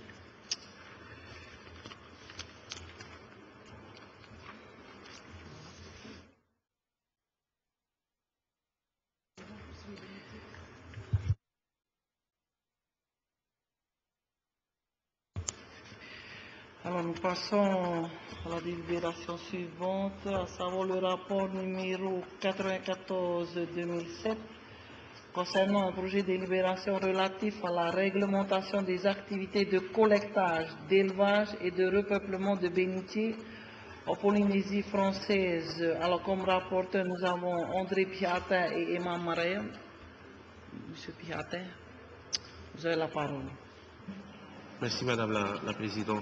Alors, nous passons à la délibération suivante, à savoir le rapport numéro 94-2007 concernant un projet de délibération relatif à la réglementation des activités de collectage, d'élevage et de repeuplement de bénitiers en Polynésie française. Alors, comme rapporteur, nous avons André Piatin et Emma Marais. Monsieur Piatin, vous avez la parole. Merci Madame la Présidente.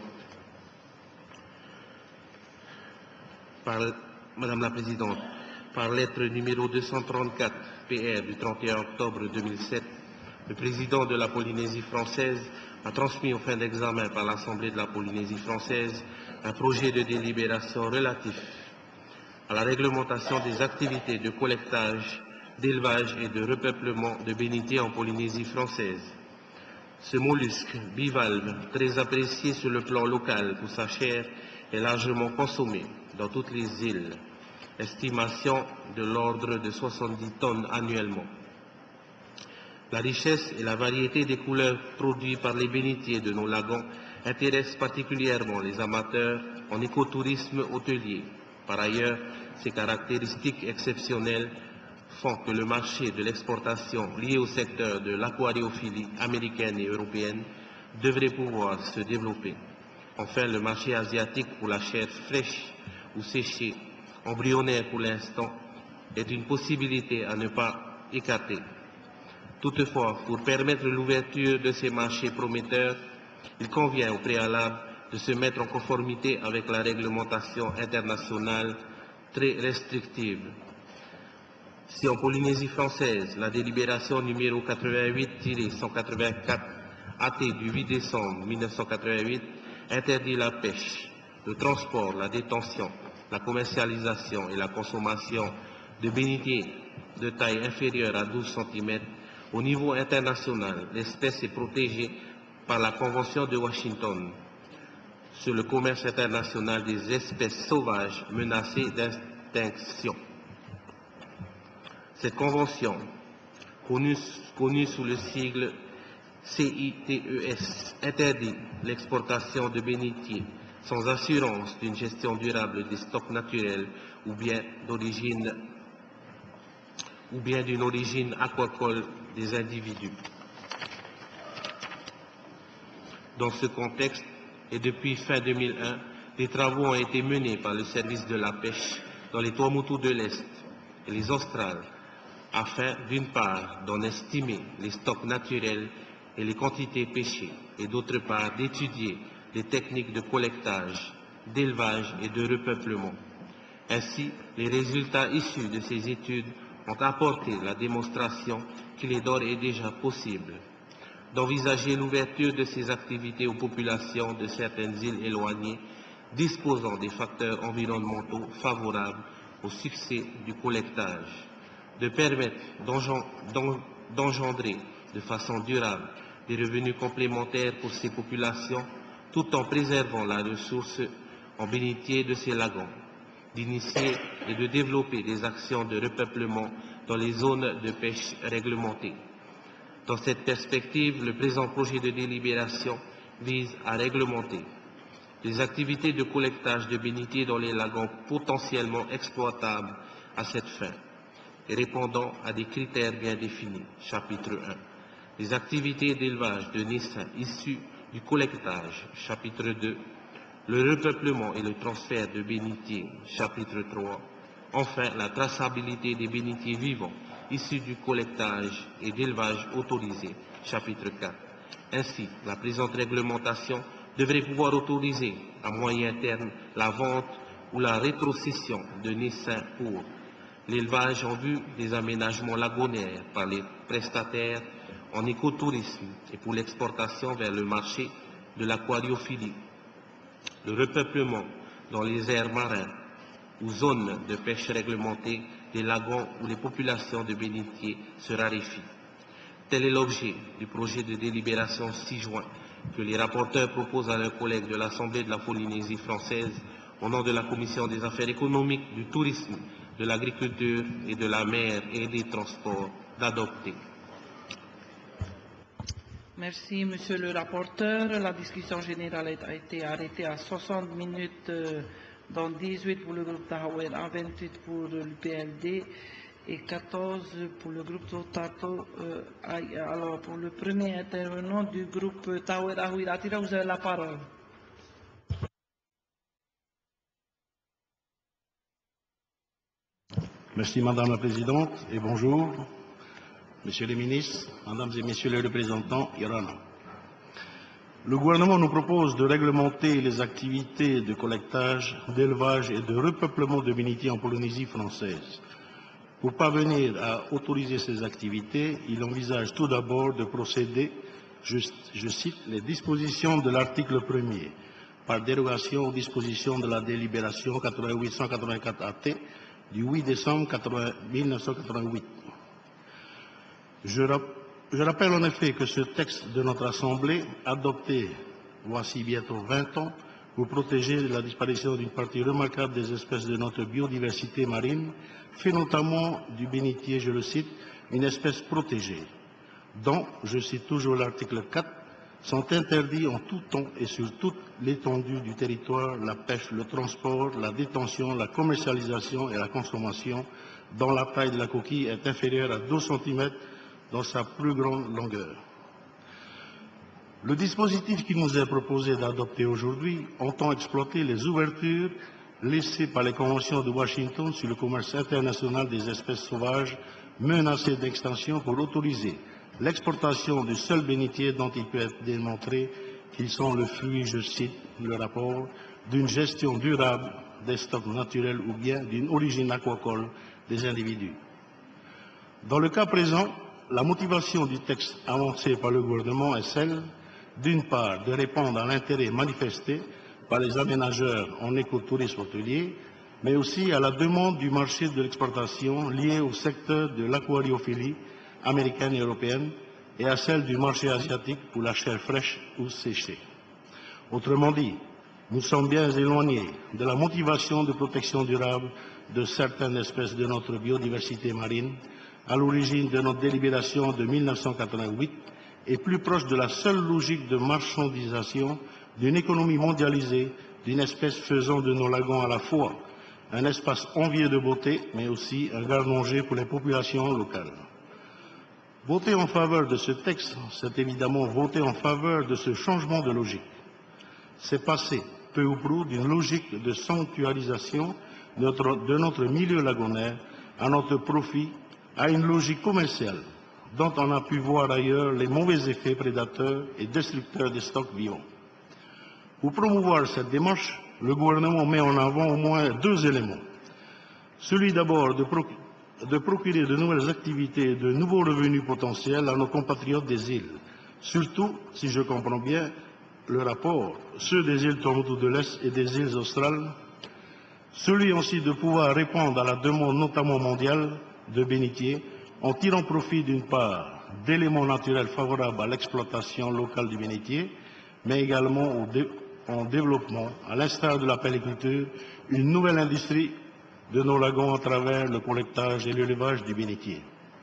Madame la Présidente, par lettre numéro 234 PR du 31 octobre 2007, le président de la Polynésie française a transmis aux fins d'examen par l'Assemblée de la Polynésie française un projet de délibération relatif à la réglementation des activités de collectage, d'élevage et de repeuplement de bénitiers en Polynésie française. Ce mollusque bivalve, très apprécié sur le plan local pour sa chair, est largement consommé dans toutes les îles, estimation de l'ordre de 70 tonnes annuellement. La richesse et la variété des couleurs produites par les bénitiers de nos lagons intéressent particulièrement les amateurs en écotourisme hôtelier. Par ailleurs, ces caractéristiques exceptionnelles font que le marché de l'exportation lié au secteur de l'aquariophilie américaine et européenne devrait pouvoir se développer. Enfin, le marché asiatique pour la chair fraîche ou séchée, embryonnaire pour l'instant, est une possibilité à ne pas écarter. Toutefois, pour permettre l'ouverture de ces marchés prometteurs, il convient au préalable de se mettre en conformité avec la réglementation internationale très restrictive. Si en Polynésie française, la délibération numéro 88-184 AT du 8 décembre 1988 interdit la pêche, le transport, la détention, la commercialisation et la consommation de bénitiers de taille inférieure à 12 cm, au niveau international, l'espèce est protégée par la Convention de Washington sur le commerce international des espèces sauvages menacées d'extinction. Cette convention, connue sous le sigle CITES, interdit l'exportation de bénitiers sans assurance d'une gestion durable des stocks naturels ou bien d'une origine aquacole des individus. Dans ce contexte, et depuis fin 2001, des travaux ont été menés par le service de la pêche dans les Tuamotu de l'Est et les Australes, afin, d'une part, d'en estimer les stocks naturels et les quantités pêchées, et d'autre part, d'étudier les techniques de collectage, d'élevage et de repeuplement. Ainsi, les résultats issus de ces études ont apporté la démonstration qu'il est d'ores et déjà possible d'envisager l'ouverture de ces activités aux populations de certaines îles éloignées disposant des facteurs environnementaux favorables au succès du collectage, de permettre d'engendrer de façon durable des revenus complémentaires pour ces populations tout en préservant la ressource en bénitier de ces lagons, d'initier et de développer des actions de repeuplement dans les zones de pêche réglementées. Dans cette perspective, le présent projet de délibération vise à réglementer les activités de collectage de bénitiers dans les lagons potentiellement exploitables à cette fin et répondant à des critères bien définis. Chapitre 1. Les activités d'élevage de naissains issus du collectage. Chapitre 2. Le repeuplement et le transfert de bénitiers. Chapitre 3. Enfin, la traçabilité des bénitiers vivants issus du collectage et d'élevage autorisé. Chapitre 4. Ainsi, la présente réglementation devrait pouvoir autoriser à moyen terme la vente ou la rétrocession de naissains pour l'élevage en vue des aménagements lagonaires par les prestataires en écotourisme et pour l'exportation vers le marché de l'aquariophilie, le repeuplement dans les aires marins ou zones de pêche réglementées des lagons où les populations de bénitiers se raréfient. Tel est l'objet du projet de délibération 6 juin que les rapporteurs proposent à leurs collègues de l'Assemblée de la Polynésie française au nom de la Commission des affaires économiques, du tourisme, de l'agriculture et de la mer et des transports d'adopter. Merci, Monsieur le rapporteur. La discussion générale a été arrêtée à 60 minutes, dont 18 pour le groupe Tahawera, 28 pour le PLD et 14 pour le groupe Totato. Alors, pour le premier intervenant du groupe Tahawera Huiratira, vous avez la parole. Merci Madame la Présidente et bonjour. Messieurs les ministres, Mesdames et Messieurs les représentants, Irana. Le gouvernement nous propose de réglementer les activités de collectage, d'élevage et de repeuplement de bénitiers en Polynésie française. Pour parvenir à autoriser ces activités, il envisage tout d'abord de procéder, je cite, les dispositions de l'article 1er, par dérogation aux dispositions de la délibération 8884 AT du 8 décembre 1988. Je rappelle en effet que ce texte de notre Assemblée, adopté voici bientôt 20 ans, pour protéger la disparition d'une partie remarquable des espèces de notre biodiversité marine, fait notamment du bénitier, je le cite, une espèce protégée, dont, je cite toujours l'article 4, sont interdits en tout temps et sur toute l'étendue du territoire la pêche, le transport, la détention, la commercialisation et la consommation dont la taille de la coquille est inférieure à 12 cm dans sa plus grande longueur. Le dispositif qui nous est proposé d'adopter aujourd'hui entend exploiter les ouvertures laissées par les conventions de Washington sur le commerce international des espèces sauvages menacées d'extinction pour autoriser l'exportation du seul bénitier dont il peut être démontré qu'ils sont le fruit, je cite le rapport, d'une gestion durable des stocks naturels ou bien d'une origine aquacole des individus. Dans le cas présent, la motivation du texte avancé par le gouvernement est celle, d'une part, de répondre à l'intérêt manifesté par les aménageurs en écotourisme hôtelier, mais aussi à la demande du marché de l'exportation liée au secteur de l'aquariophilie américaine et européenne et à celle du marché asiatique pour la chair fraîche ou séchée. Autrement dit, nous sommes bien éloignés de la motivation de protection durable de certaines espèces de notre biodiversité marine, à l'origine de notre délibération de 1988, et plus proche de la seule logique de marchandisation d'une économie mondialisée, d'une espèce faisant de nos lagons à la fois un espace envié de beauté, mais aussi un garde-manger pour les populations locales. Voter en faveur de ce texte, c'est évidemment voter en faveur de ce changement de logique. C'est passer, peu ou prou, d'une logique de sanctuarisation de notre milieu lagonaire à notre profit, à une logique commerciale, dont on a pu voir ailleurs les mauvais effets prédateurs et destructeurs des stocks vivants. Pour promouvoir cette démarche, le gouvernement met en avant au moins deux éléments. Celui d'abord de procurer de nouvelles activités et de nouveaux revenus potentiels à nos compatriotes des îles, surtout, si je comprends bien le rapport, ceux des îles Tuamotu de l'Est et des îles australes. Celui aussi de pouvoir répondre à la demande notamment mondiale de bénitiers en tirant profit d'une part d'éléments naturels favorables à l'exploitation locale du bénitier, mais également en développement, à l'instar de la pelliculture, une nouvelle industrie de nos lagons à travers le collectage et l'élevage du bénitier.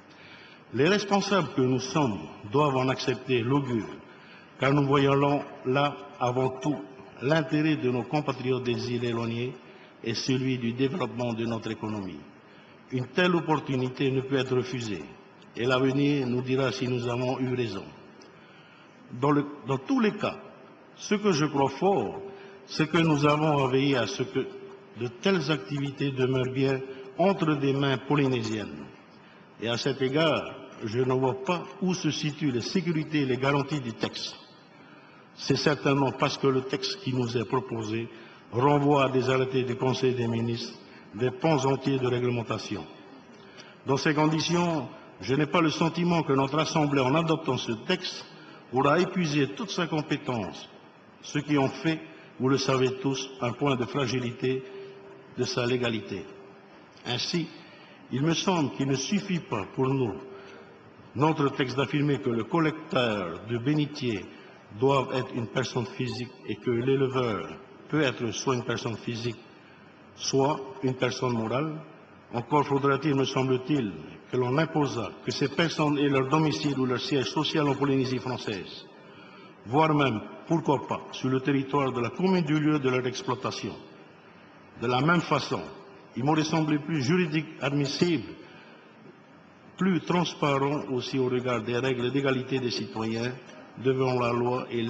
Les responsables que nous sommes doivent en accepter l'augure, car nous voyons là avant tout l'intérêt de nos compatriotes des îles éloignées et celui du développement de notre économie. Une telle opportunité ne peut être refusée, et l'avenir nous dira si nous avons eu raison. Dans tous les cas, ce que je crois fort, c'est que nous avons à veiller à ce que de telles activités demeurent bien entre des mains polynésiennes. Et à cet égard, je ne vois pas où se situent les sécurités et les garanties du texte. C'est certainement parce que le texte qui nous est proposé renvoie à des arrêtés du Conseil des ministres des pans entiers de réglementation. Dans ces conditions, je n'ai pas le sentiment que notre Assemblée, en adoptant ce texte, aura épuisé toute sa compétence, ce qui en fait, vous le savez tous, un point de fragilité de sa légalité. Ainsi, il me semble qu'il ne suffit pas pour nous, notre texte, d'affirmer que le collecteur de bénitiers doit être une personne physique et que l'éleveur peut être soit une personne physique, soit une personne morale. Encore faudra-t-il, me semble-t-il, que l'on imposât que ces personnes aient leur domicile ou leur siège social en Polynésie française, voire même, pourquoi pas, sur le territoire de la commune du lieu de leur exploitation. De la même façon, il m'aurait semblé plus juridique, admissible, plus transparent aussi au regard des règles d'égalité des citoyens devant la loi et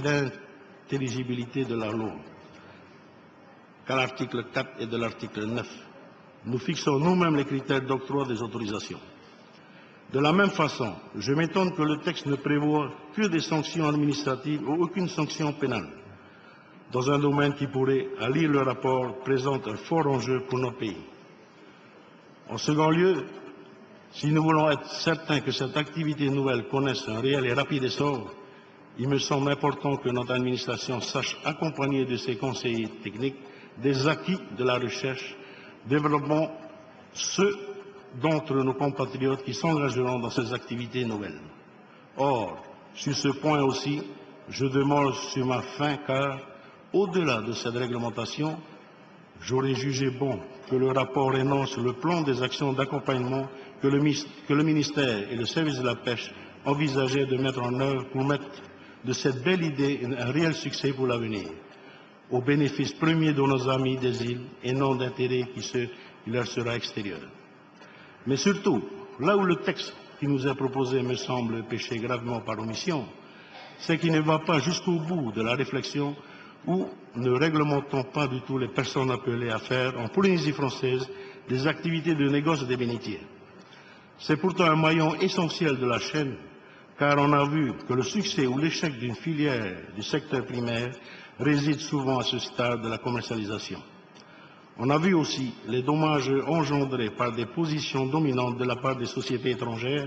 l'intelligibilité de la loi, qu'à l'article 4 et de l'article 9. nous fixons nous-mêmes les critères d'octroi des autorisations. De la même façon, je m'étonne que le texte ne prévoit que des sanctions administratives ou aucune sanction pénale, dans un domaine qui pourrait, à lire le rapport, présente un fort enjeu pour notre pays. En second lieu, si nous voulons être certains que cette activité nouvelle connaisse un réel et rapide essor, il me semble important que notre administration sache accompagner de ses conseillers techniques des acquis de la recherche, développant ceux d'entre nos compatriotes qui s'engageront dans ces activités nouvelles. Or, sur ce point aussi, je demeure sur ma faim car, au-delà de cette réglementation, j'aurais jugé bon que le rapport énonce le plan des actions d'accompagnement que le ministère et le service de la pêche envisageaient de mettre en œuvre pour mettre de cette belle idée un réel succès pour l'avenir, au bénéfice premier de nos amis des îles et non d'intérêt qui leur sera extérieur. Mais surtout, là où le texte qui nous est proposé me semble pécher gravement par omission, c'est qu'il ne va pas jusqu'au bout de la réflexion où ne réglementons pas du tout les personnes appelées à faire en Polynésie française des activités de négoce des bénitiers. C'est pourtant un maillon essentiel de la chaîne, car on a vu que le succès ou l'échec d'une filière du secteur primaire réside souvent à ce stade de la commercialisation. On a vu aussi les dommages engendrés par des positions dominantes de la part des sociétés étrangères,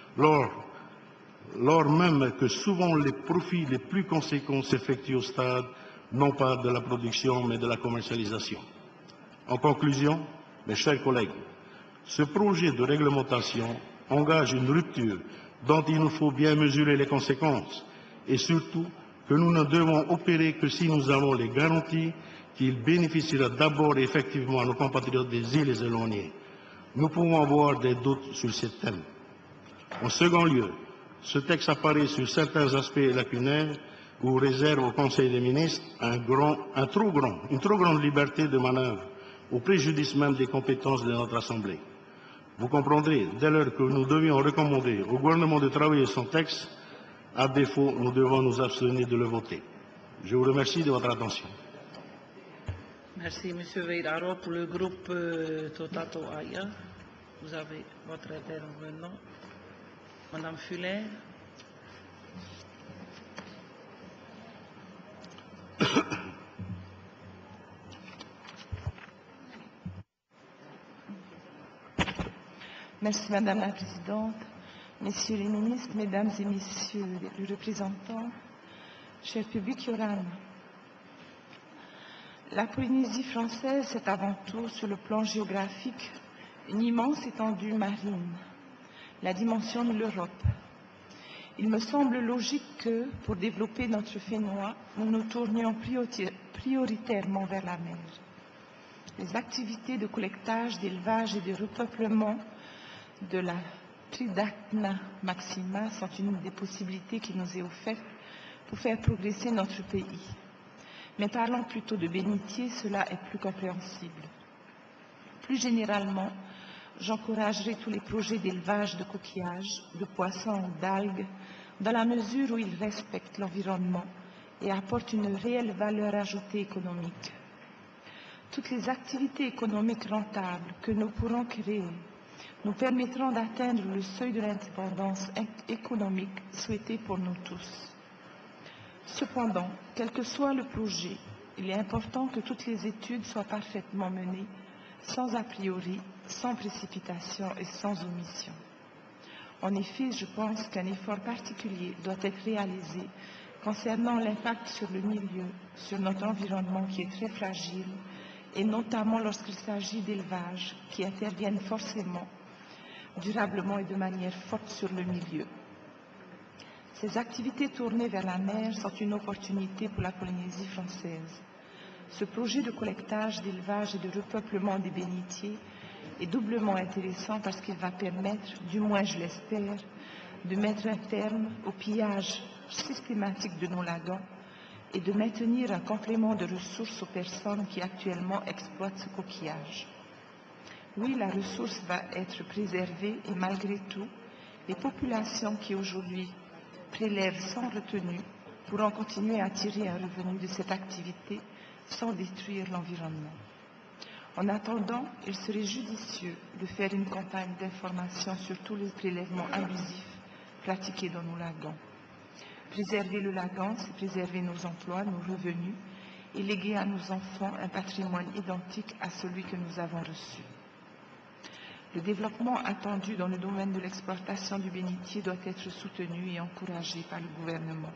lors même que souvent les profits les plus conséquents s'effectuent au stade non pas de la production mais de la commercialisation. En conclusion, mes chers collègues, ce projet de réglementation engage une rupture dont il nous faut bien mesurer les conséquences et surtout que nous ne devons opérer que si nous avons les garanties qu'il bénéficiera d'abord et effectivement à nos compatriotes des îles éloignées. Nous pouvons avoir des doutes sur ces thèmes. En second lieu, ce texte apparaît sur certains aspects lacunaires ou réserve au Conseil des ministres une trop grande liberté de manœuvre au préjudice même des compétences de notre Assemblée. Vous comprendrez, dès lors que nous devions recommander au gouvernement de travailler son texte, à défaut, nous devons nous abstenir de le voter. Je vous remercie de votre attention. Merci, M. Veiraro. Pour le groupe Totato Aya, vous avez votre intervenant. Madame Fuller. Merci Madame la Présidente, Messieurs les ministres, Mesdames et Messieurs les représentants, cher public Yoran. La Polynésie française, c'est avant tout, sur le plan géographique, une immense étendue marine, la dimension de l'Europe. Il me semble logique que, pour développer notre fénois, nous nous tournions prioritairement vers la mer. Les activités de collectage, d'élevage et de repeuplement de la Tridacna maxima sont une des possibilités qui nous est offerte pour faire progresser notre pays. Mais parlons plutôt de bénitier, cela est plus compréhensible. Plus généralement, j'encouragerai tous les projets d'élevage de coquillages, de poissons ou d'algues, dans la mesure où ils respectent l'environnement et apportent une réelle valeur ajoutée économique. Toutes les activités économiques rentables que nous pourrons créer nous permettront d'atteindre le seuil de l'indépendance économique souhaité pour nous tous. Cependant, quel que soit le projet, il est important que toutes les études soient parfaitement menées, sans a priori, sans précipitation et sans omission. En effet, je pense qu'un effort particulier doit être réalisé concernant l'impact sur le milieu, sur notre environnement qui est très fragile, et notamment lorsqu'il s'agit d'élevages qui interviennent forcément, durablement et de manière forte sur le milieu. Ces activités tournées vers la mer sont une opportunité pour la Polynésie française. Ce projet de collectage, d'élevage et de repeuplement des bénitiers est doublement intéressant parce qu'il va permettre, du moins je l'espère, de mettre un terme au pillage systématique de nos lagons et de maintenir un complément de ressources aux personnes qui actuellement exploitent ce coquillage. Oui, la ressource va être préservée et malgré tout, les populations qui aujourd'hui prélèvent sans retenue pourront continuer à tirer un revenu de cette activité sans détruire l'environnement. En attendant, il serait judicieux de faire une campagne d'information sur tous les prélèvements abusifs pratiqués dans nos lagons. Préserver le lagon, c'est préserver nos emplois, nos revenus et léguer à nos enfants un patrimoine identique à celui que nous avons reçu. Le développement attendu dans le domaine de l'exportation du bénitier doit être soutenu et encouragé par le gouvernement.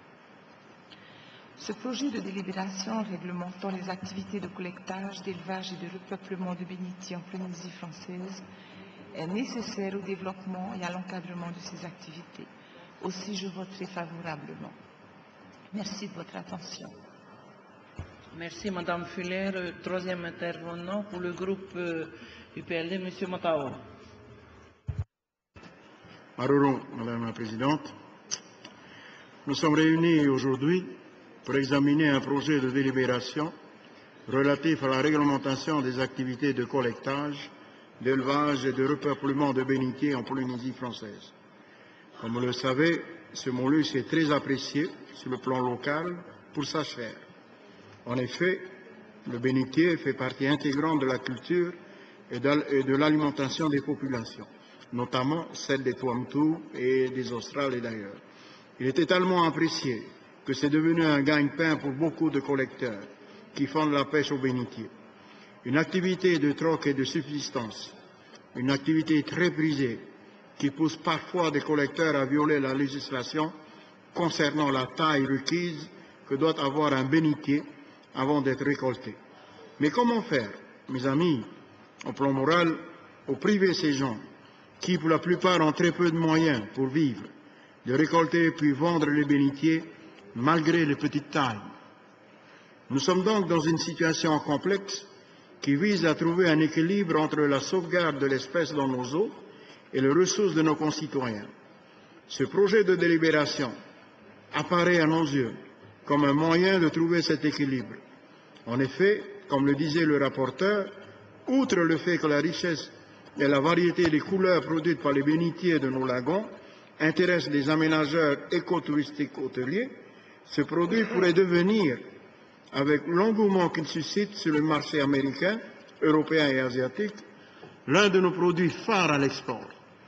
Ce projet de délibération réglementant les activités de collectage, d'élevage et de repeuplement de bénitiers en Polynésie française est nécessaire au développement et à l'encadrement de ces activités. Aussi, je voterai favorablement. Merci de votre attention. Merci, Madame Fuller. Troisième intervenant pour le groupe UPLD, Monsieur Matao. Maroro, Madame la Présidente. Nous sommes réunis aujourd'hui pour examiner un projet de délibération relatif à la réglementation des activités de collectage, d'élevage et de repeuplement de bénitiers en Polynésie française. Comme vous le savez, ce mollusque est très apprécié sur le plan local pour sa chair. En effet, le bénitier fait partie intégrante de la culture et de l'alimentation des populations, notamment celle des Tuamotu et des Australes et d'ailleurs. Il était tellement apprécié que c'est devenu un gagne-pain pour beaucoup de collecteurs qui font de la pêche au bénitier. Une activité de troc et de subsistance, une activité très prisée qui pousse parfois des collecteurs à violer la législation concernant la taille requise que doit avoir un bénitier avant d'être récolté. Mais comment faire, mes amis, au plan moral, pour priver ces gens, qui pour la plupart ont très peu de moyens pour vivre, de récolter puis vendre les bénitiers malgré les petites tailles? Nous sommes donc dans une situation complexe qui vise à trouver un équilibre entre la sauvegarde de l'espèce dans nos eaux et les ressources de nos concitoyens. Ce projet de délibération apparaît à nos yeux comme un moyen de trouver cet équilibre. En effet, comme le disait le rapporteur, outre le fait que la richesse et la variété des couleurs produites par les bénitiers de nos lagons intéressent les aménageurs écotouristiques hôteliers, ce produit pourrait devenir, avec l'engouement qu'il suscite sur le marché américain, européen et asiatique, l'un de nos produits phares à l'export.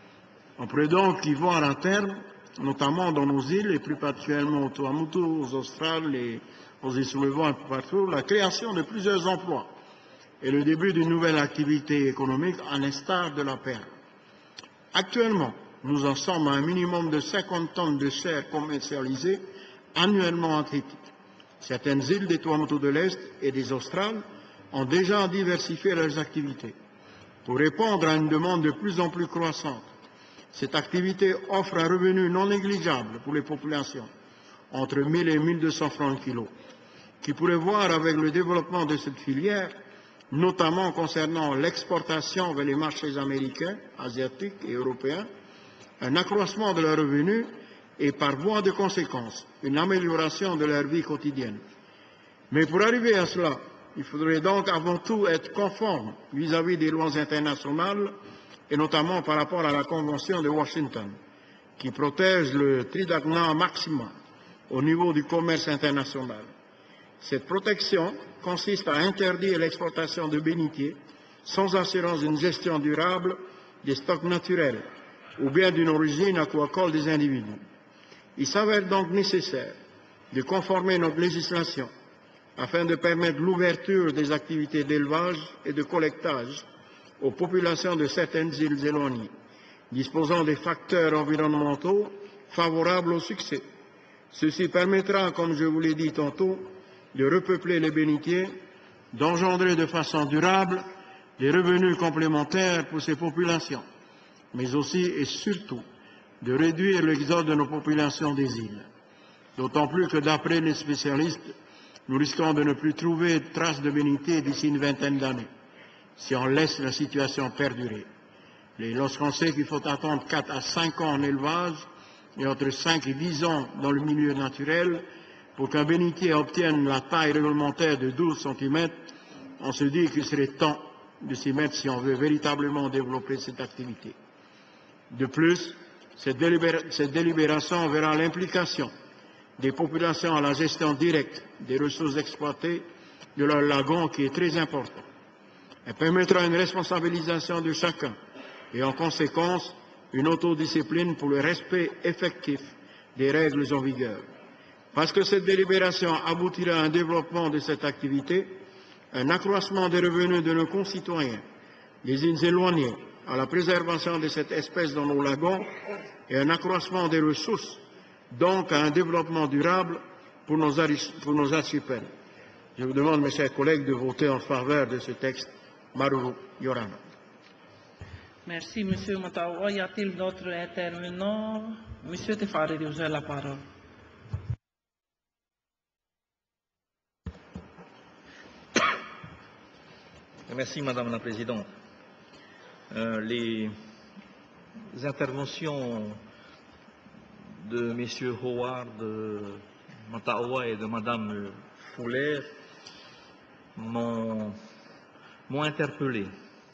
On pourrait donc y voir à terme, notamment dans nos îles, et plus particulièrement aux Tuamotu, aux Australes et aux îles sous le vent un peu partout, la création de plusieurs emplois et le début d'une nouvelle activité économique à l'instar de la perle. Actuellement, nous en sommes à un minimum de 50 tonnes de chair commercialisées annuellement en Tahiti. Certaines îles des Tuamotu de l'Est et des Australes ont déjà diversifié leurs activités. Pour répondre à une demande de plus en plus croissante, cette activité offre un revenu non négligeable pour les populations, entre 1 000 et 1 200 francs le kilo, qui pourrait voir avec le développement de cette filière, notamment concernant l'exportation vers les marchés américains, asiatiques et européens, un accroissement de leurs revenus et par voie de conséquence, une amélioration de leur vie quotidienne. Mais pour arriver à cela, il faudrait donc avant tout être conforme vis-à-vis des lois internationales et notamment par rapport à la Convention de Washington, qui protège le Tridacna maximum au niveau du commerce international. Cette protection consiste à interdire l'exportation de bénitiers sans assurance d'une gestion durable des stocks naturels ou bien d'une origine aquacole des individus. Il s'avère donc nécessaire de conformer notre législation afin de permettre l'ouverture des activités d'élevage et de collectage aux populations de certaines îles éloignées, disposant des facteurs environnementaux favorables au succès. Ceci permettra, comme je vous l'ai dit tantôt, de repeupler les bénitiers, d'engendrer de façon durable des revenus complémentaires pour ces populations, mais aussi et surtout de réduire l'exode de nos populations des îles. D'autant plus que d'après les spécialistes, nous risquons de ne plus trouver de traces de bénitiers d'ici une vingtaine d'années, si on laisse la situation perdurer. Et lorsqu'on sait qu'il faut attendre 4 à 5 ans en élevage et entre 5 et 10 ans dans le milieu naturel pour qu'un bénitier obtienne la taille réglementaire de 12 cm, on se dit qu'il serait temps de s'y mettre si on veut véritablement développer cette activité. De plus, cette délibération verra l'implication des populations à la gestion directe des ressources exploitées de leur lagon qui est très important. Elle permettra une responsabilisation de chacun et en conséquence une autodiscipline pour le respect effectif des règles en vigueur. Parce que cette délibération aboutira à un développement de cette activité, un accroissement des revenus de nos concitoyens, des îles éloignées, à la préservation de cette espèce dans nos lagons et un accroissement des ressources, donc à un développement durable pour nos archipels. Je vous demande, mes chers collègues, de voter en faveur de ce texte. Maruru Yorana. Merci, M. Matawa. Y a-t-il d'autres intervenants? M. Tefari, vous avez la parole. Merci, Madame la Présidente. Les interventions de M. Howard, de Matawa et de Madame Fuller m'ont interpellé.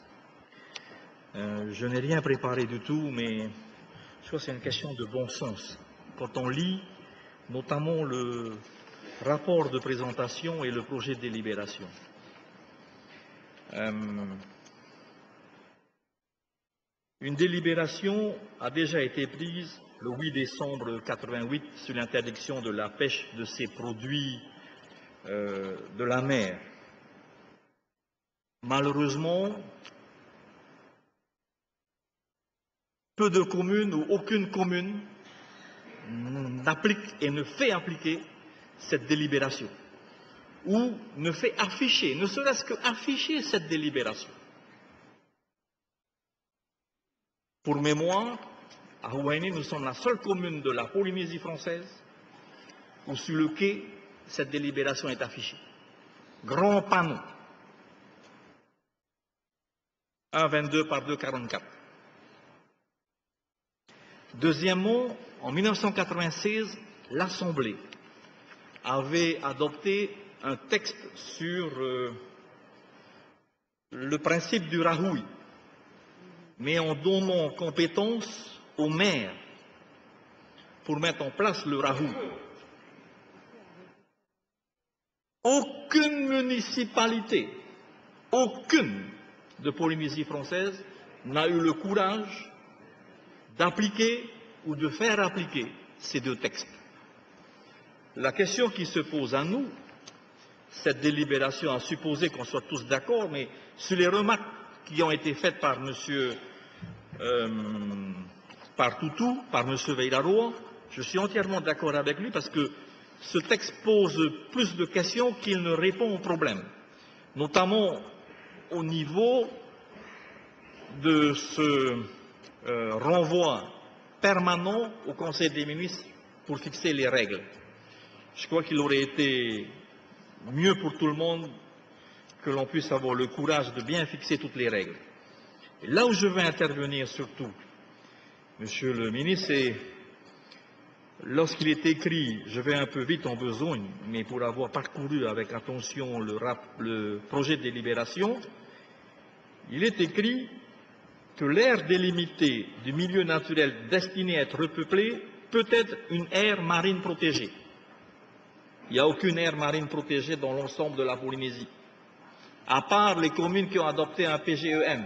Je n'ai rien préparé du tout, mais je crois que c'est une question de bon sens. Quand on lit notamment le rapport de présentation et le projet de délibération. Une délibération a déjà été prise le 8 décembre 1988 sur l'interdiction de la pêche de ces produits de la mer. Malheureusement, peu de communes ou aucune commune n'applique et ne fait appliquer cette délibération ou ne fait afficher, ne serait-ce qu'afficher cette délibération. Pour mémoire, à Houaini, nous sommes la seule commune de la Polynésie française où sur le quai, cette délibération est affichée. Grand panneau. 1,22 par 2,44. Deuxièmement, en 1996, l'Assemblée avait adopté un texte sur le principe du rahoui, mais en donnant compétence aux maires pour mettre en place le rahoui. Aucune municipalité, aucune de Polynésie française n'a eu le courage d'appliquer ou de faire appliquer ces deux textes. La question qui se pose à nous, cette délibération a supposé qu'on soit tous d'accord, mais sur les remarques qui ont été faites par M. Toutou, par M. Veiraroa, je suis entièrement d'accord avec lui parce que ce texte pose plus de questions qu'il ne répond aux problèmes, notamment au niveau de ce renvoi permanent au Conseil des ministres pour fixer les règles. Je crois qu'il aurait été mieux pour tout le monde que l'on puisse avoir le courage de bien fixer toutes les règles. Et là où je veux intervenir surtout, Monsieur le ministre, c'est lorsqu'il est écrit, je vais un peu vite en besogne, mais pour avoir parcouru avec attention le projet de délibération, il est écrit que l'aire délimitée du milieu naturel destiné à être repeuplé peut être une aire marine protégée. Il n'y a aucune aire marine protégée dans l'ensemble de la Polynésie, à part les communes qui ont adopté un PGEM.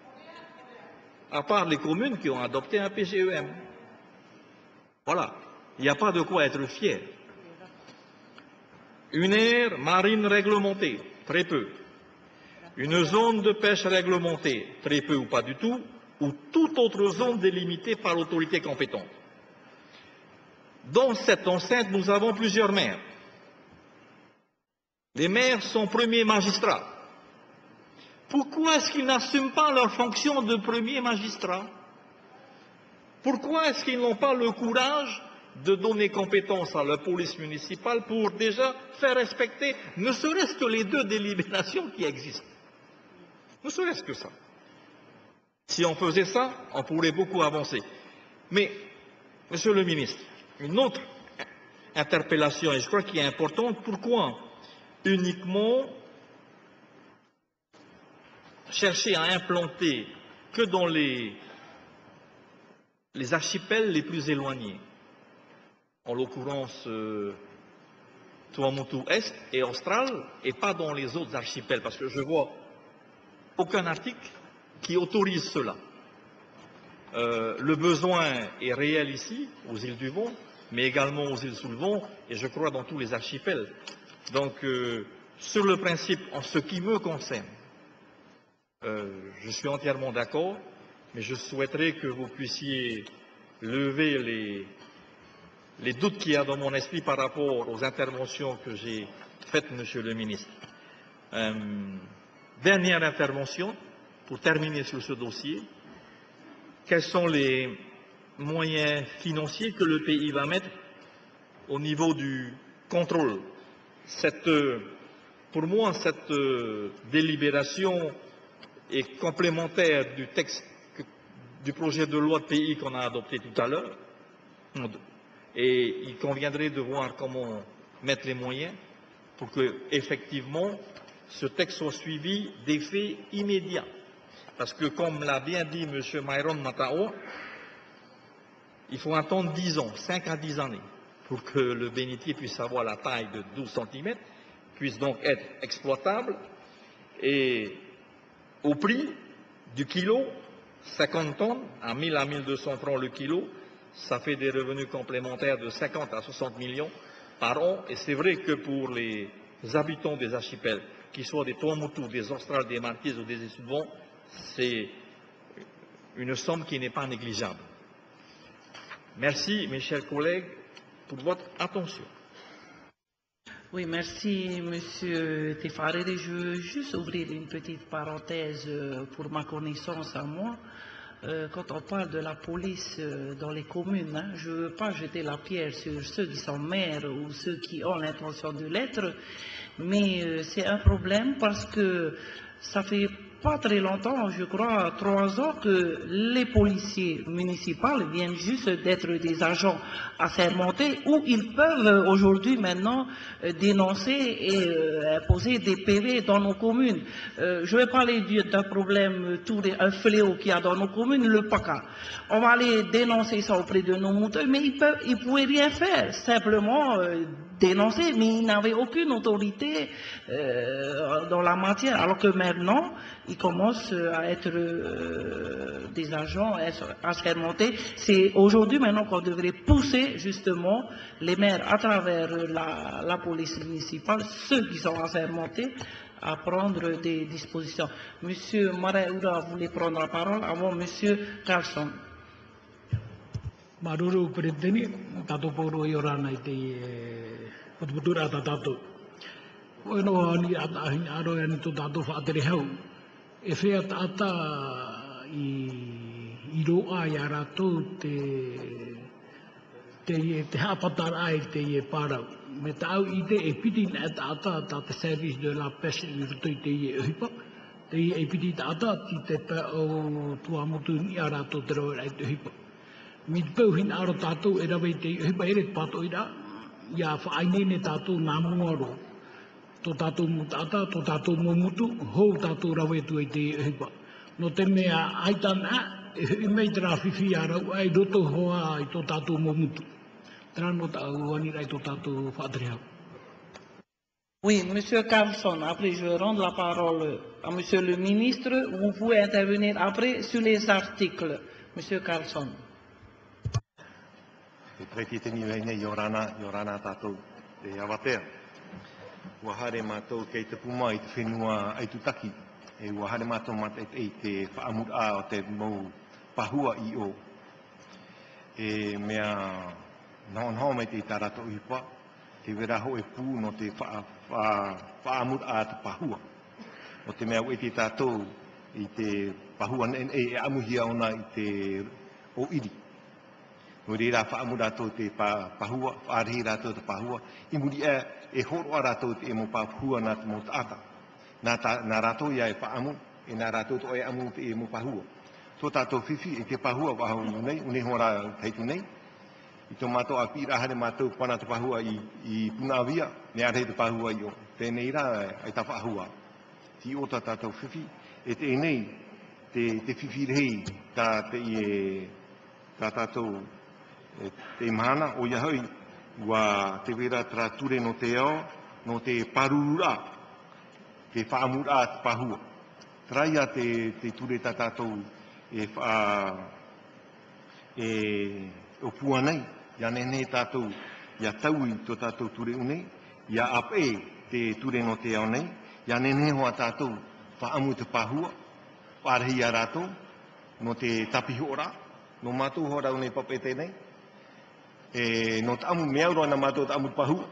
À part les communes qui ont adopté un PGEM. Voilà, il n'y a pas de quoi être fier. Une aire marine réglementée, très peu. Une zone de pêche réglementée, très peu ou pas du tout, ou toute autre zone délimitée par l'autorité compétente. Dans cette enceinte, nous avons plusieurs maires. Les maires sont premiers magistrats. Pourquoi est-ce qu'ils n'assument pas leur fonction de premiers magistrats? Pourquoi est-ce qu'ils n'ont pas le courage de donner compétence à la police municipale pour déjà faire respecter ne serait-ce que les deux délibérations qui existent? Ne serait-ce que ça. Si on faisait ça, on pourrait beaucoup avancer. Mais, Monsieur le ministre, une autre interpellation, et je crois qu'il est importante, pourquoi uniquement chercher à implanter que dans les archipels les plus éloignés, en l'occurrence Tuamotu Est et Austral, et pas dans les autres archipels, parce que je vois aucun article qui autorise cela. Le besoin est réel ici, aux îles du Von, mais également aux îles sous le Von, et je crois dans tous les archipels. Donc, sur le principe, en ce qui me concerne, je suis entièrement d'accord, mais je souhaiterais que vous puissiez lever les doutes qu'il y a dans mon esprit par rapport aux interventions que j'ai faites, Monsieur le ministre. Dernière intervention, pour terminer sur ce dossier. Quels sont les moyens financiers que le pays va mettre au niveau du contrôle? Pour moi, cette délibération est complémentaire du texte du projet de loi de pays qu'on a adopté tout à l'heure. Et il conviendrait de voir comment mettre les moyens pour que, effectivement, ce texte soit suivi d'effets immédiats. Parce que, comme l'a bien dit M. Myron Matawa, il faut attendre 10 ans, 5 à 10 années, pour que le bénitier puisse avoir la taille de 12 cm, puisse donc être exploitable, et au prix du kilo, 50 tonnes, à 1000 à 1200 francs le kilo, ça fait des revenus complémentaires de 50 à 60 millions par an, et c'est vrai que pour les habitants des archipels, qu'ils soient des Tuamotu, des Australes, des Marquises ou des Issoudvon, c'est une somme qui n'est pas négligeable. Merci, mes chers collègues, pour votre attention. Oui, merci, Monsieur Tefarere. Je veux juste ouvrir une petite parenthèse pour ma connaissance à moi. Quand on parle de la police dans les communes, je ne veux pas jeter la pierre sur ceux qui sont maires ou ceux qui ont l'intention de l'être, mais c'est un problème parce que ça fait pas très longtemps, je crois 3 ans, que les policiers municipaux viennent juste d'être des agents assermentés où ils peuvent aujourd'hui maintenant dénoncer et poser des PV dans nos communes. Je vais parler d'un problème, un fléau qu'il y a dans nos communes, le PACA. On va aller dénoncer ça auprès de nos moutons, mais ils ne pouvaient rien faire, simplement dénoncer, mais ils n'avaient aucune autorité dans la matière, alors que maintenant, ils commencent à être des agents assermentés. C'est aujourd'hui maintenant qu'on devrait pousser justement les maires à travers la police municipale, ceux qui sont assermentés, à prendre des dispositions. Monsieur Maraoura voulait prendre la parole avant Monsieur Carlson. Maruru Presidente, Tato Poro Yorana Putura Tato. Bueno, ni aro en tu Tato Fatrehau. Efea Tata Iroa Yarato te hapatar ai te para. Metau ide epidin at ata tata service de la pêche virtue te hipa. Te epidin ata te o tuamutu ni arato tero ai te hipa. Mitpauhin aro tatou era vei te hipa ere pato ira ia whaainene tatou nā mungaro to tatou mutata, to tatou momutu hou tatou rawetu e te hipa no te mea aitana e mei tera whiwhi arau ai roto hoa ai to tatou momutu trano tau anira ai to tatou whaadrehau. Oui, Monsieur Carlson, après je vais rendre la parole à Monsieur le ministre. Vous pouvez intervenir après sur les articles. Monsieur Carlson. E preti tini wehine yorana tātou te awatea. Ua hare mātou kei te puma i te whenua ai tutaki. E ua hare mātou mata e te whaamura o te mou pahua i o. E mea naon mai te tarato ipa. Te wera ho e pū no te whaamura te pahua. O te mea ue te tātou i te pahua e amuhia ona i te o iri. Muri rā whaamura tō te pahua, whaarihi rā tō te pahua, i muri e horo rā tō te e mo pahua nā te mo tāta. Nā rā tō ia e whaamu, e nā rā tō e amu te e mo pahua. Tō tātou whiwhi e te pahua wahau nei, une hora teitu nei. I tō mātou a pira hare mātou pana te pahua i Punawia, ne arhe te pahua i o. Tēnei rā ai ta whahua. Ti o tā tātou whiwhi, e te nei, te whiwhi rei, tā te i e tā tātou te mana o iahoi wa te wera trature no te ao, no te parurura, te whaamura te pahua. traia te ture tā tātou o pua nei, ia nene tātou, ia taui tō tātou ture unei, ia ape te ture no te au nei, ia nene hoa tātou whaamu te pahua, wharehi a rātou, no te tapi hora, no mātou hora unei papete nei, no te amu meauro ana mātou te amu pahua,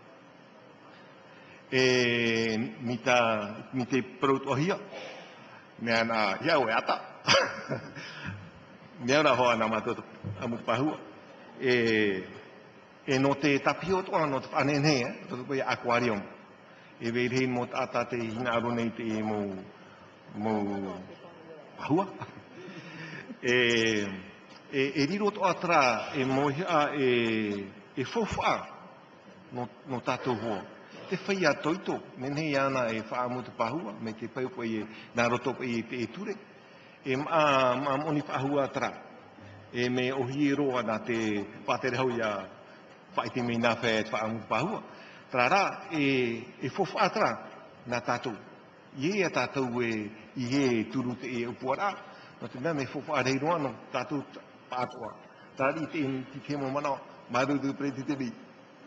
mi te protohia, mea nā iau e ata, mea rā hoa nā mātou te amu pahua, no te tapio toa no te whanenhe, to te koe aquarium, veirei mo te ata te hina arone te mo pahua, riro toa tra mohia fofa no tātou hoa, te whaia toito, nenhei ana whaamu te pahua, me te pau nā roto te ture, maa moni pahua tra, me ohi roa nā te pāterehau ia whaite me nā whae whaamu pahua, tra rā, fofa tra nā tātou, ie a tātou i turu te upuara, no te mea me fofa reiroa no tātou pātoa, tāri te mo mana, maruru preti te bi.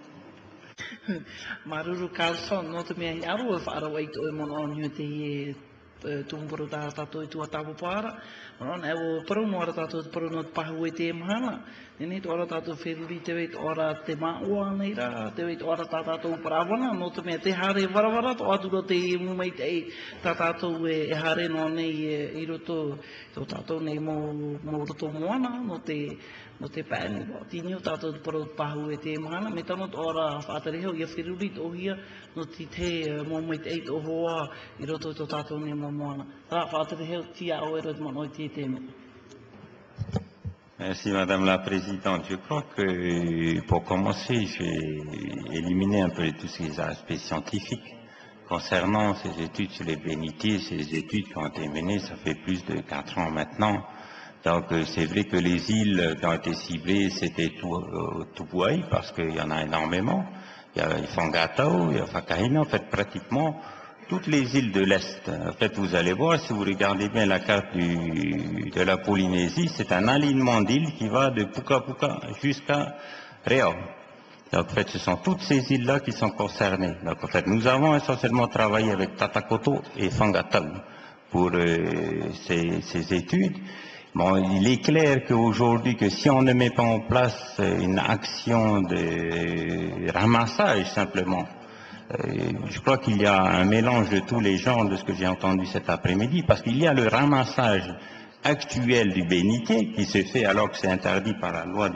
Maruru Carlson, no te mea i aru e whaarau ai tō e mono aniu te tūmpuru tā tātou i tua tāpu pāra. E o paru no ara tātou te paru no te pahu e te mahana. Nene tō ara tātou wheruri te weit ora te māua nei rā, te weit ora tā tātou parawana, no te mea te hare warawara, tō atura te mumei te tā tātou e hare no nei i roto, tō tātou nei mō roto moana, no te pēni, tini o tātou te paru pahu e te mahana, me tano tō ora whātarehau, ia wheruri tō hia, no te mumei te tō hoa i roto tō tātou nei mō moana. Rā whātarehau, tia au e roto manoi te tēme. Merci Madame la Présidente. Je crois que pour commencer, j'ai éliminé un peu tous ces aspects scientifiques concernant ces études sur les bénitiers, ces études qui ont été menées, ça fait plus de 4 ans maintenant. Donc c'est vrai que les îles qui ont été ciblées, c'était Tupuai, parce qu'il y en a énormément. Il y a Fangatau, il y a Whakahina, en fait pratiquement toutes les îles de l'Est. En fait, vous allez voir, si vous regardez bien la carte de la Polynésie, c'est un alignement d'îles qui va de Puka Puka jusqu'à Reo. Donc, en fait, ce sont toutes ces îles-là qui sont concernées. Donc, en fait, nous avons essentiellement travaillé avec Tatakoto et Fangatau pour ces études. Bon, il est clair qu'aujourd'hui, que si on ne met pas en place une action de ramassage simplement, je crois qu'il y a un mélange de tous les genres de ce que j'ai entendu cet après-midi, parce qu'il y a le ramassage actuel du bénitier qui se fait alors que c'est interdit par la loi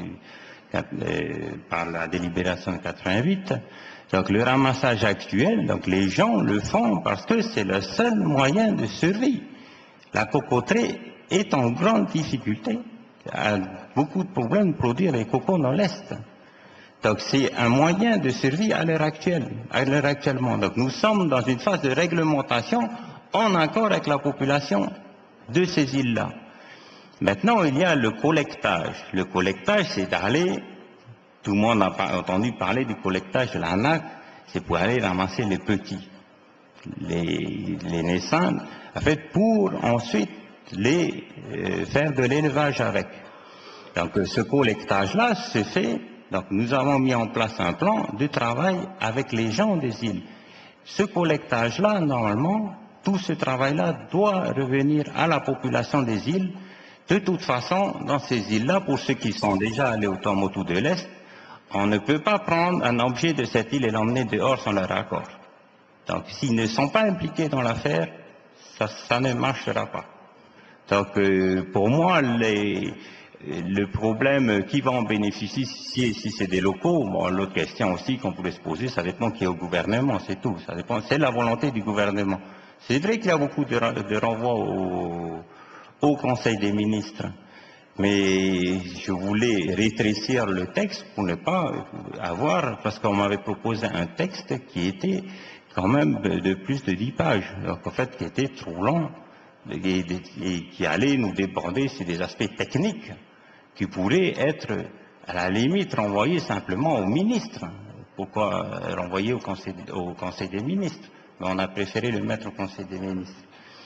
par la délibération de 88. Donc le ramassage actuel, donc les gens le font parce que c'est le seul moyen de survie. La cocoterie est en grande difficulté. Il y a beaucoup de problèmes de produire les cocos dans l'Est. Donc c'est un moyen de survie à l'heure actuellement. Donc nous sommes dans une phase de réglementation en accord avec la population de ces îles-là. Maintenant, il y a le collectage. Le collectage, c'est d'aller, tout le monde a entendu parler du collectage de la NAC, c'est pour aller ramasser les petits, les naissants, en fait, pour ensuite les faire de l'élevage avec. Donc ce collectage-là se fait. Donc nous avons mis en place un plan de travail avec les gens des îles. Ce collectage-là, normalement, tout ce travail-là doit revenir à la population des îles. De toute façon, dans ces îles-là, pour ceux qui sont déjà allés au Tuamotu de l'Est, on ne peut pas prendre un objet de cette île et l'emmener dehors sans leur accord. Donc s'ils ne sont pas impliqués dans l'affaire, ça ne marchera pas. Donc pour moi, le problème qui va en bénéficier, si c'est des locaux, bon, l'autre question aussi qu'on pourrait se poser, ça dépend qui est au gouvernement, c'est tout. Ça dépend, c'est la volonté du gouvernement. C'est vrai qu'il y a beaucoup de renvois au Conseil des ministres, mais je voulais rétrécir le texte pour ne pas avoir, parce qu'on m'avait proposé un texte qui était quand même de plus de 10 pages, donc en fait qui était trop long et qui allait nous déborder sur des aspects techniques qui pourraient être à la limite renvoyés simplement au ministre. Pourquoi renvoyer au Conseil des ministres? Mais on a préféré le mettre au Conseil des ministres.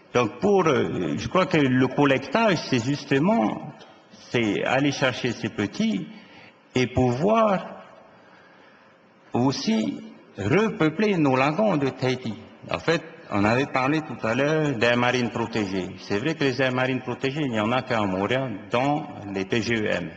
Donc je crois que le collectage, c'est justement, c'est aller chercher ces petits et pouvoir aussi repeupler nos lagons de Tahiti. En fait, on avait parlé tout à l'heure d'aires marines protégées. C'est vrai que les aires marines protégées, il n'y en a qu'à Montréal dans les PGEM.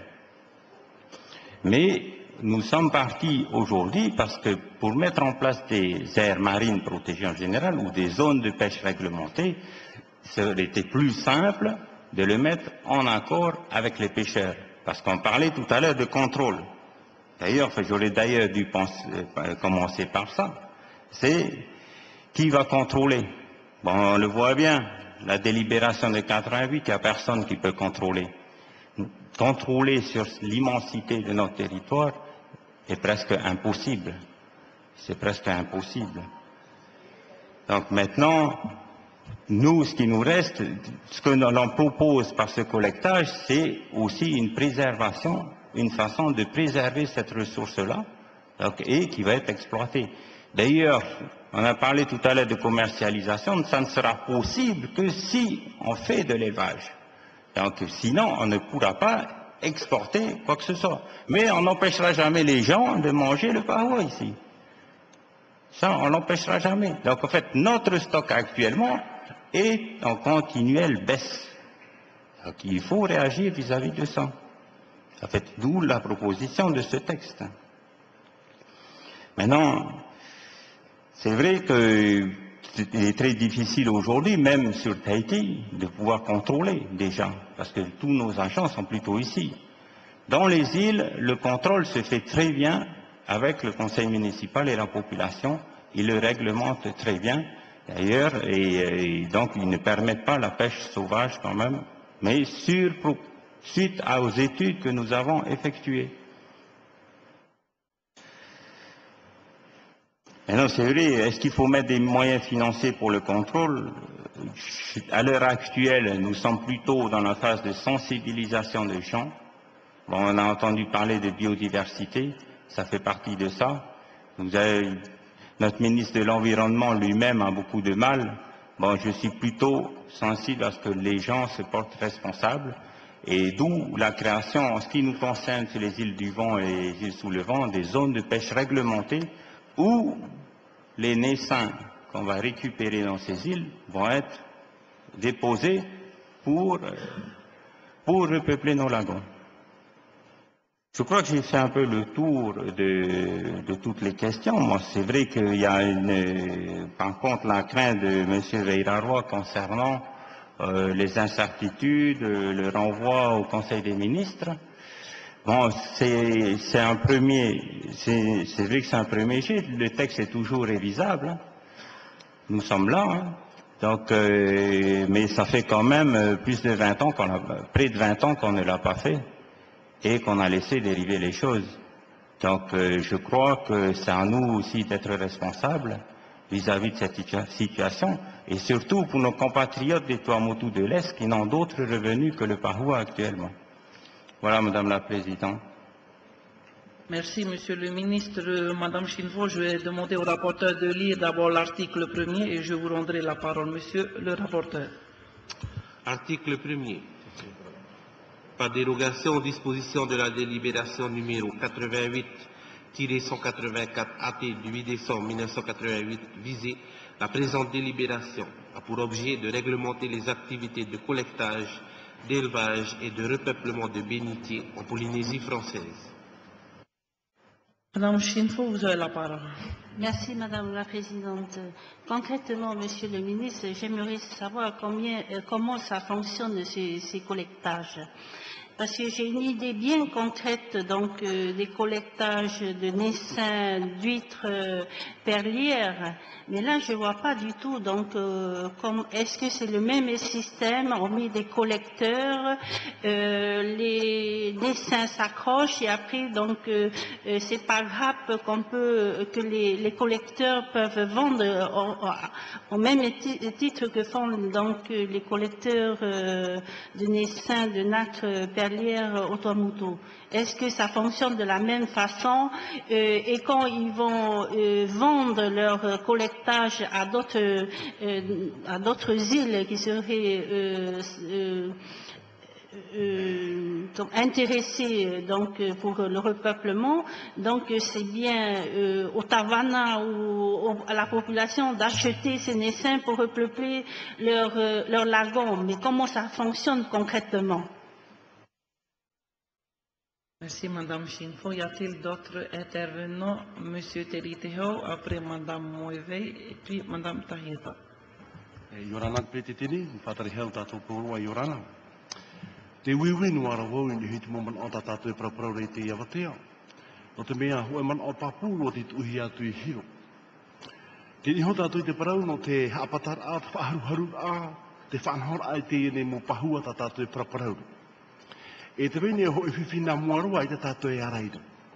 Mais nous sommes partis aujourd'hui parce que pour mettre en place des aires marines protégées en général ou des zones de pêche réglementées, ça aurait été plus simple de le mettre en accord avec les pêcheurs. Parce qu'on parlait tout à l'heure de contrôle. D'ailleurs, j'aurais d'ailleurs dû commencer par ça. C'est qui va contrôler? Bon, on le voit bien, la délibération de 88, il n'y a personne qui peut contrôler. Contrôler sur l'immensité de notre territoire est presque impossible. C'est presque impossible. Donc maintenant, nous, ce qui nous reste, ce que l'on propose par ce collectage, c'est aussi une préservation, une façon de préserver cette ressource-là, et qui va être exploitée. D'ailleurs, on a parlé tout à l'heure de commercialisation, ça ne sera possible que si on fait de l'élevage. Donc sinon, on ne pourra pas exporter quoi que ce soit. Mais on n'empêchera jamais les gens de manger le pahua ici. Ça, on n'empêchera jamais. Donc en fait, notre stock actuellement est en continuelle baisse. Donc il faut réagir vis-à-vis de ça. En fait, d'où la proposition de ce texte. Maintenant, c'est vrai qu'il est très difficile aujourd'hui, même sur Tahiti, de pouvoir contrôler des gens, parce que tous nos agents sont plutôt ici. Dans les îles, le contrôle se fait très bien avec le conseil municipal et la population. Ils le réglementent très bien, d'ailleurs, et donc ils ne permettent pas la pêche sauvage quand même, mais suite aux études que nous avons effectuées. Maintenant, c'est vrai, est-ce qu'il faut mettre des moyens financiers pour le contrôle? À l'heure actuelle, nous sommes plutôt dans la phase de sensibilisation des gens. Bon, on a entendu parler de biodiversité, ça fait partie de ça. Notre ministre de l'Environnement lui-même a beaucoup de mal. Bon, je suis plutôt sensible à ce que les gens se portent responsables. Et d'où la création, en ce qui nous concerne sur les îles du Vent et les îles sous le vent, des zones de pêche réglementées où les naissins qu'on va récupérer dans ces îles vont être déposés pour repeupler nos lagons. Je crois que j'ai fait un peu le tour de toutes les questions. Moi, c'est vrai qu'il y a par contre la crainte de M. Veiraroa concernant les incertitudes, le renvoi au Conseil des ministres. Bon, c'est un premier, c'est vrai que c'est un premier jet. Le texte est toujours révisable. Hein. Nous sommes là. Hein. Donc, mais ça fait quand même plus de 20 ans près de 20 ans qu'on ne l'a pas fait et qu'on a laissé dériver les choses. Donc, je crois que c'est à nous aussi d'être responsables vis-à-vis de cette situation, et surtout pour nos compatriotes des Tuamotu de l'Est qui n'ont d'autres revenus que le pahua actuellement. Voilà, Madame la Présidente. Merci, Monsieur le Ministre. Madame Chinfo, je vais demander au rapporteur de lire d'abord l'article 1er et je vous rendrai la parole, Monsieur le rapporteur. Article 1er. Par dérogation aux dispositions de la délibération numéro 88-184 AT du 8 décembre 1988 visée, la présente délibération a pour objet de réglementer les activités de collectage, d'élevage et de repeuplement de bénitiers en Polynésie française. Madame Chinfo, vous avez la parole. Merci, Madame la Présidente. Concrètement, Monsieur le Ministre, j'aimerais savoir comment ça fonctionne, ces collectages. Parce que j'ai une idée bien concrète donc des collectages de naissins, d'huîtres perlières, mais là je ne vois pas du tout. Donc, est-ce que c'est le même système? On met des collecteurs, les naissins s'accrochent et après donc c'est par grappe que les collecteurs peuvent vendre au même titre que font donc les collecteurs de naissins de nacre perlière. frontalière au Tuamotu. Est-ce que ça fonctionne de la même façon et quand ils vont vendre leur collectage à d'autres îles qui seraient intéressés donc pour le repeuplement, donc c'est bien au Tavana ou à la population d'acheter ces naissins pour repeupler leur lagon. Mais comment ça fonctionne concrètement? Merci Madame Chinfo. Y a-t-il d'autres intervenants? Monsieur Teriteo, après Madame Moevei et puis Madame Tahieta. Yorana Petitini, Father Helta Topurua Yorana. Te wiwi nuara wau ni hit moman o tatatu e praprau te iawatea. O te mea hua man o papulu o te tuhi atu I hiro. Te iho tatu I te parau no te hapatar a, te whaharu a, te whanhor ai te ene mo pahua tatatu e praprau. E te wene ho I whiwhina muarua I te tatu e araida.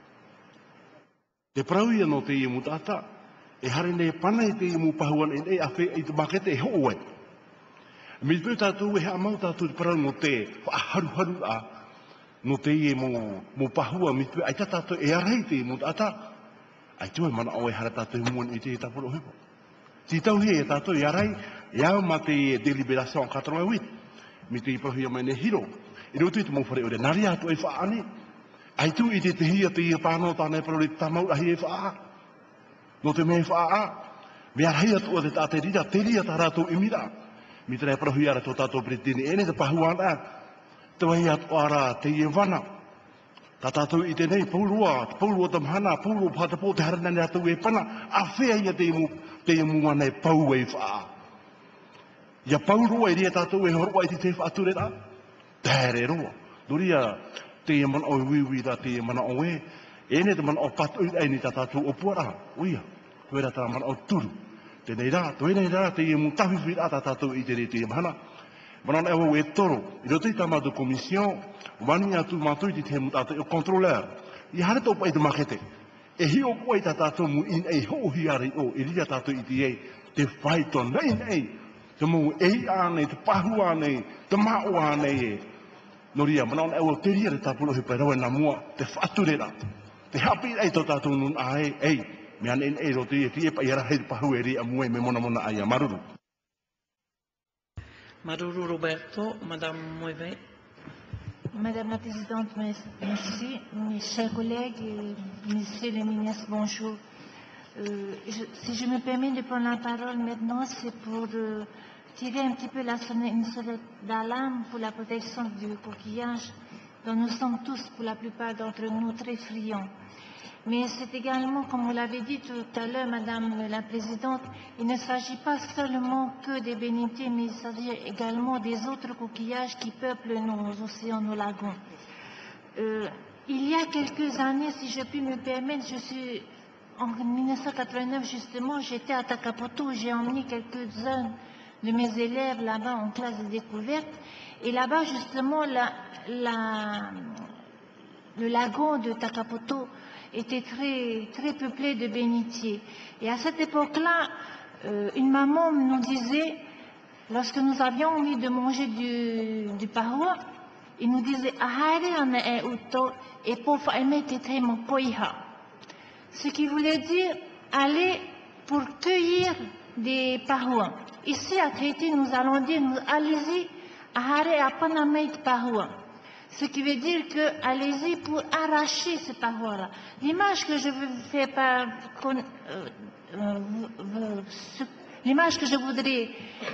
Te parau ia no te I mutata, e hare ne pana I te I mo pahuan e a whe I te makete e ho oe. Mi pēr tātou e hea mau tātou parau no te haru a no te ie mo pahua mi pēr ai tātou e arei te mo tātou ai tue mana o e hara tātou muan I te e tapuro hepo. Ti tau he e tātou e arei e au ma te deliberation 88 mi te I prohia mai ne hiro. I roto I te mawhare o re nari atu e whaane. Ai tu I te hia te ia pāno tāne parau re tamau ahi e whaa. No te mea whaa. Me arhei atu o te tāte rira, te ria tā rātou imira. Mi trai prohi ara tō tātou pretini, ene te pahuana, te wahi atu ara te ie wana. Tā tātou I te nei, paulua tamhana, paulua pātapo te haranane atu e pana, a whea ia te imu wana e pau e whaa. Ia paulua I ria tātou e horua I te whature rā, tēre roa. Doria te ie mana o wiwi rā te ie mana o e, ene te mana o patu I ni tā tātou o puara, uia, tuera tā mana o turu. Tēnei rā, tēnei rā, te imu tawhiwhi rā tātou I te re te imahana. Manana ewa e toro, I roto I tāmatu komision, wani atu mātui te te mutata I o kontroleur. I hare tō pai te makete. E hi o kua I tātou mu in ei ho hi ari o, I ria tātou I te ei, te whaito nei, te mu ei ānei, te pahu ānei, te mao ānei e. No ria, manana ewa te ria re tāpuro he pai rawa nā mua, te whature rā. Te hapi ei tō tātou nun āe, ei. Me ane e roto I e pai ara hei pahu e rea mue me mona ai a maruru. Maruru Roberto, Madame Moevei. Madame la Présidente, merci. Mes chers collègues, Monsieur le ministre, bonjour. Si je me permets de prendre la parole maintenant, c'est pour tirer un petit peu une sonnette d'alarme pour la protection du coquillage, dont nous sommes tous, pour la plupart d'entre nous, très friands. Mais c'est également, comme vous l'avez dit tout à l'heure, Madame la Présidente, il ne s'agit pas seulement que des bénitiers, mais il s'agit également des autres coquillages qui peuplent nos océans, nos lagons. Il y a quelques années, si je puis me permettre, en 1989 justement, j'étais à Takapoto, j'ai emmené quelques-uns de mes élèves là-bas en classe de découverte, et là-bas justement, le lagon de Takapoto était très peuplé de bénitiers. Et à cette époque-là, une maman nous disait, lorsque nous avions envie de manger du parois, il nous disait ce qui voulait dire aller pour cueillir des parois. Ici à Tahiti, nous allons dire, allez-y, à Panamait parois. Ce qui veut dire que allez-y pour arracher ces parois-là. L'image que je veux faire l'image que je voudrais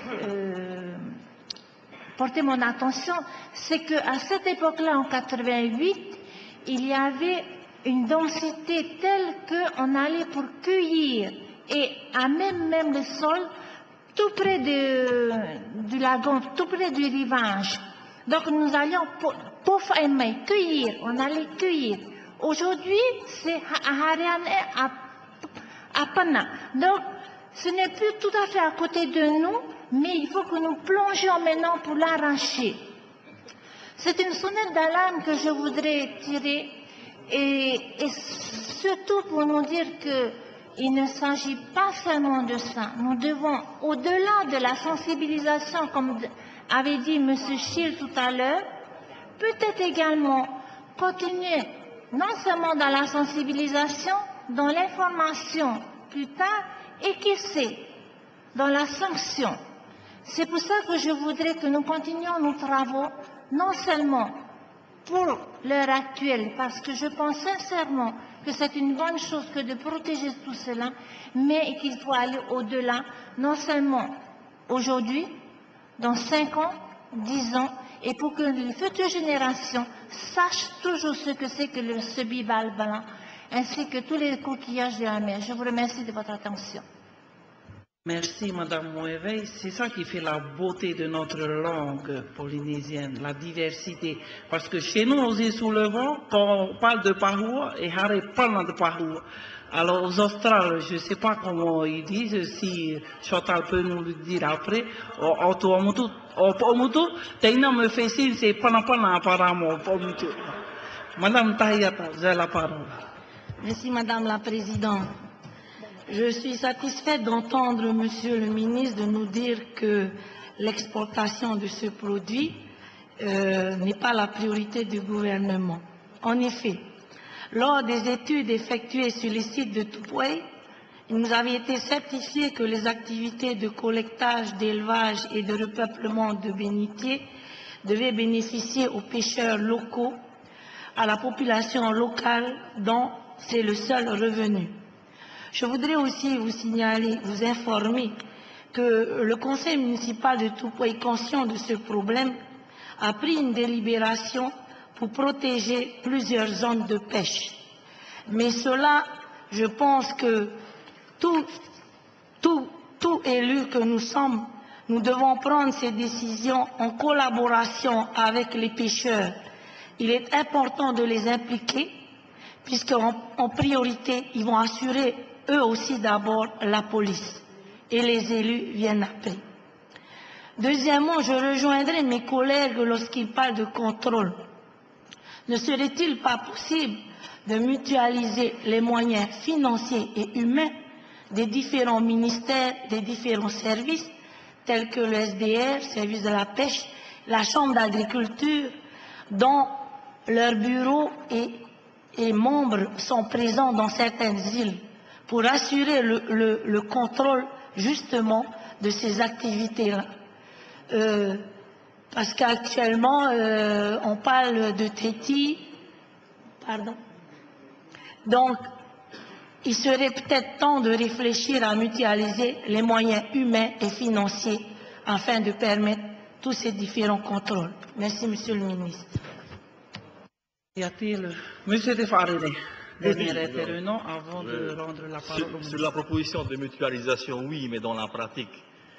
porter mon attention, c'est qu'à cette époque-là, en 88, il y avait une densité telle qu'on allait pour cueillir et à même le sol, tout près du lagon, tout près du rivage. Donc nous allions cueillir, on allait cueillir. Aujourd'hui, c'est à Pana. Donc, ce n'est plus tout à fait à côté de nous, mais il faut que nous plongions maintenant pour l'arracher. C'est une sonnette d'alarme que je voudrais tirer, et surtout pour nous dire qu'il ne s'agit pas seulement de ça. Nous devons, au-delà de la sensibilisation, comme avait dit M. Schill tout à l'heure, peut-être également continuer non seulement dans la sensibilisation, dans l'information plus tard, et qui sait, dans la sanction. C'est pour ça que je voudrais que nous continuions nos travaux, non seulement pour l'heure actuelle, parce que je pense sincèrement que c'est une bonne chose que de protéger tout cela, mais qu'il faut aller au-delà, non seulement aujourd'hui, dans 5 ans, 10 ans, et pour que les futures générations sachent toujours ce que c'est que ce bivalve blanc, ainsi que tous les coquillages de la mer. Je vous remercie de votre attention. Merci, Madame Moéveil. C'est ça qui fait la beauté de notre langue polynésienne, la diversité. Parce que chez nous, aux îles sous le vent, quand on parle de Pahua, et Harry parle de Pahua. Alors, aux Australes, je ne sais pas comment ils disent, si Chantal peut nous le dire après. Au Pomotu, Taina me fait signe, c'est Panapana apparemment, Pomotu. Madame Tahiyata, vous avez la parole. Merci, Madame la Présidente. Je suis satisfaite d'entendre Monsieur le ministre de nous dire que l'exportation de ce produit n'est pas la priorité du gouvernement. En effet, lors des études effectuées sur les sites de Tupuai, il nous avait été certifié que les activités de collectage, d'élevage et de repeuplement de bénitiers devaient bénéficier aux pêcheurs locaux, à la population locale dont c'est le seul revenu. Je voudrais aussi vous signaler, vous informer que le conseil municipal de Tupuai, conscient de ce problème, a pris une délibération pour protéger plusieurs zones de pêche. Mais cela, je pense que tout élu que nous sommes, nous devons prendre ces décisions en collaboration avec les pêcheurs. Il est important de les impliquer, puisqu'en priorité, ils vont assurer eux aussi d'abord la police et les élus viennent après. Deuxièmement, je rejoindrai mes collègues lorsqu'ils parlent de contrôle. Ne serait-il pas possible de mutualiser les moyens financiers et humains des différents ministères, des différents services, tels que le SDR, service de la pêche, la Chambre d'agriculture, dont leurs bureaux et membres sont présents dans certaines îles, pour assurer le contrôle justement de ces activités-là. Parce qu'actuellement, on parle de Tahiti, pardon. Donc, il serait peut-être temps de réfléchir à mutualiser les moyens humains et financiers afin de permettre tous ces différents contrôles. Merci, Monsieur le ministre. Y a-t-il, Monsieur Tefarele, dernier intervenant avant de rendre la parole au ministre. Sur la proposition de mutualisation, oui, mais dans la pratique,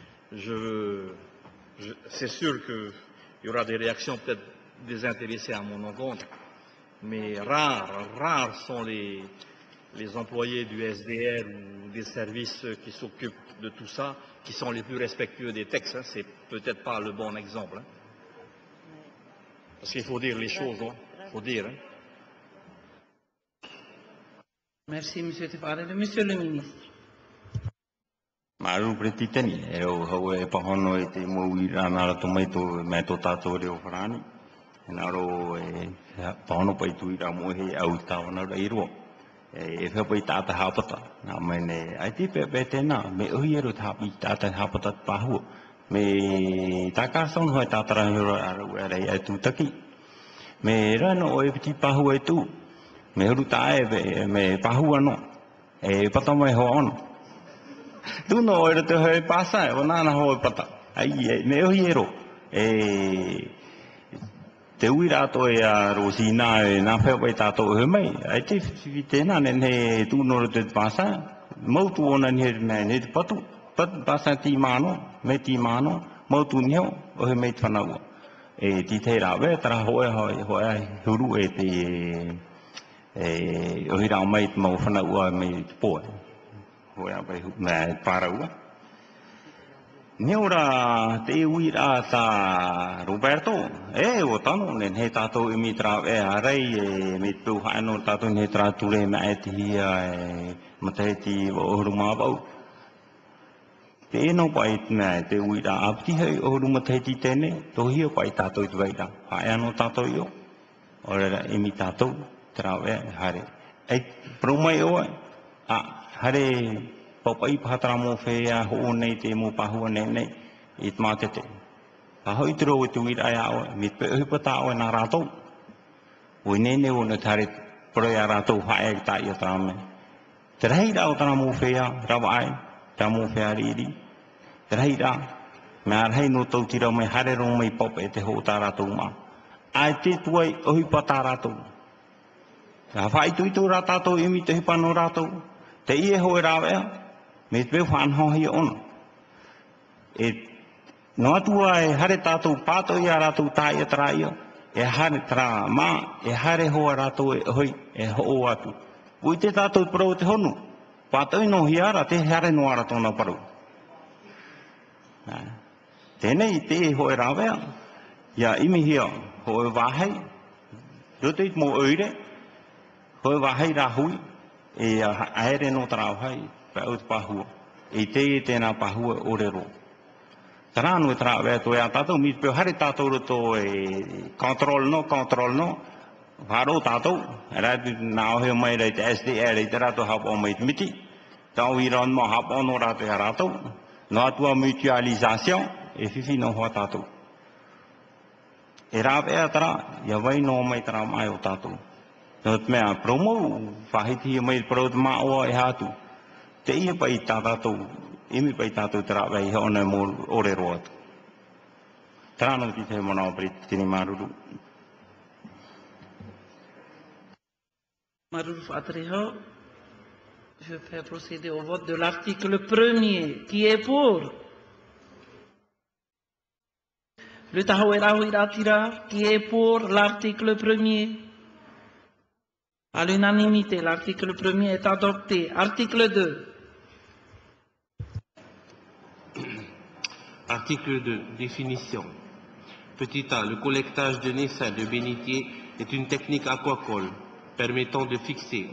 c'est sûr qu'il y aura des réactions peut-être désintéressées à mon encontre, mais rares sont les employés du SDR ou des services qui s'occupent de tout ça, qui sont les plus respectueux des textes. Hein. C'est peut-être pas le bon exemple. Hein. Parce qu'il faut dire les choses, hein. Il faut dire. Hein. Merci, Monsieur Tefarele. Monsieur le ministre. Maru pretitani, hau e pahono e te moui rana tomato me to tato reo wharani. Naro e pahono pai tui ra mohe au tawana reiro. E whapa I tāta hapata. Nā mene, ai te pepe tēnā, me uhi eru tāpi tāta hapata pahua. Me tāka son hoi tāta ranghiro aru arei ai tūtaki. Me rana o e piti pahua e tū. Me huru tāe me pahua no. E pata mai hoa ono. Tūno o e te hoi pāsa e o nāna hoi pata. Ai me uhi eru. Te ui rāto e a rosi nā e nā whewai tātou e mai, ai te whiwi tēnā nen he tūnoro te pāsa, mautu ona ni he te patu, pāsa tī māno, me tī māno, mautu ni heo, o he mei whanaua. E ti te rāwe, tara hoe huru e te ohi rā mai mau whanaua me te poe. Hoe apai me pāraua. Ni ora te ui rā tā Roberto, o tano, nen he tātou I mi trā e arei, me tū haeno tātou ni he trā ture me e te hia, mate he ti o huru māpau. Te no pai na te uira apti hei o ruma te ti tene to hio pai tātou te vaira. Hae anō tātou io. Ora emi tātou trawe hare. Ei promai oe hare papai pātara mō whea ho nei te mō pahua nei nei i te mātete. Pahoi tiro o te uira ai oe mi pe uhi pata oe nā rātou. Oi nene o na tare proi a rātou hae ta i o tāme. Te rei rao tana mō whea rawa ai tā mō whea riri. Te rei rā, me arhei no tau tira mai hare rong mai pop e te ho tā rātou mā. Ai te tuai ohi pa tā rātou. Ka whai tui tū rā tātou imi te hipa no rātou. Te ie hoe rāwea, me te pēw whanhohi ona. E no atua e hare tātou pātou i a rātou tā ia tara ia. E hare tara mā, e hare hoa rātou e hoi, e ho atu. Ui te tātou parau te honu. Pātou no hiara te hare no ara tōna parau. Tēnei te hoe rāwea. Ia imi hia, hoe wāhei. Rote mō oire. Hoe wāhei rā hui. E aere no tarau hai. Pēu te pahua. E te e tēnā pahua orero. Tara anō e trawea toi a tātou. Mi pēu hare tātou roto e control no. Wharo tātou. Rātu nāo heo mai rei te SDR rei te rātou hap o mai te miti. Tau i ron mo hap ono rātou e rātou. No atua mutualisation e whiwhi no hoa tātou. E rāwea tara, ia wai no mai tara mai o tātou. No te mea promo, whahiti mai pro te māoa e hātu. Te ia pai tā tātou, imi pai tātou te rāwea i hona mō ore roa tu. Tara no ki te mona o pari tini maruru. Maruru Fatreho, je fais procéder au vote de l'article 1er. Qui est pour? Le Tahawera Huiratira, qui est pour l'article 1er? À l'unanimité, l'article 1er est adopté. Article 2. Article 2. Définition. Petit a. Le collectage de naissains de bénitier est une technique aquacole permettant de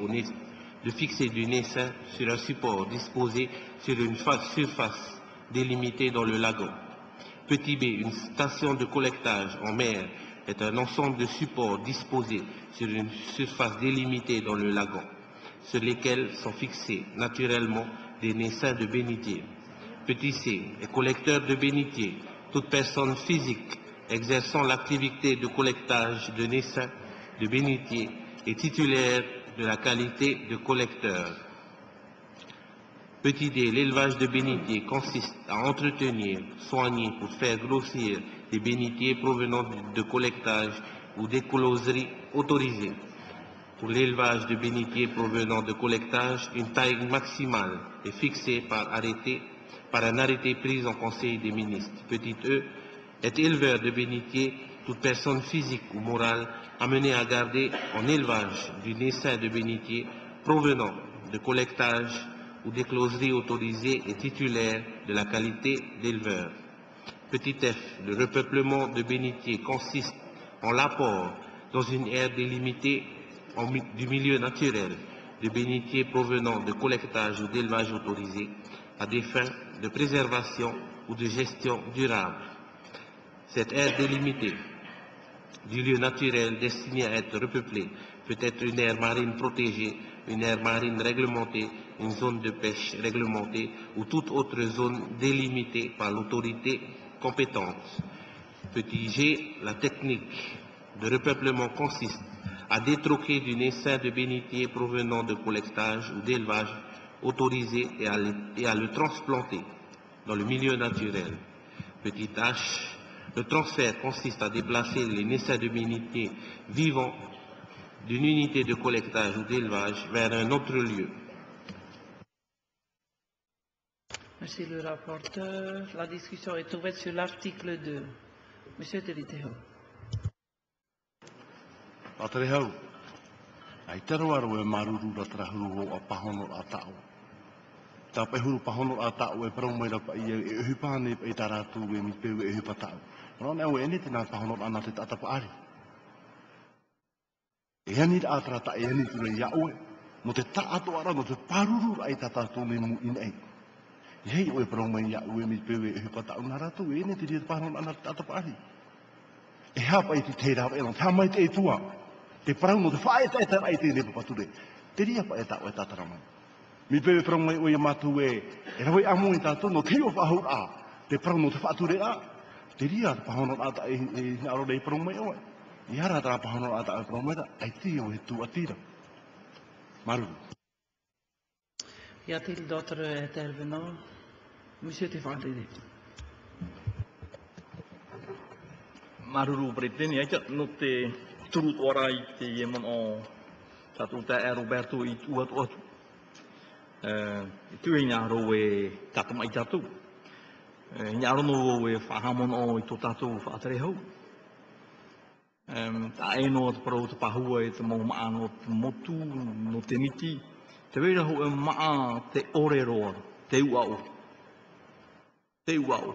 fixer du naissin sur un support disposé sur une surface délimitée dans le lagon. Petit b. Une station de collectage en mer est un ensemble de supports disposés sur une surface délimitée dans le lagon, sur lesquels sont fixés naturellement des naissains de bénitier. Petit c. Est collecteur de bénitier, toute personne physique exerçant l'activité de collectage de naissains de bénitier est titulaire de la qualité de collecteur. Petit d. L'élevage de bénitiers consiste à entretenir, soigner pour faire grossir des bénitiers provenant de collectage ou d'écloseries autorisées. Pour l'élevage de bénitiers provenant de collectage, une taille maximale est fixée par un arrêté pris en Conseil des ministres. Petit e. Est éleveur de bénitiers toute personne physique ou morale amenée à garder en élevage du naissin de bénitier provenant de collectage ou d'écloserie autorisée et titulaire de la qualité d'éleveur. Petit f. Le repeuplement de bénitiers consiste en l'apport dans une aire délimitée du milieu naturel de bénitiers provenant de collectage ou d'élevage autorisé à des fins de préservation ou de gestion durable. Cette aire délimitée du lieu naturel destiné à être repeuplé peut être une aire marine protégée, une aire marine réglementée, une zone de pêche réglementée ou toute autre zone délimitée par l'autorité compétente. Petit g. La technique de repeuplement consiste à détroquer du naissin de bénitier provenant de collectage ou d'élevage autorisé et à le transplanter dans le milieu naturel. Petit h. Le transfert consiste à déplacer les naissins de bénitier vivants d'une unité de collectage ou d'élevage vers un autre lieu. Merci le rapporteur. La discussion est ouverte sur l'article 2. Monsieur Teriteo. Atrehau, ai teroaro e maruru ra trahuru o a pahono a tau. Ta pehuru pahono a tau e prau mai rapa i e uhipane e taratu e mi peu e uhipatau. Rona au e ni tina pahono ana te tatapa ari. E hani atrata e hani ture iaue, no te taato ara no te paruru ai tatatu me mu in ei. Hei oe parong mai ia ue mi pewe e pata una ratu e ne te ria paron ana tata pari. E hapa i te te rau e non tamai te tua. Te parang no te whae te te rai te ne papature. Te ria pa e ta oe tatara mai. Mi pewe parong mai oe matu e rau e amu i tato no te o whahur a. Te parang no te whaature a. Te ria te pahono ata e naro nei parong mai oe. I hara tara pahono ata e parong mai ta. Ai te o e tu atira. Maru. Y a-t-il d'autres intervenants? Monsieur Tefandini. Maruru Bretini, aja no te turut orai te yemon o tatu te Roberto i tuat atu. Tu e nyaro e tatu mai tatu. Nyaro no e whahamon o i to tatu whaatere hau. Ta e no te parau te pahua e te mau maa no te motu, no te niti. Te weira ho e maa te ore roa, te uau. Te uau.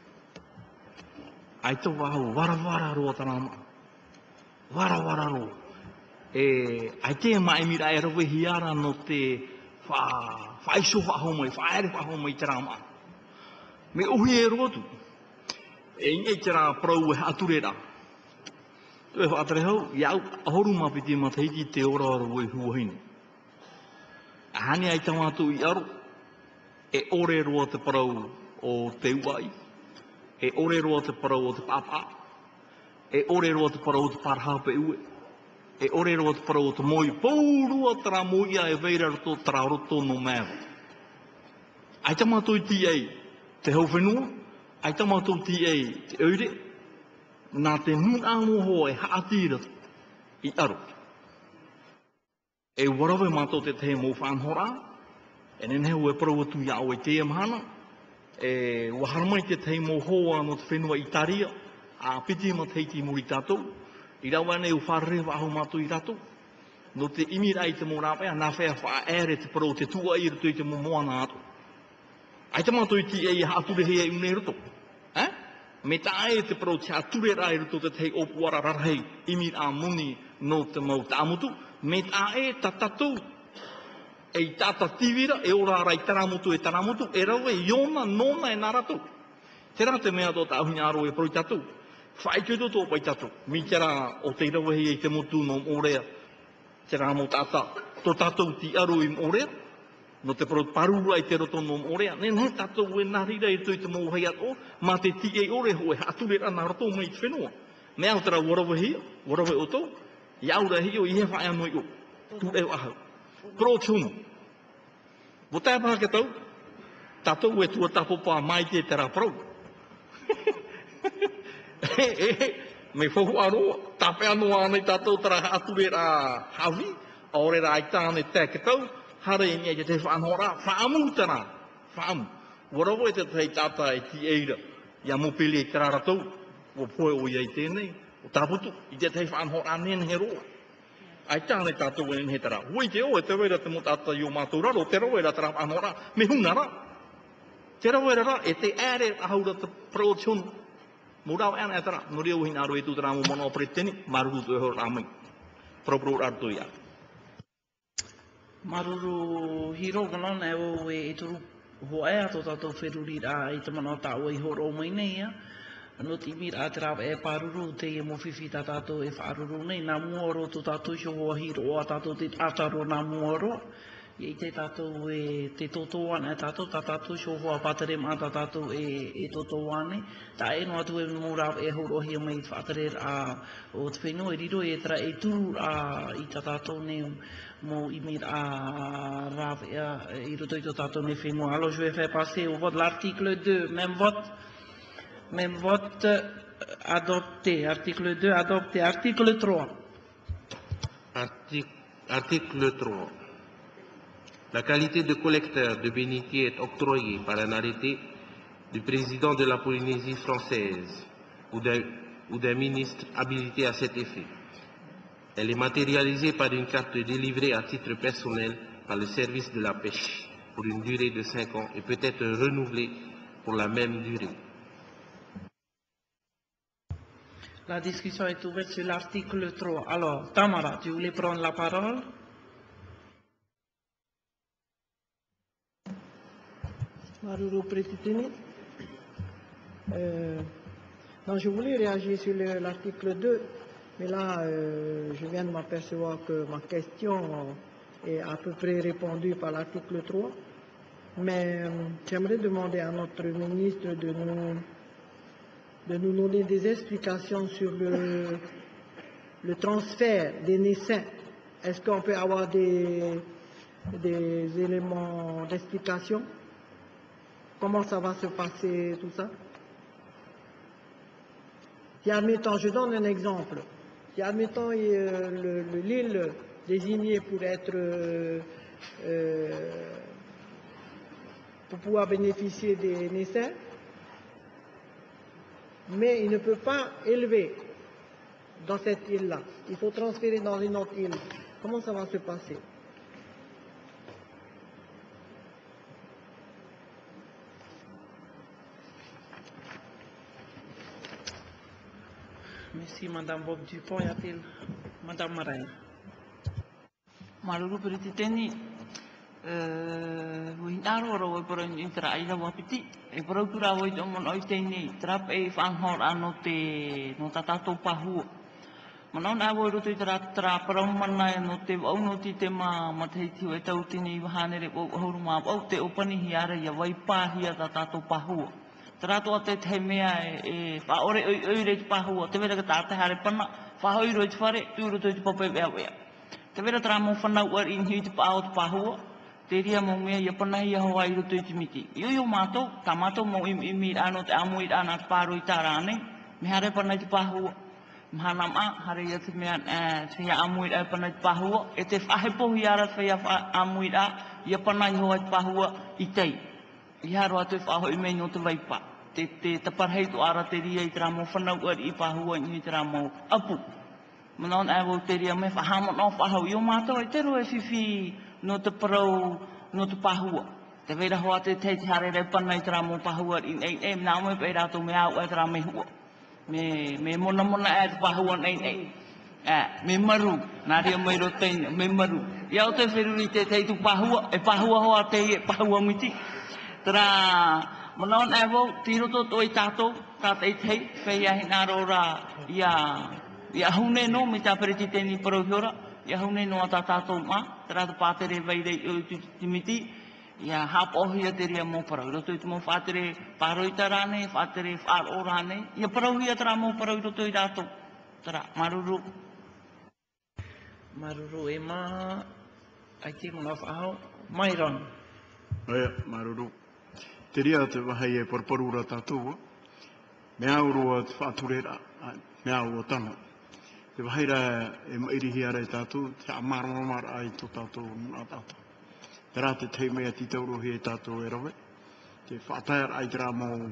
Ai tō wahu, wara roa tana maa. Wara roa. Ai te mai mira e rawe hiara no te whaiso whahomai, whaere whahomai tera maa. Me uhi e roa tu. E ngai tera prau e aturera. Tue whaatere hau, iau ahoru mapiti mataiki te ora roa huahine. Ahani ai tamatu i aro, e ore roa te parau o te uai, e ore roa te parau o te papa, e ore roa te parau o te parhape ue, e ore roa te parau o te moi, pōrua tara moia e veira roto tara roto no mea. Ai tamatu i ti ei te hau whenua, ai tamatu ti ei te eure, nā te nuna moho e haatira i aro. E warawe mato te te mō whanhora, e nenheu e parau atu iau e te amhana, e waharamai te te mō hoa no te whenua Itaria, a piti ma teiti muri tātou, i rawa nei u wharewa ahu mato i tātou, no te imira i te mō rāpea, nā whea whaere te parau te tua i ruto i te mō moana ato. Ai te mato i ti e i haature hea i unei ruto. Me tā e te parau te hature rai ruto te te opuara rarhei, imira muni no te mau tāmutu, me tā e tatatou, e i tata tivira, e ora rai taramutu e taramutu, e rau e iona nona e naratou. Tērā te mea tō tāhui aro e paroi tatou. Whaikoto tō pai tatou. Mi tērā o te rawahi e te motu no morea. Tērā mo tātā. Tō tātou ti aro i morea. No te parura i te roto no morea. Nen he tātou e nārira i tui te mōhei ato. Ma te ti e ore ho e haturera nā roto mai te whenua. Mea o tērā warawahi, warawahi o tō. Iaura hi o i he whae anoi o. Tu e ahau. Pro tunu. Wo tai paha ke tau. Tātou e tua tapopa mai te tērā prau. Me whahu aroa. Tape anoa anei tātou tara aturera hawi. Aorera ai tāne te ke tau. Hare i nia te whanhora. Whaamu tara. Whaamu. Warawa e te tei tāta e ti eira. Ia mopili e tera ratou. Wo poe o iei tēnei. O taputu. I te tei whanhora nen he roa. Ai tāne tātou e he tera. Hui te o e te weira te mo tāta i o mātou raro. Te roa e ra tera whanhora. Me hungara. Te rawa rara, e te ere ahaura te prao tionu. Mo rau ana e tara, no reo hina aro e tu tara mo mono preteni, maruru tu e hor ramai. Pro arto ia. Maruru hiro ganon e o e turu hoe ato tātou wheruri rā i te mana tāua i horo mai nei ia. No ti mira te rāwa e paruru te e mo whiwhi tā tātou e whaaruru nei. Nā muaro tu tātou sho hoa hiro a tātou te ataro nā muaro. I te tātou e te totoane, tātou sho hoa patere mā tātou e totoane. Tā e no atu e mōrau e horohi mai whātere o te whenua e riro e tera e tū i tātou ne mō i mira rāwea i roto i tātou ne whenua. Alors je vais faire passer au vote l'article 2, même vote adopté. Article 2 adopté. Article 3. Article 3. La qualité de collecteur de bénitiers est octroyée par un arrêté du président de la Polynésie française ou d'un ministre habilité à cet effet. Elle est matérialisée par une carte délivrée à titre personnel par le service de la pêche pour une durée de 5 ans et peut être renouvelée pour la même durée. La discussion est ouverte sur l'article 3. Alors, Tamara, tu voulais prendre la parole? Maruru Pretitini. Non, je voulais réagir sur l'article 2, mais là, je viens de m'apercevoir que ma question est à peu près répondue par l'article 3. Mais j'aimerais demander à notre ministre de nous donner des explications sur le transfert des naissins. Est-ce qu'on peut avoir des éléments d'explication? Comment ça va se passer, tout ça? Si admettons, je donne un exemple. Si admettons l'île désignée pour pouvoir bénéficier des naissins, mais il ne peut pas élever dans cette île-là. Il faut transférer dans une autre île. Comment ça va se passer? Merci, Madame Bob Dupont. Y a-t-il Madame Marin? Maruru Pretiteni. Winaro ro por intra ila wapiti e procura o to mon oiteni trap e fan hor anote no tatato pahu manon avo ro te tra promana no te ono ti te ma mathiti e tautini wahane re o horuma o te opani hiara ya vai pa hia tatato pahu trato te temea e fa ore ore pahu te vera ka ta hare pana fa hoi ro fare tu ro te pope ve te vera tra mo fana ur in hit pa out pahu teria mo mea ia pana ia hoa i roto i timiti. Io mato, tamato mo imi ano te amu i ana paro i tarane, me hare pana i te pahua. Mhanam a, hare ia te mea te amu i pana i te pahua, e te whahepo hi ara te amu i ia pana i hoa i te pahua i tei. I haro atu e whaho i mei no te vaipa. Te taparheitu ara te ria i te ramo whanau i pahua i te ramo apu. Manon ewo te ria me whahamon o whahau. Io mato e te roe whiwhi no te parau, no te pahua. Te vera hoa te te hare rei pana i te ramo pahua i nei, nā moe pei rato me au e te rame hua. Me mona e te pahua nei. Me maru, nā ria mai ro teina, me maru. Iau te whiruri te tu pahua, e pahua hoa te e pahua miti. Tera, manon ewo, tiroto to i tātou, tātou i te, whei ahi nā rora ia hune no, me tā Pretiteni parauhiora, ia hune no a tātou ma, tera te pātere vairei o timiti, ia hapohia te ria mō parau. Roto i te mō whātere pāroita rāne, whātere whāro rāne, ia parauhia tera mō parau roto i rātou. Tera, maruru. Maruru e mā, ai te mga whahau, Mairon. Maruru. Te ria te wahai e parparura tātou, mea urua te whāturera, mea ua tana. Te wahaira e mairihi ara i tātou, te amaromar ai tō tātou nā tātou. Te rā te teimea ti taurohi e tātou e rawe. Te whātair ai te rā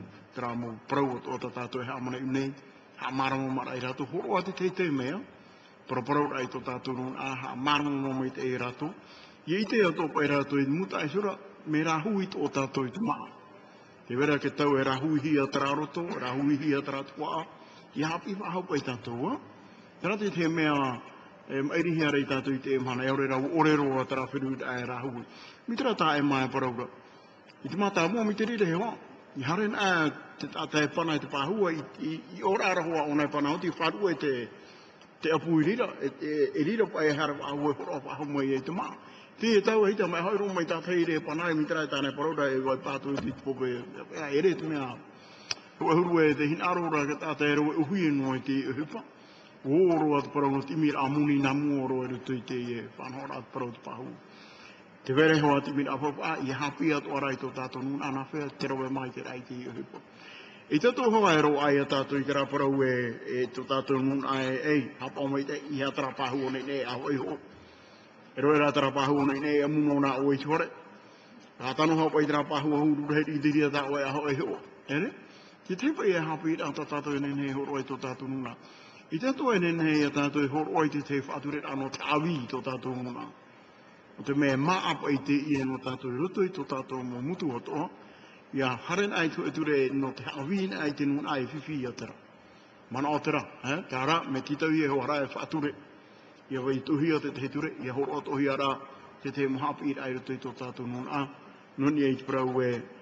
mō prau o tā tātou e hamana i nei. Amaromar ai rātou, horo a te teimea. Parau ai tō tātou nōn a amaromar i te e rātou. I te ato pai rātou i muta e sura, me rahui tō tātou i te maa. Te vera ke tau e rahui hia tara roto, rahui hia tara tuaa. I hapi whahau pai tātou, tera te mea mairihi ara i tātou i te emhana, e ore rau ore roa tara whiru i rahui. Mi tera tā e mai paraura. I te mata mua mi te rire he wā. I haren te tātai pana i te pāhua, i ora ara hoa ona i pana hoti, wharua e te apu i rira, e rira pa e hara wāhua e hora wāhau mai e te maa. Te e tau e hita mai hairo mai tātai i re pana e mi tera i tāne paraura e wai pātou i te pope, e re te mea. Hua huru e te hinarora ka tātai e roe uhui e noa i te uhupa. Oro at parau no timir amuni namu oro e rutu i te e whanhora at parau te pahu. Te vere hoa timir apapa i hapi at orai tō tātou nun anawhea te rawe mai te rai te i uhipo. I tato hoa e ro ai a tātou i te raparau e tō tātou nun ai hapa mai te i hatara pahu o nei aho i ho. E ro e ratara pahu o nei amuno na o i tore. Hatano hapa i te rapahu o huru rei i diria tā o e aho i ho. Ere? Ki tepa i e hapi i rata tātou i nei horo i tō tātou nuna. I tato e nenei a tātou e horo oi te whaaturet ano te awi tō tātou muna. O te mea maapa i te i no tātou i roto i tō tātou mo mutu hotoa. Ia haren ai tu e ture no te awi ai te nun ai whiwhi a tera. Mana o tera, tā rā, me titau i e hoa rā e whaaturet. Ia wai tuhi a te te ture, ia horo o tohi a rā te te mohapi i ai roto i tō tātou nun a. Nuni e i te parau e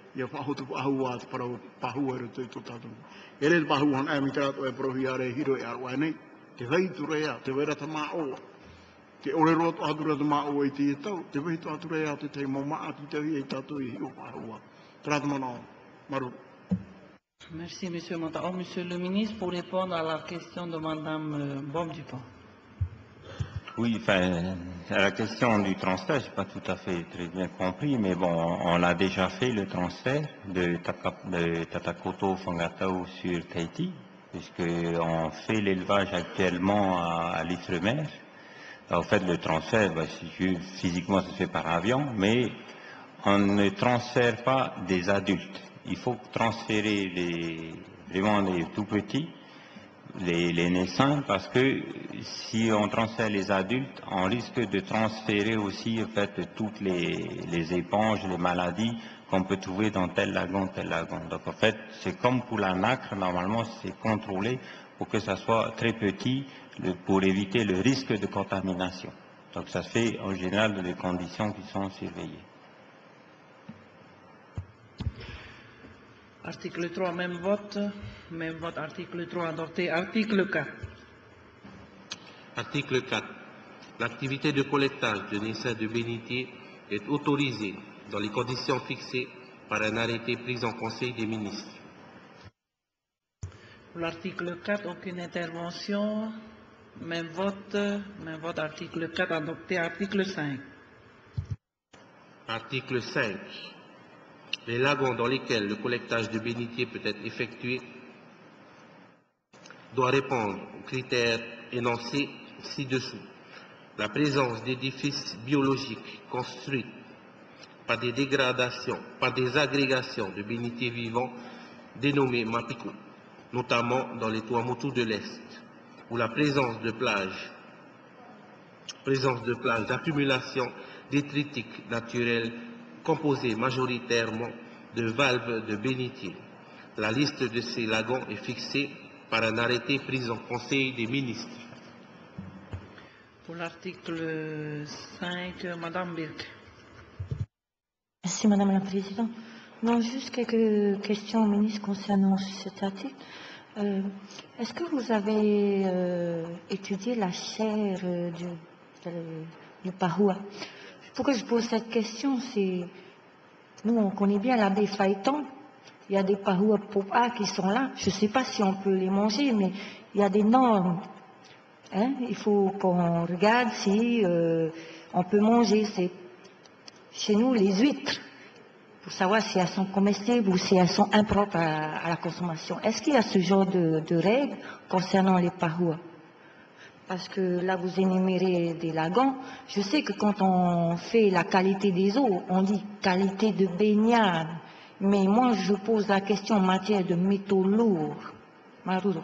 ia whahotu ahua te parau pahua e roto i tō tātou. E re pahuan e mitrato e prohi are hiro e arwa nei, te veitu rea, te vera ta maa oa. Ke ore roto atura te maa oa i te tau, te veitu atura ea te te mau maa ti te hi e tātou i hio pahua. Trata mana maru. Merci, Monsieur Montao. Monsieur le ministre, pour répondre à la question de Madame Bom-Dupont. Oui, enfin, la question du transfert, je n'ai pas tout à fait très bien compris, mais bon, on a déjà fait le transfert de Tatakoto Fangatao sur Tahiti, puisqu'on fait l'élevage actuellement à l'Ifremer. En fait, le transfert, physiquement, ça se fait par avion, mais on ne transfère pas des adultes. Il faut transférer vraiment les tout petits, les naissants, parce que si on transfère les adultes, on risque de transférer aussi en fait toutes les éponges, les maladies qu'on peut trouver dans tel lagon, tel lagon. Donc en fait, c'est comme pour la nacre, normalement c'est contrôlé pour que ça soit très petit, pour éviter le risque de contamination. Donc ça se fait en général dans des conditions qui sont surveillées. Article 3, même vote, article 3 adopté. Article 4. Article 4. L'activité de collectage de naissains de bénitier est autorisée dans les conditions fixées par un arrêté pris en Conseil des ministres. Pour l'article 4, aucune intervention. Même vote, article 4 adopté. Article 5. Article 5. Les lagons dans lesquels le collectage de bénitier peut être effectué doit répondre aux critères énoncés ci-dessous. La présence d'édifices biologiques construits par des dégradations, par des agrégations de bénitiers vivants dénommés Mapico, notamment dans les Tuamotu de l'Est, ou la présence de plages d'accumulation détritique naturelle composée majoritairement de valves de bénitier. La liste de ces lagons est fixée par un arrêté pris en Conseil des ministres. Pour l'article 5, Madame Birk. Merci Madame la Présidente. Non, juste quelques questions au ministre concernant cet article. Est-ce que vous avez étudié la chair du Pahoua? Pourquoi je pose cette question, c'est... Nous, on connaît bien la baie Phaéton. Il y a des Pahoua Popa qui sont là. Je ne sais pas si on peut les manger, mais il y a des normes. Hein? Il faut qu'on regarde si on peut manger. C'est chez nous les huîtres, pour savoir si elles sont comestibles ou si elles sont impropres à la consommation. Est-ce qu'il y a ce genre de règles concernant les Pahoua? Parce que là, vous énumérez des lagons. Je sais que quand on fait la qualité des eaux, on dit qualité de baignade. Mais moi, je pose la question en matière de métaux lourds. Maruro.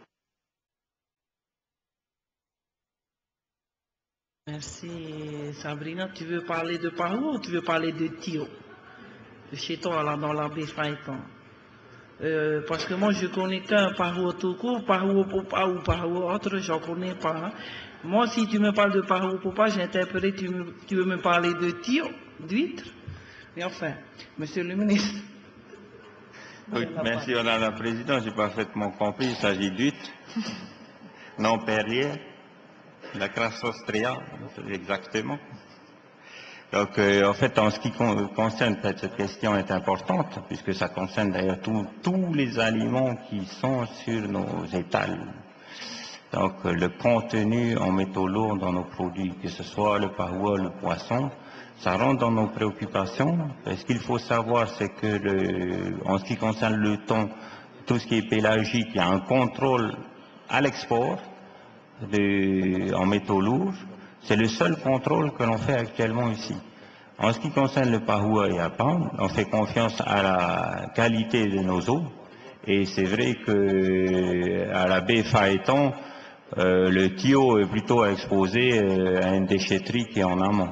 Merci Sabrina. Tu veux parler de Pahoua ou tu veux parler de Tio? De chez toi, là, dans la baie Phaéton. Parce que moi, je connais qu'un Pahoua tout court, Pahoua Popa ou Pahoua autre, je n'en connais pas. Hein. Moi, si tu me parles de Pahoua Popa, j'ai interprété, tu veux me parler de Tio, d'huître. Mais enfin, Monsieur le ministre. Oui, merci Madame la Présidente, j'ai parfaitement compris, il s'agit d'huîtres, non perlière, la Crassostrea, exactement. Donc, en fait, en ce qui concerne, cette question est importante, puisque ça concerne d'ailleurs tous les aliments qui sont sur nos étals. Donc, le contenu en métaux lourds dans nos produits, que ce soit le Pahoua, le poisson, ça rentre dans nos préoccupations. Ce qu'il faut savoir, c'est que, en ce qui concerne le thon, tout ce qui est pélagique, il y a un contrôle à l'export en métaux lourds. C'est le seul contrôle que l'on fait actuellement ici. En ce qui concerne le Pahoua et Apam, on fait confiance à la qualité de nos eaux. Et c'est vrai que à la baie Phaéton, le Tio est plutôt exposé à une déchetterie qui est en amont.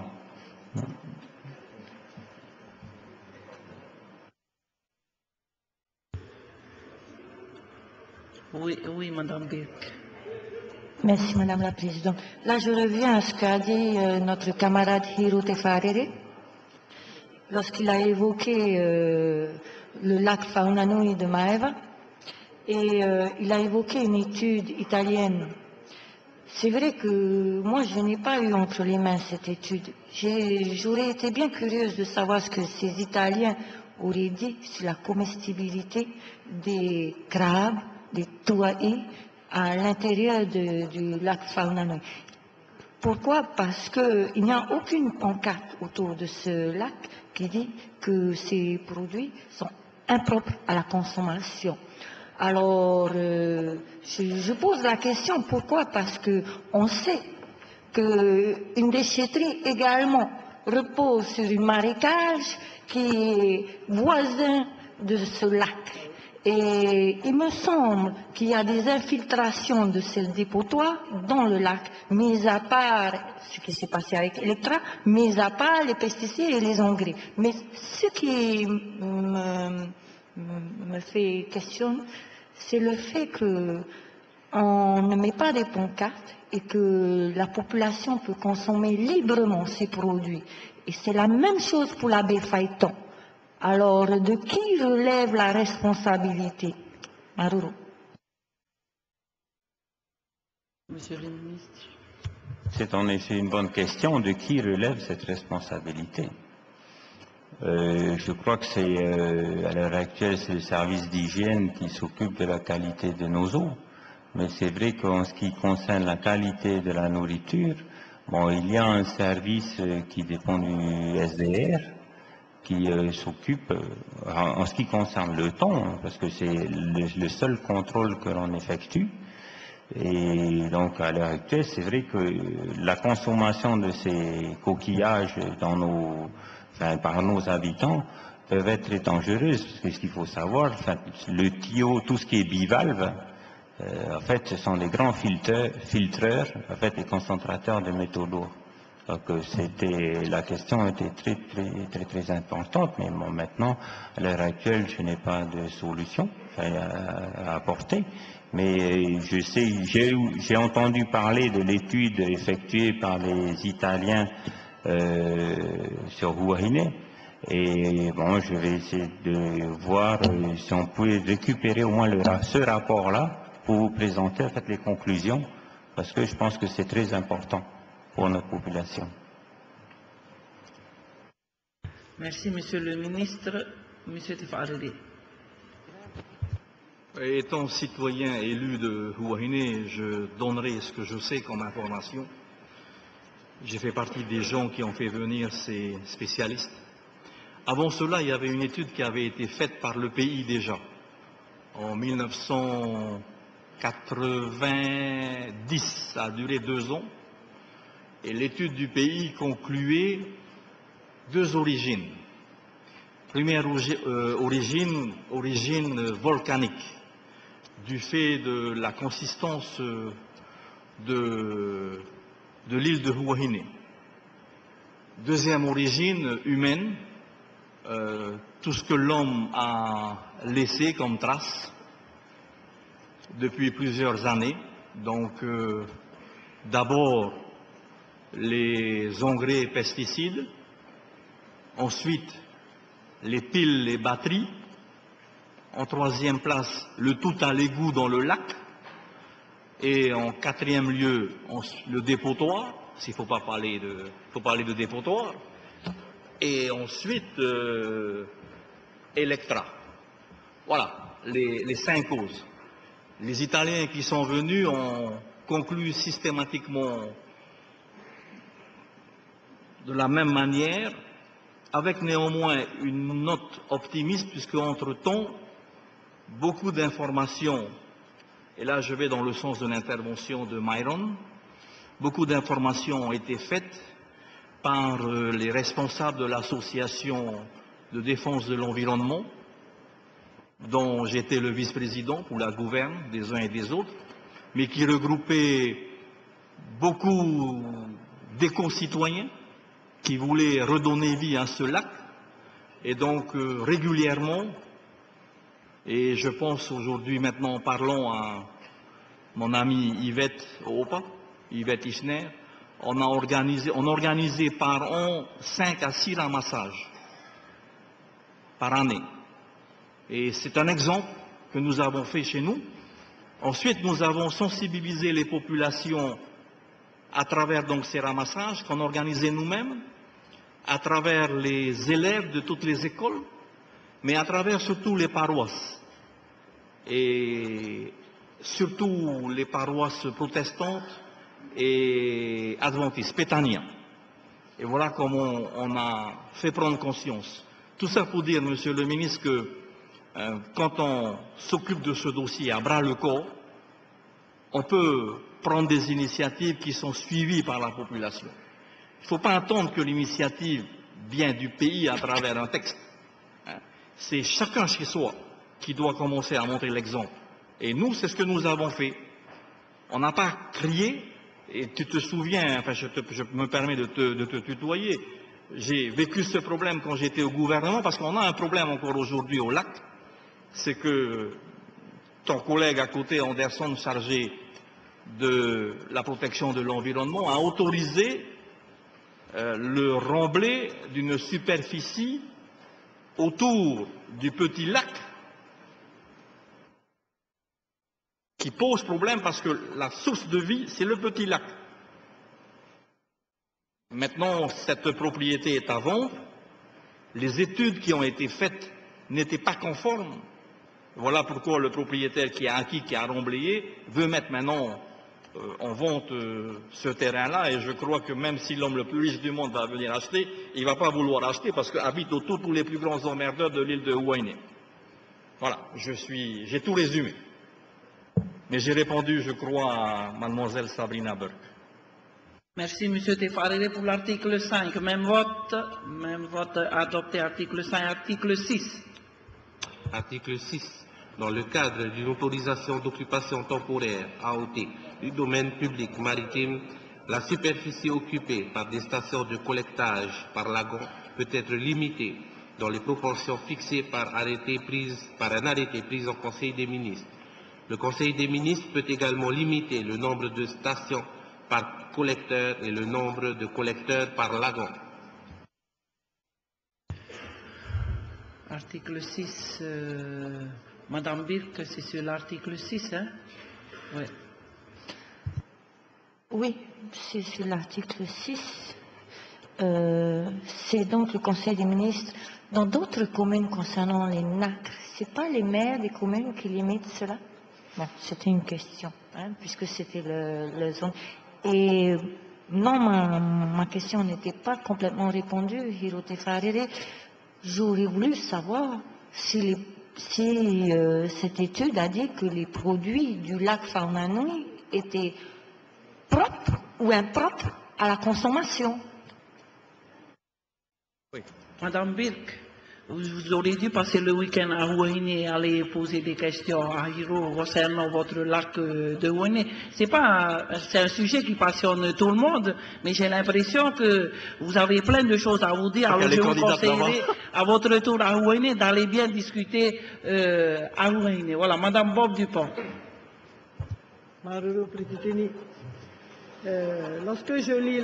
Oui, Madame Birk. Merci Madame la Présidente. Là, je reviens à ce qu'a dit notre camarade Hiro Tefarere. lorsqu'il a évoqué le lac Faunanui de Maeva, et il a évoqué une étude italienne. C'est vrai que moi, je n'ai pas eu entre les mains cette étude. J'aurais été bien curieuse de savoir ce que ces Italiens auraient dit sur la comestibilité des crabes, des tuaï à l'intérieur du lac Faunanui. Pourquoi? Parce qu'il n'y a aucune pancarte autour de ce lac qui dit que ces produits sont impropres à la consommation. Alors, je pose la question, pourquoi? Parce qu'on sait qu'une déchetterie également repose sur un marécage qui est voisin de ce lac. Et il me semble qu'il y a des infiltrations de ces dépotoirs dans le lac, mis à part ce qui s'est passé avec Electra, mis à part les pesticides et les engrais. Mais ce qui me fait question, c'est le fait qu'on ne met pas des pancartes et que la population peut consommer librement ces produits. Et c'est la même chose pour la baie Phaéton. Alors, de qui relève la responsabilité? Maruru. Monsieur le ministre. C'est en effet une bonne question. De qui relève cette responsabilité? Je crois que c'est, à l'heure actuelle, c'est le service d'hygiène qui s'occupe de la qualité de nos eaux. Mais c'est vrai qu'en ce qui concerne la qualité de la nourriture, bon, il y a un service qui dépend du SDR, qui s'occupe, en ce qui concerne le thon, parce que c'est le seul contrôle que l'on effectue. Et donc, à l'heure actuelle, c'est vrai que la consommation de ces coquillages par nos habitants peuvent être très dangereuses, parce que ce qu'il faut savoir, le tuyau, tout ce qui est bivalve, en fait, ce sont des grands filtreurs, en fait, des concentrateurs de métaux lourds. Donc, la question était très importante, mais bon, maintenant, à l'heure actuelle, je n'ai pas de solution à apporter. Mais je sais, j'ai entendu parler de l'étude effectuée par les Italiens sur Huahine, et bon, je vais essayer de voir si on pouvait récupérer au moins ce rapport-là pour vous présenter en fait les conclusions, parce que je pense que c'est très important pour notre population. Merci, Monsieur le ministre. Monsieur Tifaridi. Étant citoyen élu de Huahine, je donnerai ce que je sais comme information. J'ai fait partie des gens qui ont fait venir ces spécialistes. Avant cela, il y avait une étude qui avait été faite par le pays déjà, en 1990, ça a duré 2 ans, et l'étude du pays concluait 2 origines. Première origine volcanique, du fait de la consistance de l'île de Huahine. Deuxième origine humaine, tout ce que l'homme a laissé comme trace depuis plusieurs années. Donc, d'abord, les engrais et pesticides, ensuite, les piles, les batteries, en troisième place, le tout à l'égout dans le lac, et en quatrième lieu, le dépotoir, s'il ne faut pas parler de dépotoir, et ensuite Electra. Voilà les 5 causes. Les Italiens qui sont venus ont conclu systématiquement de la même manière, avec néanmoins une note optimiste, puisque entre-temps, beaucoup d'informations, et là je vais dans le sens de l'intervention de Myron, beaucoup d'informations ont été faites par les responsables de l'association de défense de l'environnement, dont j'étais le vice-président pour la gouverne des uns et des autres, mais qui regroupait beaucoup d'éco-citoyens qui voulaient redonner vie à ce lac, et donc régulièrement, et je pense aujourd'hui maintenant en parlant à mon amie Yvette Opa, Yvette Isner, on organisait par an 5 à 6 ramassages par année. Et c'est un exemple que nous avons fait chez nous. Ensuite, nous avons sensibilisé les populations à travers donc ces ramassages qu'on organisait nous-mêmes, à travers les élèves de toutes les écoles, mais à travers surtout les paroisses. Et surtout les paroisses protestantes et adventistes, pétaniens. Et voilà comment on a fait prendre conscience. Tout ça pour dire, Monsieur le ministre, que quand on s'occupe de ce dossier à bras-le-corps, on peut prendre des initiatives qui sont suivies par la population. Il ne faut pas attendre que l'initiative vienne du pays à travers un texte. C'est chacun chez soi qui doit commencer à montrer l'exemple. Et nous, c'est ce que nous avons fait. On n'a pas crié, et tu te souviens, enfin je me permets de te tutoyer, j'ai vécu ce problème quand j'étais au gouvernement, parce qu'on a un problème encore aujourd'hui au lac, c'est que ton collègue à côté, Anderson, chargé de la protection de l'environnement, a autorisé le remblai d'une superficie autour du petit lac qui pose problème parce que la source de vie, c'est le petit lac. Maintenant, cette propriété est à vendre. Les études qui ont été faites n'étaient pas conformes. Voilà pourquoi le propriétaire qui a acquis, qui a remblayé, veut mettre maintenant en vente ce terrain-là. Et je crois que même si l'homme le plus riche du monde va venir acheter, il ne va pas vouloir acheter parce qu'habitent autour tous les plus grands emmerdeurs de l'île de Huayné. Voilà, j'ai tout résumé. Mais j'ai répondu, je crois, à mademoiselle Sabrina Burke. Merci, Monsieur Tefarele, pour l'article 5. Même vote adopté. Article 5, article 6. Article 6. Dans le cadre d'une autorisation d'occupation temporaire, AOT, du domaine public maritime, la superficie occupée par des stations de collectage par lagon peut être limitée dans les proportions fixées par un arrêté pris en Conseil des ministres. Le Conseil des ministres peut également limiter le nombre de stations par collecteur et le nombre de collecteurs par lagon. Article 6, Madame Birk, c'est sur l'article 6, hein? Oui. Oui, c'est sur l'article 6. C'est donc le Conseil des ministres. Dans d'autres communes concernant les nacres, ce n'est pas les maires des communes qui limitent cela? Bon, c'était une question, hein, puisque c'était le zone. Et non, ma question n'était pas complètement répondue, Hiro Tefarele. J'aurais voulu savoir si cette étude a dit que les produits du lac Faunanui étaient propres ou impropres à la consommation. Oui. Madame Birk, vous aurez dû passer le week-end à Huayné et aller poser des questions à Hiro concernant votre lac de Huayné. C'est un sujet qui passionne tout le monde, mais j'ai l'impression que vous avez plein de choses à vous dire. Alors je vous conseillerais à votre tour à Huayné d'aller bien discuter à Huayné. Voilà, Madame Bob Dupont. Maruru Prititini. Lorsque je lis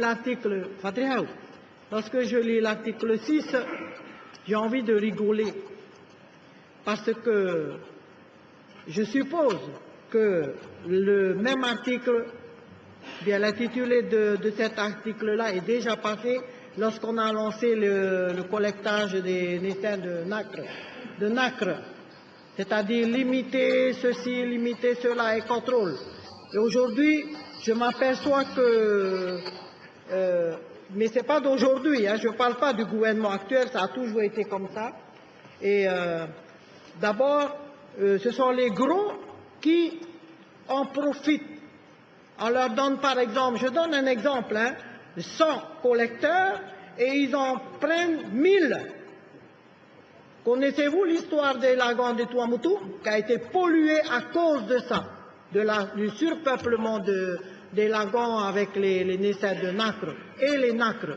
l'article 6, j'ai envie de rigoler parce que je suppose que le même article, bien l'intitulé de cet article-là est déjà passé lorsqu'on a lancé le collectage des naissins de nacre, c'est-à-dire limiter ceci, limiter cela et contrôle. Et aujourd'hui, je m'aperçois que mais ce n'est pas d'aujourd'hui, hein, je ne parle pas du gouvernement actuel, ça a toujours été comme ça. Et d'abord, ce sont les gros qui en profitent. On leur donne par exemple, je donne un exemple, 100 collecteurs et ils en prennent 1000. Connaissez-vous l'histoire des lagons de Tuamotu qui a été pollué à cause de ça, du surpeuplement des lagons avec les naissins de nacre et les nacres.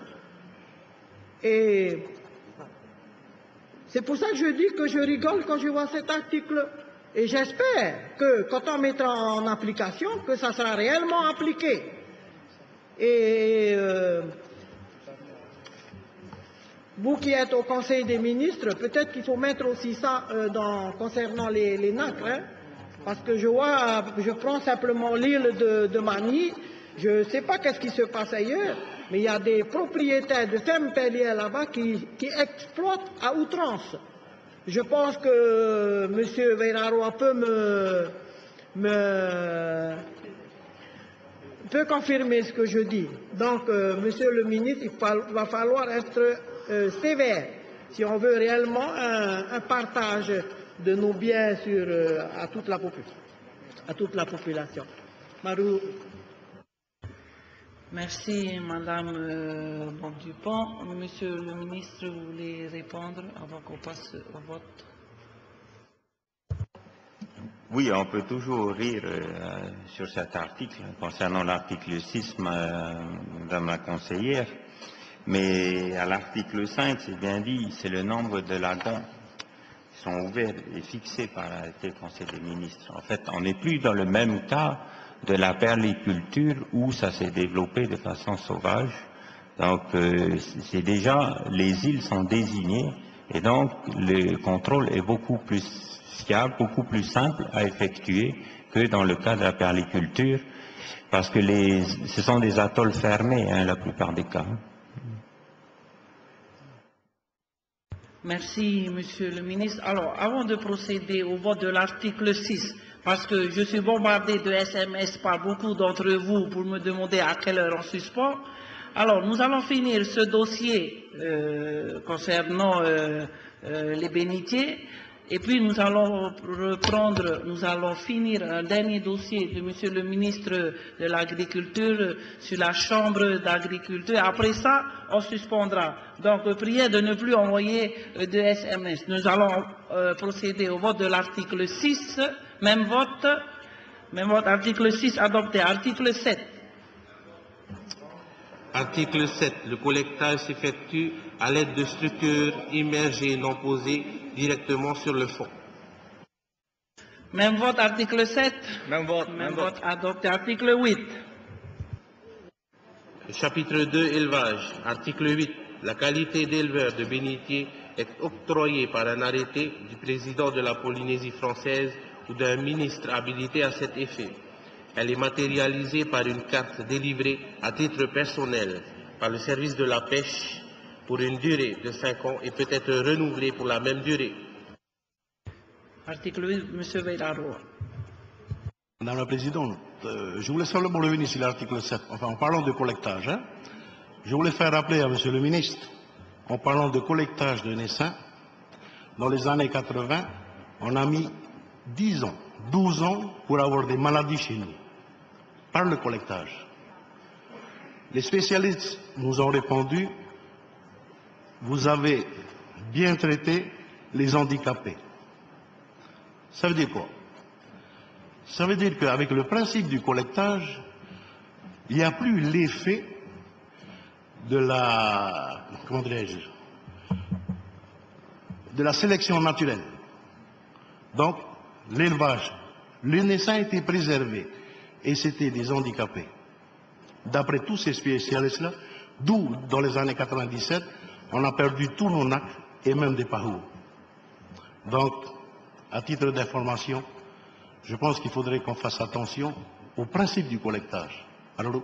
Et c'est pour ça que je dis que je rigole quand je vois cet article. Et j'espère que quand on mettra en application, que ça sera réellement appliqué. Et Vous qui êtes au Conseil des ministres, peut-être qu'il faut mettre aussi ça concernant les nacres, hein, parce que je prends simplement l'île de Manille, je ne sais pas qu'est-ce qui se passe ailleurs, mais il y a des propriétaires de fermes pellières là-bas qui exploitent à outrance. Je pense que M. Veiraroa peut confirmer ce que je dis. Donc, Monsieur le ministre, il va falloir être sévère si on veut réellement un partage de nos biens à toute la population. Marou. Merci, Madame Dupont. Monsieur le ministre, vous voulez répondre avant qu'on passe au vote? Oui, on peut toujours rire sur cet article, concernant l'article 6, Madame la conseillère, mais à l'article 5, c'est bien dit, c'est le nombre de lagons qui sont ouverts et fixés par l'arrêté du Conseil des ministres. En fait, on n'est plus dans le même cas de la perliculture où ça s'est développé de façon sauvage. Donc, c'est déjà, les îles sont désignées et donc le contrôle est beaucoup plus fiable, beaucoup plus simple à effectuer que dans le cas de la perliculture, parce que ce sont des atolls fermés, hein, la plupart des cas. Merci, Monsieur le ministre. Alors, avant de procéder au vote de l'article 6, parce que je suis bombardé de SMS par beaucoup d'entre vous pour me demander à quelle heure on suspend. Alors, nous allons finir ce dossier concernant les bénitiers, et puis nous allons finir un dernier dossier de Monsieur le ministre de l'Agriculture sur la Chambre d'agriculture. Après ça, on suspendra. Donc, prière de ne plus envoyer de SMS. Nous allons procéder au vote de l'article 6. Même vote, article 6 adopté. Article 7. Article 7. Le collectage s'effectue à l'aide de structures immergées non posées directement sur le fond. Même vote, article 7. Même vote adopté. Article 8. Chapitre 2, élevage. Article 8. La qualité d'éleveur de bénitier est octroyée par un arrêté du président de la Polynésie française ou d'un ministre habilité à cet effet. Elle est matérialisée par une carte délivrée à titre personnel par le service de la pêche pour une durée de 5 ans et peut être renouvelée pour la même durée. Article 8, M. Veiraroa. Madame la Présidente, je voulais seulement revenir sur l'article 7, enfin en parlant de collectage. Hein, je voulais faire rappeler à Monsieur le ministre, en parlant de collectage de naissins, dans les années 80, on a mis 10 ans, 12 ans pour avoir des maladies chez nous, par le collectage. Les spécialistes nous ont répondu, vous avez bien traité les handicapés. Ça veut dire quoi? Ça veut dire qu'avec le principe du collectage, il n'y a plus l'effet de la, comment dirais-je, de la sélection naturelle. Donc, l'élevage, le naissin était préservé et c'était des handicapés. D'après tous ces spécialistes-là, d'où, dans les années 97, on a perdu tous nos nacs et même des pahous. Donc, à titre d'information, je pense qu'il faudrait qu'on fasse attention au principe du collectage. Alors,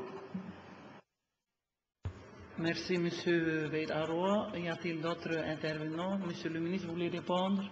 merci, M. Veiraroa. Y a-t-il d'autres intervenants? Monsieur le ministre, vous voulez répondre?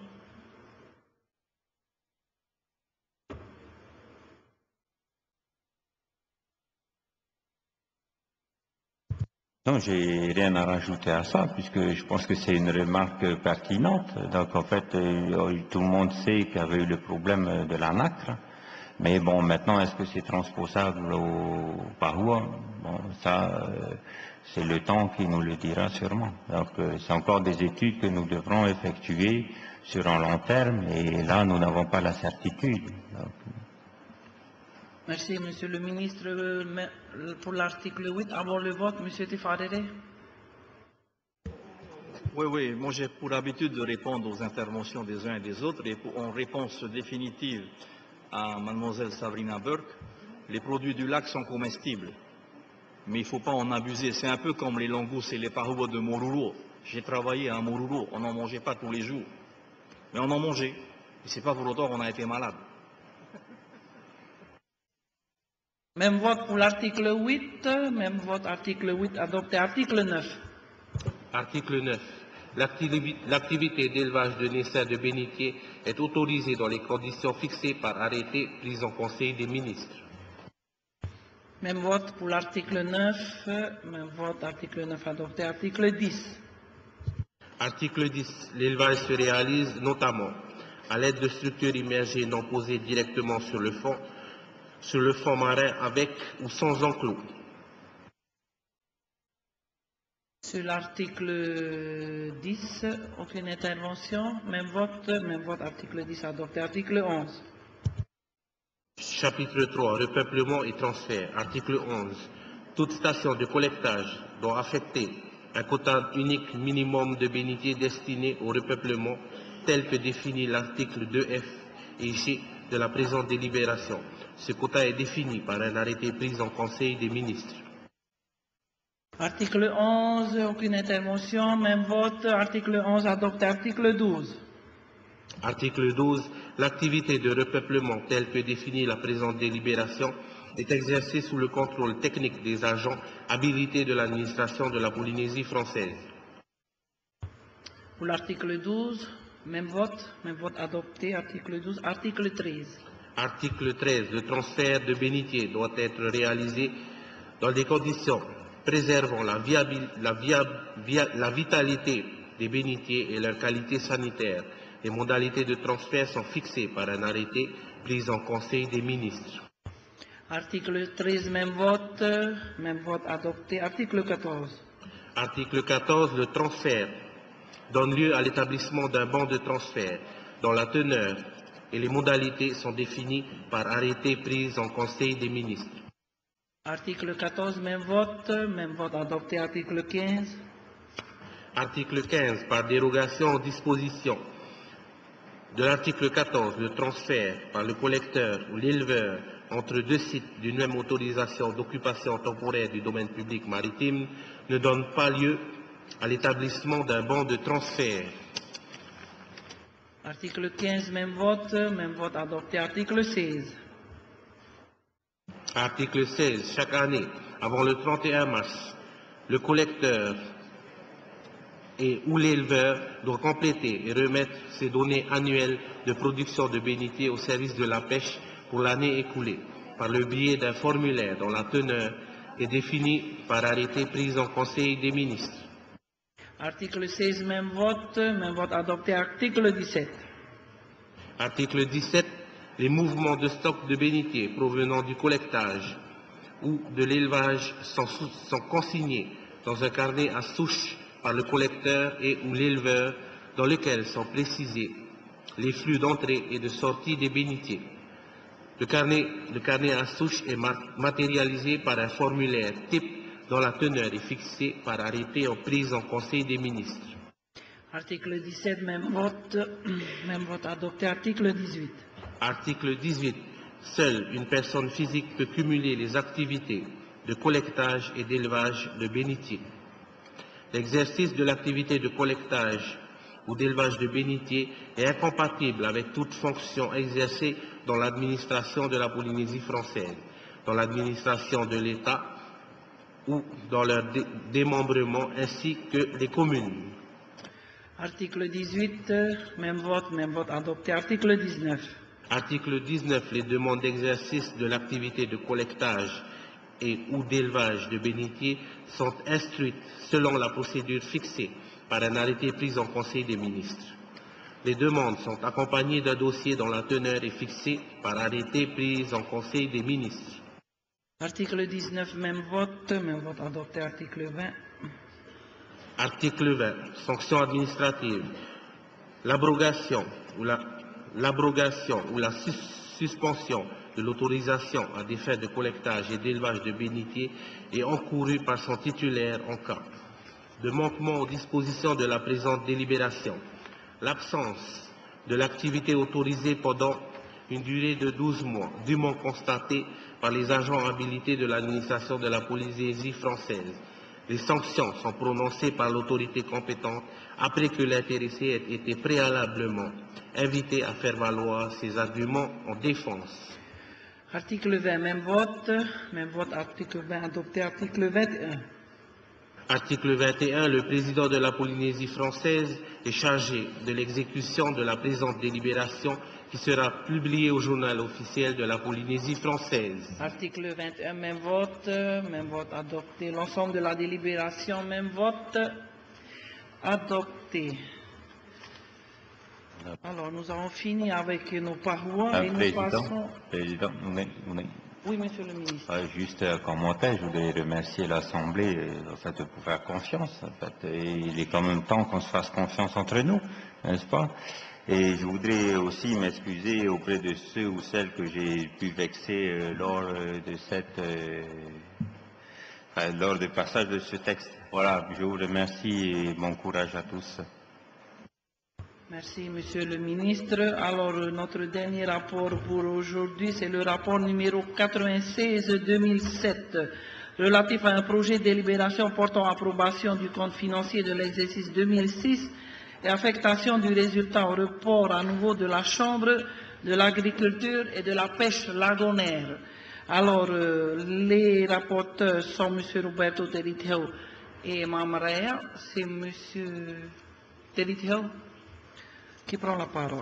Non, j'ai rien à rajouter à ça, puisque je pense que c'est une remarque pertinente. Donc, en fait, tout le monde sait qu'il y avait eu le problème de la nacre. Mais bon, maintenant, est-ce que c'est transposable au Pahoua? Bon, ça, c'est le temps qui nous le dira sûrement. Donc, c'est encore des études que nous devrons effectuer sur un long terme, et là, nous n'avons pas la certitude. Donc, merci, Monsieur le ministre. Pour l'article 8, avant le vote, Monsieur Tifarere. Oui, moi j'ai pour habitude de répondre aux interventions des uns et des autres, et en réponse définitive à Mademoiselle Sabrina Burke, les produits du lac sont comestibles, mais il ne faut pas en abuser. C'est un peu comme les langoustes et les pahoua de Morulo. J'ai travaillé à Moruro, on n'en mangeait pas tous les jours. Mais on en mangeait. Et ce n'est pas pour autant qu'on a été malade. Même vote pour l'article 8, même vote article 8 adopté. Article 9. Article 9. L'activité d'élevage de Nessa de bénitier est autorisée dans les conditions fixées par arrêté pris en Conseil des ministres. Même vote pour l'article 9, même vote article 9 adopté. Article 10. Article 10. L'élevage se réalise notamment à l'aide de structures immergées non posées directement sur le fond marin avec ou sans enclos. Sur l'article 10, aucune intervention. Même vote, article 10 adopté. Article 11. Chapitre 3. Repeuplement et transfert. Article 11. Toute station de collectage doit affecter un quota unique minimum de bénitiers destiné au repeuplement tel que défini l'article 2F et G de la présente délibération. Ce quota est défini par un arrêté pris en Conseil des ministres. Article 11, aucune intervention. Même vote, article 11 adopté. Article 12. Article 12. L'activité de repeuplement telle que définit la présente délibération est exercée sous le contrôle technique des agents habilités de l'administration de la Polynésie française. Pour l'article 12, même vote adopté. Article 12. Article 13. Article 13. Le transfert de bénitiers doit être réalisé dans des conditions préservant la vitalité des bénitiers et leur qualité sanitaire. Les modalités de transfert sont fixées par un arrêté pris en Conseil des ministres. Article 13, même vote adopté. Article 14. Article 14. Le transfert donne lieu à l'établissement d'un banc de transfert dont la teneur et les modalités sont définies par arrêté pris en Conseil des ministres. Article 14, même vote adopté. Article 15. Article 15. Par dérogation aux dispositions de l'article 14, le transfert par le collecteur ou l'éleveur entre deux sites d'une même autorisation d'occupation temporaire du domaine public maritime ne donne pas lieu à l'établissement d'un banc de transfert. Article 15, même vote adopté. Article 16. Article 16. Chaque année, avant le 31 mars, le collecteur ou l'éleveur doit compléter et remettre ses données annuelles de production de bénitiers au service de la pêche pour l'année écoulée, par le biais d'un formulaire dont la teneur est définie par arrêté pris en Conseil des ministres. Article 16, même vote adopté. Article 17. Article 17. Les mouvements de stock de bénitiers provenant du collectage ou de l'élevage sont consignés dans un carnet à souche par le collecteur et ou l'éleveur dans lequel sont précisés les flux d'entrée et de sortie des bénitiers. Le carnet à souche est matérialisé par un formulaire type dont la teneur est fixée par arrêté pris en Conseil des ministres. Article 17, même vote adopté. Article 18. Article 18. Seule une personne physique peut cumuler les activités de collectage et d'élevage de bénitiers. L'exercice de l'activité de collectage ou d'élevage de bénitiers est incompatible avec toute fonction exercée dans l'administration de la Polynésie française, dans l'administration de l'État ou dans leur démembrement ainsi que les communes. Article 18, même vote adopté. Article 19. Article 19. Les demandes d'exercice de l'activité de collectage et ou d'élevage de bénitiers sont instruites selon la procédure fixée par un arrêté pris en Conseil des ministres. Les demandes sont accompagnées d'un dossier dont la teneur est fixée par arrêté pris en Conseil des ministres. Article 19, même vote adopté. Article 20. Article 20. Sanctions administratives. L'abrogation ou la suspension de l'autorisation à des fins de collectage et d'élevage de bénitiers est encourue par son titulaire en cas de manquement aux dispositions de la présente délibération, l'absence de l'activité autorisée pendant une durée de 12 mois, dûment constatée par les agents habilités de l'administration de la Polynésie française, Les sanctions sont prononcées par l'autorité compétente après que l'intéressé ait été préalablement invité à faire valoir ses arguments en défense. Article 20, même vote, article 20 adopté, article 21. Article 21. Le président de la Polynésie française est chargé de l'exécution de la présente délibération qui sera publiée au journal officiel de la Polynésie française. Article 21, même vote adopté. L'ensemble de la délibération, même vote adopté. Alors, nous avons fini avec nos parois et nous passons... Président, Oui, monsieur le ministre. Juste un commentaire, je voudrais remercier l'Assemblée de vous faire confiance. Et il est quand même temps qu'on se fasse confiance entre nous, n'est-ce pas? Et je voudrais aussi m'excuser auprès de ceux ou celles que j'ai pu vexer lors du passage de ce texte. Voilà, je vous remercie et bon courage à tous. Merci, monsieur le ministre. Alors, notre dernier rapport pour aujourd'hui, c'est le rapport numéro 96-2007, relatif à un projet de délibération portant approbation du compte financier de l'exercice 2006 et affectation du résultat au report à nouveau de la Chambre de l'agriculture et de la pêche lagonaire. Alors, les rapporteurs sont monsieur Roberto Teriteo et Mamarea. C'est monsieur Teriteo qui prend la parole.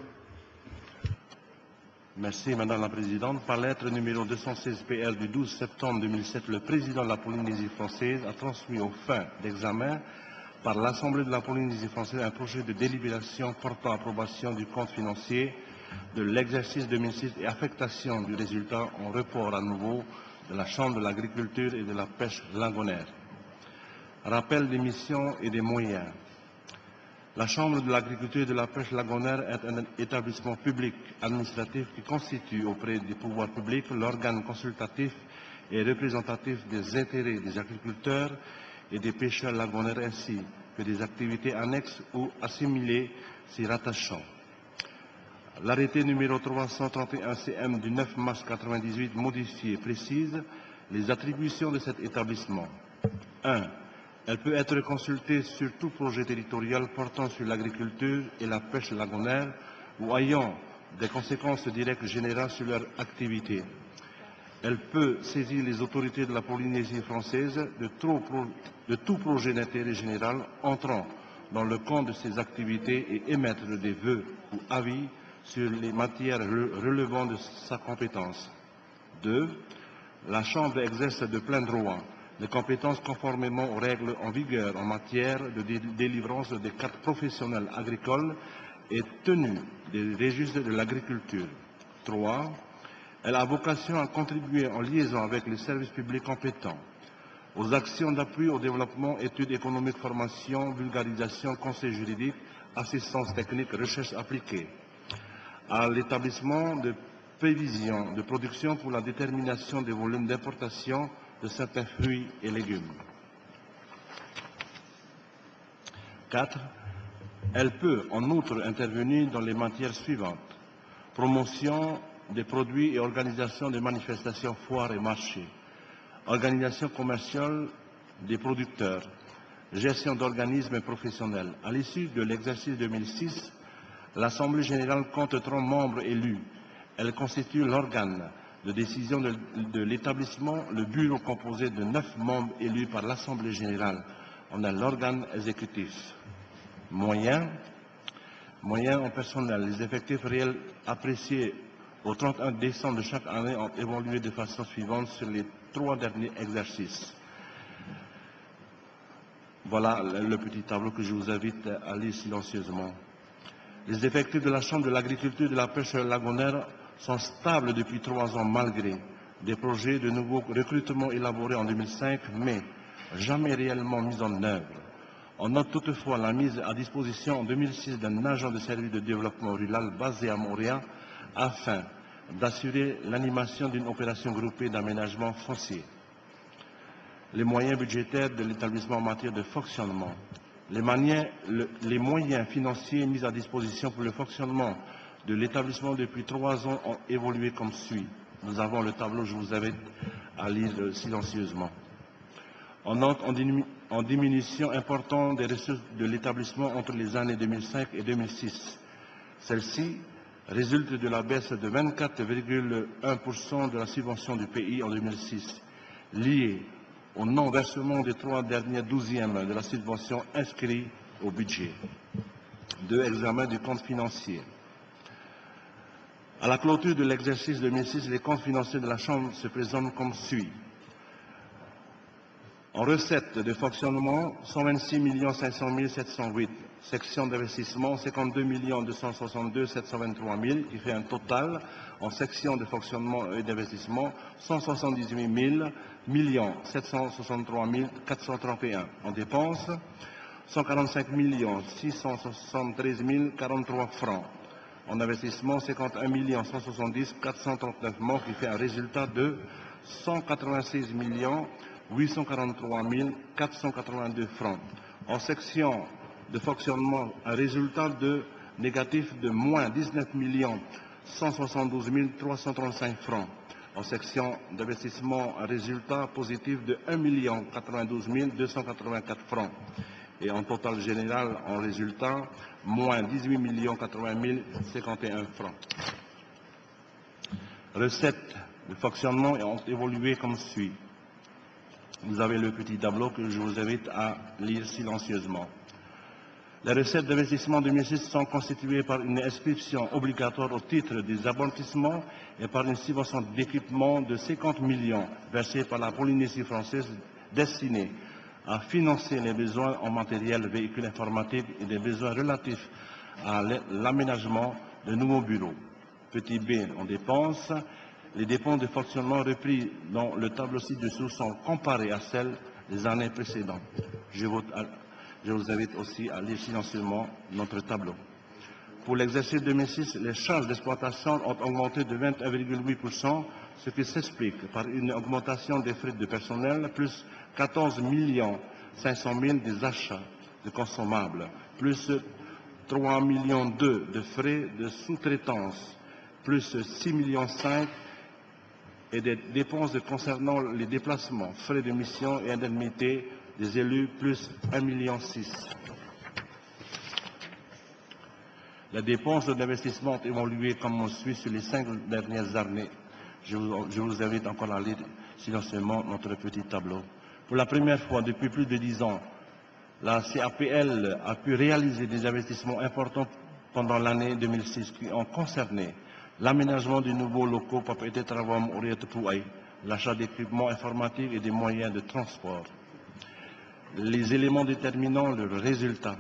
Merci, Madame la Présidente. Par lettre numéro 216 PL du 12 septembre 2007, le président de la Polynésie française a transmis aux fins d'examen par l'Assemblée de la Polynésie française un projet de délibération portant approbation du compte financier de l'exercice 2006 et affectation du résultat en report à nouveau de la Chambre de l'agriculture et de la pêche lagonaire. Rappel des missions et des moyens. La Chambre de l'agriculture et de la pêche lagonaire est un établissement public administratif qui constitue auprès des pouvoirs publics l'organe consultatif et représentatif des intérêts des agriculteurs et des pêcheurs lagonaires ainsi que des activités annexes ou assimilées s'y rattachant. L'arrêté numéro 331 CM du 9 mars 1998 modifié précise les attributions de cet établissement. 1. Elle peut être consultée sur tout projet territorial portant sur l'agriculture et la pêche lagonaire ou ayant des conséquences directes générales sur leur activité. Elle peut saisir les autorités de la Polynésie française de tout projet d'intérêt général entrant dans le compte de ses activités et émettre des vœux ou avis sur les matières relevant de sa compétence. 2. La Chambre exerce de plein droit les compétences conformément aux règles en vigueur en matière de délivrance des cartes professionnelles agricoles et tenue des registres de l'agriculture. 3. Elle a vocation à contribuer en liaison avec les services publics compétents aux actions d'appui au développement, études économiques, formation, vulgarisation, conseil juridique, assistance technique, recherche appliquée, à l'établissement de prévisions de production pour la détermination des volumes d'importation de certains fruits et légumes. 4. Elle peut en outre intervenir dans les matières suivantes: promotion des produits et organisation des manifestations, foires et marchés, organisation commerciale des producteurs, gestion d'organismes professionnels. À l'issue de l'exercice 2006, l'Assemblée générale compte 30 membres élus. Elle constitue l'organe de décision de l'établissement. Le bureau composé de 9 membres élus par l'Assemblée générale en est l'organe exécutif. Moyens en personnel. Les effectifs réels appréciés au 31 décembre de chaque année ont évolué de façon suivante sur les 3 derniers exercices. Voilà le petit tableau que je vous invite à lire silencieusement. Les effectifs de la Chambre de l'agriculture et de la pêche lagonaire sont stables depuis 3 ans malgré des projets de nouveaux recrutements élaborés en 2005 mais jamais réellement mis en œuvre. On note toutefois la mise à disposition en 2006 d'un agent de service de développement rural basé à Montréal afin d'assurer l'animation d'une opération groupée d'aménagement foncier. Les moyens budgétaires de l'établissement en matière de fonctionnement. Les moyens financiers mis à disposition pour le fonctionnement de l'établissement depuis 3 ans ont évolué comme suit. Nous avons le tableau, je vous invite à lire silencieusement. On note en diminution importante des ressources de l'établissement entre les années 2005 et 2006. Celle-ci résulte de la baisse de 24,1% de la subvention du pays en 2006, liée au non-versement des 3 derniers douzièmes de la subvention inscrite au budget. 2. Examen du compte financier. À la clôture de l'exercice 2006, les comptes financiers de la Chambre se présentent comme suit. En recettes de fonctionnement, 126 500 708. Section d'investissement, 52 262 723 000, qui fait un total en section de fonctionnement et d'investissement, 178 763 431. En dépenses, 145 673 043 francs. En investissement, 51 170 439 morts, qui fait un résultat de 196 843 482 francs. En section de fonctionnement, un résultat négatif de moins 19 172 335 francs. En section d'investissement, un résultat positif de 1 092 284 francs. Et en total général, en résultat, moins 18 80 051 francs. Recettes de fonctionnement ont évolué comme suit. Vous avez le petit tableau que je vous invite à lire silencieusement. Les recettes d'investissement 2006 sont constituées par une inscription obligatoire au titre des amortissements et par une subvention d'équipement de 50 millions versée par la Polynésie française destinée à financer les besoins en matériel véhicule informatique et des besoins relatifs à l'aménagement de nouveaux bureaux. Petit b, en dépenses. Les dépenses de fonctionnement reprises dans le tableau ci-dessous sont comparées à celles des années précédentes. Je vous invite aussi à lire silencieusement notre tableau. Pour l'exercice 2006, les charges d'exploitation ont augmenté de 21,8%, ce qui s'explique par une augmentation des frais de personnel, plus 14 500 000 des achats de consommables, plus 3 millions de frais de sous-traitance, plus 6,5 millions et des dépenses concernant les déplacements, frais de mission et indemnités des élus, plus 1,6 million. Les dépenses d'investissement ont évolué comme suit sur les 5 dernières années. Je vous invite encore à lire silencieusement notre petit tableau. Pour la première fois depuis plus de 10 ans, la CAPL a pu réaliser des investissements importants pendant l'année 2006 qui ont concerné l'aménagement de nouveaux locaux, propriété travaux, l'achat d'équipements informatiques et des moyens de transport. Les éléments déterminant le résultat.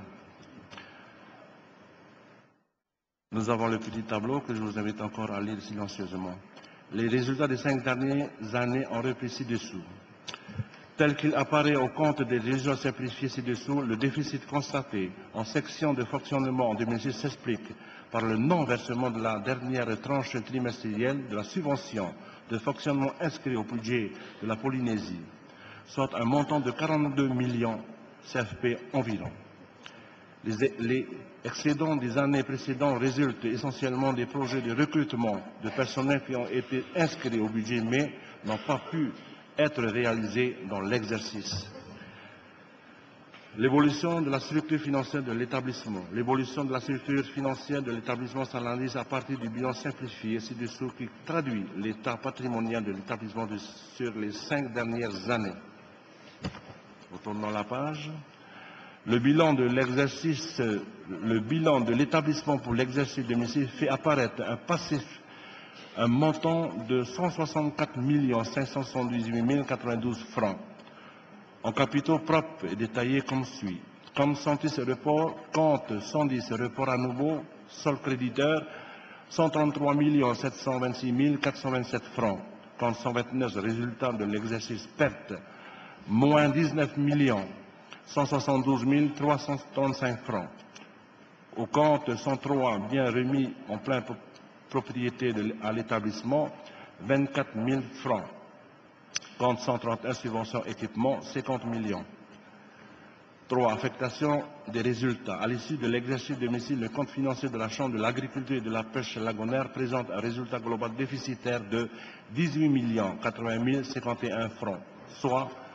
Nous avons le petit tableau que je vous invite encore à lire silencieusement. Les résultats des 5 dernières années ont repris ci-dessous. Tel qu'il apparaît au compte des résultats simplifiés ci-dessous, le déficit constaté en section de fonctionnement en 2006 s'explique par le non-versement de la dernière tranche trimestrielle de la subvention de fonctionnement inscrit au budget de la Polynésie, soit un montant de 42 millions CFP environ. Les excédents des années précédentes résultent essentiellement des projets de recrutement de personnel qui ont été inscrits au budget mais n'ont pas pu être réalisés dans l'exercice. L'évolution de la structure financière de l'établissement. L'évolution de la structure financière de l'établissement s'analyse à partir du bilan simplifié ci-dessous qui traduit l'état patrimonial de l'établissement sur les 5 dernières années. Retournons la page. Le bilan de l'établissement pour l'exercice 2006 fait apparaître un passif, un montant de 164 578 092 francs. En capitaux propres et détaillés comme suit. Comme 110 report, compte 110 report à nouveau, sol créditeur, 133 726 427 francs. Compte 129 résultats de l'exercice perte, moins 19 172 335 francs. Au compte 103 biens remis en pleine propriété à l'établissement, 24 000 francs. Compte 131 subventions équipement, 50 millions. 3. Affectation des résultats. À l'issue de l'exercice 2006, le compte financier de la Chambre de l'agriculture et de la pêche lagonaire présente un résultat global déficitaire de 18 080 051 francs, soit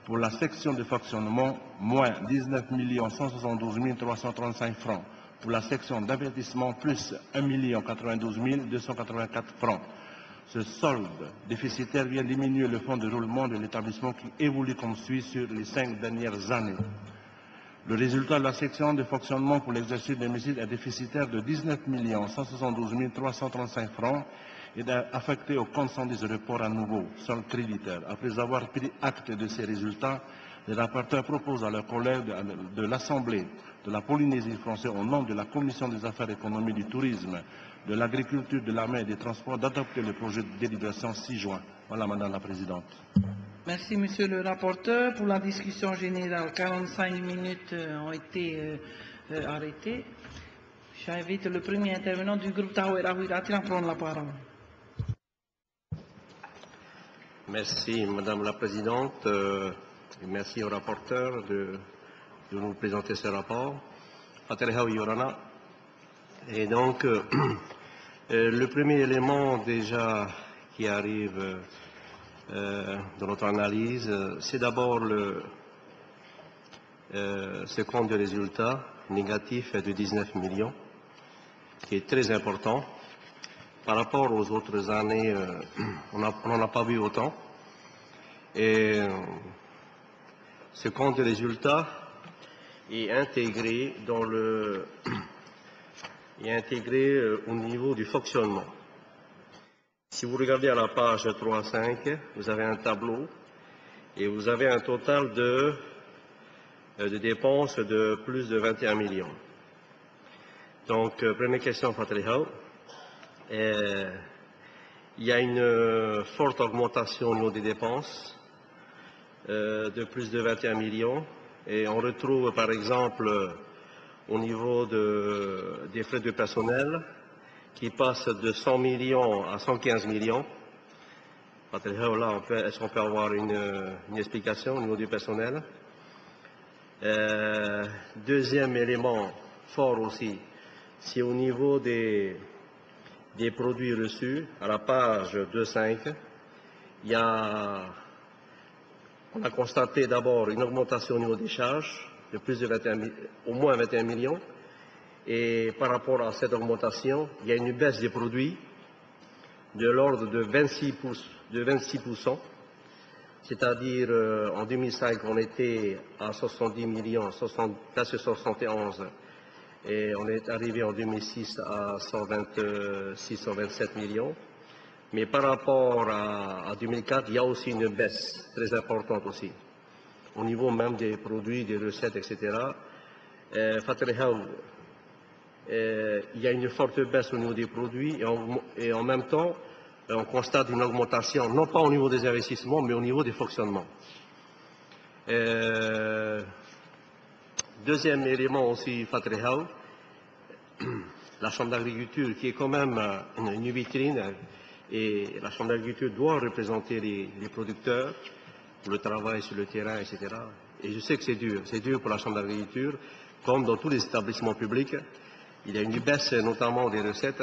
Pour la section de fonctionnement, moins 19 172 335 francs. Pour la section d'investissement, plus 1 092 284 francs. Ce solde déficitaire vient diminuer le fonds de roulement de l'établissement qui évolue comme suit sur les 5 dernières années. Le résultat de la section de fonctionnement pour l'exercice 2006 est déficitaire de 19 172 335 francs et est affecté au compte 110 report à nouveau, solde créditaire. Après avoir pris acte de ces résultats, les rapporteurs proposent à leurs collègues de l'Assemblée de la Polynésie française, au nom de la Commission des affaires économiques, du tourisme, de l'agriculture, de la mer et des transports, d'adopter le projet de délibération 6 juin. Voilà, Madame la Présidente. Merci, Monsieur le rapporteur. Pour la discussion générale, 45 minutes ont été arrêtées. J'invite le premier intervenant du groupe Tawera Huirati à prendre la parole. Merci, Madame la Présidente. Et merci au rapporteur de nous présenter ce rapport. Et donc, le premier élément déjà qui arrive dans notre analyse, c'est d'abord ce compte de résultat négatif de 19 millions, qui est très important. Par rapport aux autres années, on n'en a pas vu autant. Et ce compte de résultat est intégré au niveau du fonctionnement. Si vous regardez à la page 3.5, vous avez un tableau et vous avez un total de dépenses de plus de 21 millions. Donc, première question, Patrick. Il y a une forte augmentation au niveau des dépenses de plus de 21 millions et on retrouve par exemple au niveau des frais de personnel qui passent de 100 millions à 115 millions. Là, est-ce qu'on peut avoir une explication au niveau du personnel? Deuxième élément fort aussi, c'est au niveau des produits reçus, à la page 2.5, on a constaté d'abord une augmentation au niveau des charges de plus de au moins 21 millions. Et par rapport à cette augmentation, il y a une baisse des produits de l'ordre de 26%. C'est-à-dire, en 2005, on était à 70 millions, presque 71. Et on est arrivé en 2006 à 127 millions. Mais par rapport à 2004, il y a aussi une baisse très importante aussi, au niveau même des produits, des recettes, etc. Il y a une forte baisse au niveau des produits et en même temps, on constate une augmentation, non pas au niveau des investissements, mais au niveau des fonctionnements. Deuxième élément aussi, la Chambre d'agriculture, qui est quand même une vitrine, et la Chambre d'agriculture doit représenter les producteurs pour le travail sur le terrain, etc. Et je sais que c'est dur pour la Chambre d'agriculture, comme dans tous les établissements publics. Il y a une baisse notamment des recettes.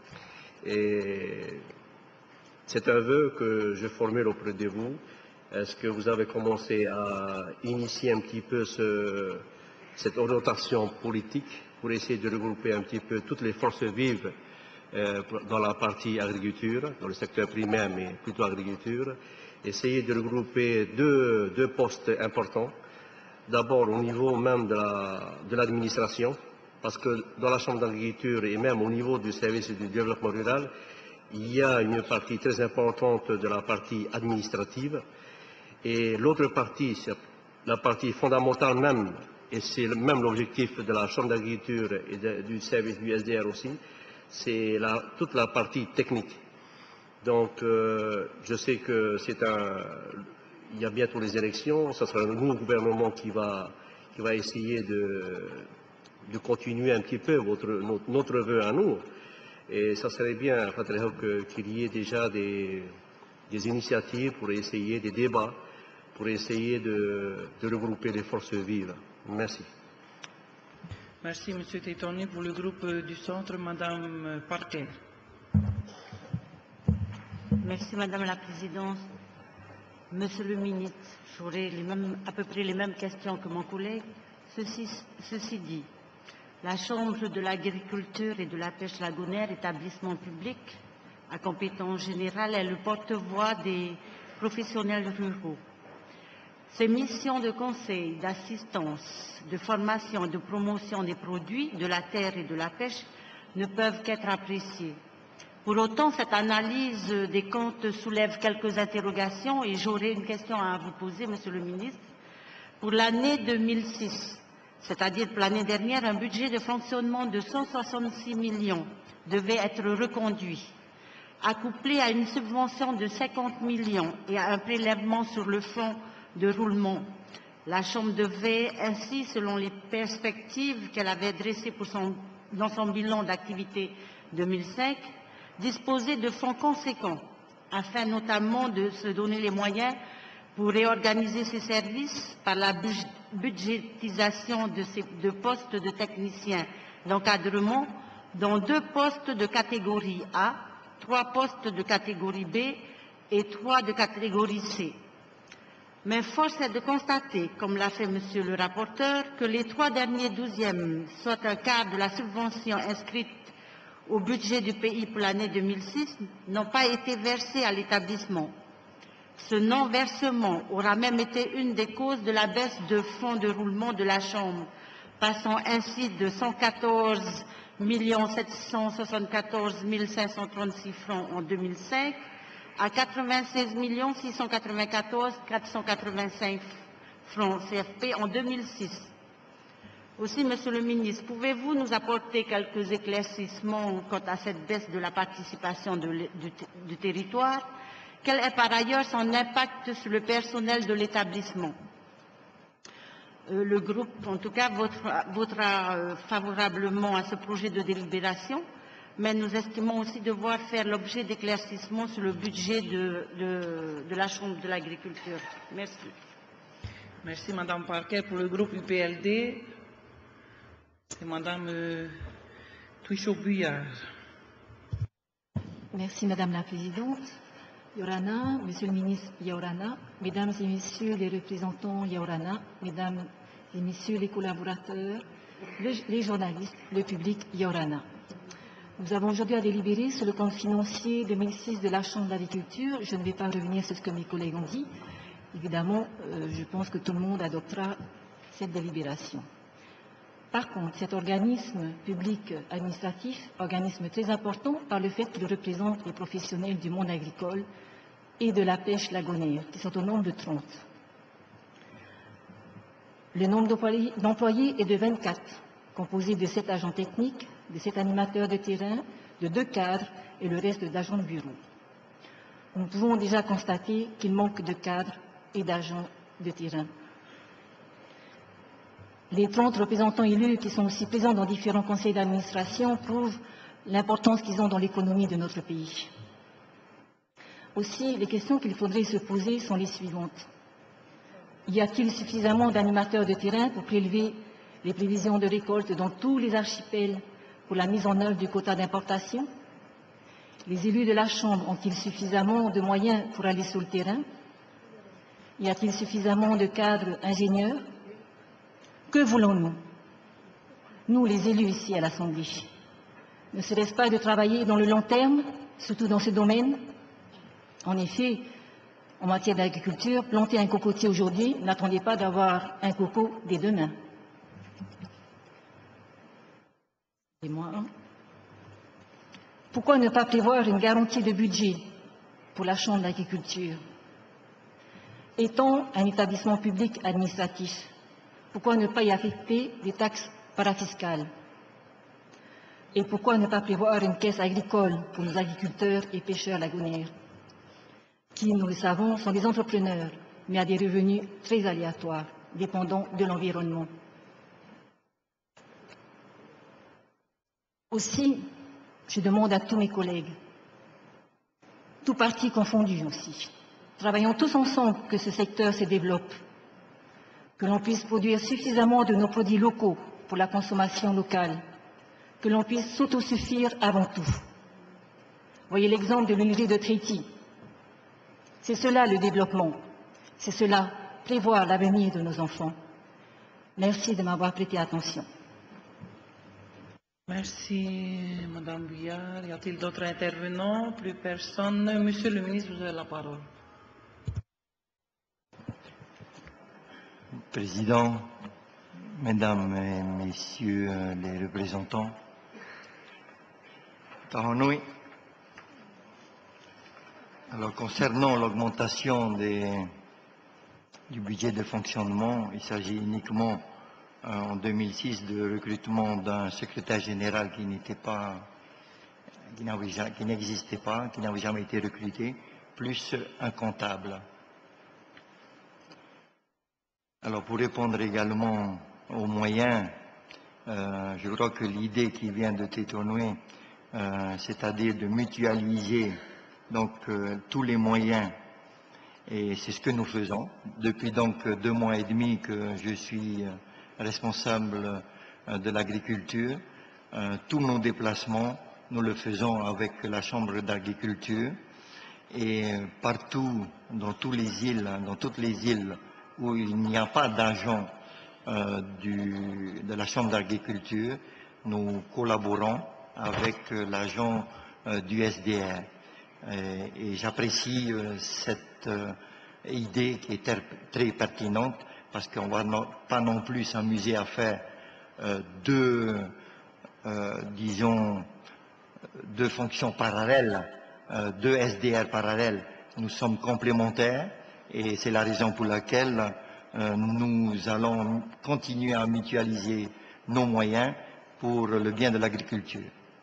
Et c'est un vœu que je formule auprès de vous. Est-ce que vous avez commencé à initier un petit peu cette orientation politique pour essayer de regrouper un petit peu toutes les forces vives dans la partie agriculture, dans le secteur primaire, mais plutôt agriculture, essayer de regrouper deux postes importants. D'abord au niveau même de l'administration, parce que dans la Chambre d'agriculture et même au niveau du service du développement rural, il y a une partie très importante de la partie administrative. Et l'autre partie, c'est la partie fondamentale même, et c'est même l'objectif de la Chambre d'agriculture et du service du SDR aussi, c'est toute la partie technique. Donc, je sais que il y a bientôt les élections, ce sera un nouveau gouvernement qui va essayer de continuer un petit peu notre vœu à nous. Et ça serait bien, qu'il y ait déjà des initiatives pour essayer, des débats, pour essayer de regrouper les forces vives. Merci. Merci, M. Tétoni. Pour le groupe du Centre, Mme Parker. Merci, Madame la Présidente. Monsieur le ministre, j'aurai à peu près les mêmes questions que mon collègue. Ceci dit, la Chambre de l'agriculture et de la pêche lagonaire, établissement public à compétence générale, est le porte-voix des professionnels ruraux. Ces missions de conseil, d'assistance, de formation et de promotion des produits de la terre et de la pêche ne peuvent qu'être appréciées. Pour autant, cette analyse des comptes soulève quelques interrogations et j'aurais une question à vous poser, Monsieur le ministre. Pour l'année 2006, c'est-à-dire pour l'année dernière, un budget de fonctionnement de 166 millions devait être reconduit, accouplé à une subvention de 50 millions et à un prélèvement sur le fonds de roulement. La Chambre devait ainsi, selon les perspectives qu'elle avait dressées dans son bilan d'activité 2005, disposer de fonds conséquents, afin notamment de se donner les moyens pour réorganiser ses services par la budgétisation de postes de techniciens d'encadrement, dont 2 postes de catégorie A, 3 postes de catégorie B et 3 de catégorie C. Mais force est de constater, comme l'a fait Monsieur le rapporteur, que les 3 derniers 12e, soit un quart de la subvention inscrite au budget du pays pour l'année 2006, n'ont pas été versés à l'établissement. Ce non-versement aura même été une des causes de la baisse de fonds de roulement de la Chambre, passant ainsi de 114 774 536 francs en 2005 à 96 694 485 francs CFP en 2006. Aussi, Monsieur le ministre, pouvez-vous nous apporter quelques éclaircissements quant à cette baisse de la participation du territoire? Quel est par ailleurs son impact sur le personnel de l'établissement? Le groupe, en tout cas, votera favorablement à ce projet de délibération, mais nous estimons aussi devoir faire l'objet d'éclaircissements sur le budget de la Chambre de l'agriculture. Merci. Merci, Madame Parquet. Pour le groupe UPLD, c'est Madame Touichou-Buyard. Merci, Madame la Présidente. Yorana, Monsieur le ministre Yorana, Mesdames et Messieurs les représentants Yorana, Mesdames et Messieurs les collaborateurs, les journalistes, le public Yorana. Nous avons aujourd'hui à délibérer sur le compte financier 2006 de la Chambre d'agriculture. Je ne vais pas revenir sur ce que mes collègues ont dit. Évidemment, je pense que tout le monde adoptera cette délibération. Par contre, cet organisme public administratif, organisme très important par le fait qu'il représente les professionnels du monde agricole et de la pêche lagonaire, qui sont au nombre de 30. Le nombre d'employés est de 24, composé de 7 agents techniques, de 7 animateurs de terrain, de 2 cadres et le reste d'agents de bureau. Nous pouvons déjà constater qu'il manque de cadres et d'agents de terrain. Les 30 représentants élus qui sont aussi présents dans différents conseils d'administration prouvent l'importance qu'ils ont dans l'économie de notre pays. Aussi, les questions qu'il faudrait se poser sont les suivantes. Y a-t-il suffisamment d'animateurs de terrain pour prélever les prévisions de récolte dans tous les archipels pour la mise en œuvre du quota d'importation? Les élus de la Chambre ont-ils suffisamment de moyens pour aller sur le terrain? Y a-t-il suffisamment de cadres ingénieurs? Que voulons-nous, nous les élus ici à l'Assemblée? Ne serait-ce pas de travailler dans le long terme, surtout dans ce domaine? En effet, en matière d'agriculture, planter un cocotier aujourd'hui, n'attendez pas d'avoir un coco dès demain. Pourquoi ne pas prévoir une garantie de budget pour la Chambre d'agriculture? Étant un établissement public administratif, pourquoi ne pas y affecter des taxes parafiscales? Et pourquoi ne pas prévoir une caisse agricole pour nos agriculteurs et pêcheurs lagonaires, qui, nous le savons, sont des entrepreneurs, mais à des revenus très aléatoires, dépendant de l'environnement? Aussi, je demande à tous mes collègues, tous partis confondus aussi, travaillons tous ensemble que ce secteur se développe, que l'on puisse produire suffisamment de nos produits locaux pour la consommation locale, que l'on puisse s'autosuffire avant tout. Voyez l'exemple de l'huilerie de Tréty. C'est cela le développement, C'est cela, prévoir l'avenir de nos enfants. Merci de m'avoir prêté attention. Merci, Madame Bouillard. Y a-t-il d'autres intervenants? Plus personne. Monsieur le ministre, vous avez la parole. Président, Mesdames et Messieurs les représentants, Tahanui. Alors, concernant l'augmentation du budget de fonctionnement, il s'agit uniquement en 2006 de recrutement d'un secrétaire général qui n'existait pas, qui n'avait jamais été recruté, plus un comptable. Alors, pour répondre également aux moyens, je crois que l'idée qui vient de Tétonoué, c'est-à-dire de mutualiser donc tous les moyens, et c'est ce que nous faisons. Depuis donc 2 mois et demi que je suis responsable de l'agriculture, tous nos déplacements, nous le faisons avec la Chambre d'agriculture, et partout, dans toutes les îles où il n'y a pas d'agent de la Chambre d'agriculture, nous collaborons avec l'agent du SDR. Et j'apprécie cette idée qui est très pertinente, parce qu'on ne va pas non plus s'amuser à faire deux fonctions parallèles, 2 SDR parallèles. Nous sommes complémentaires. Et c'est la raison pour laquelle nous allons continuer à mutualiser nos moyens pour le bien de l'agriculture.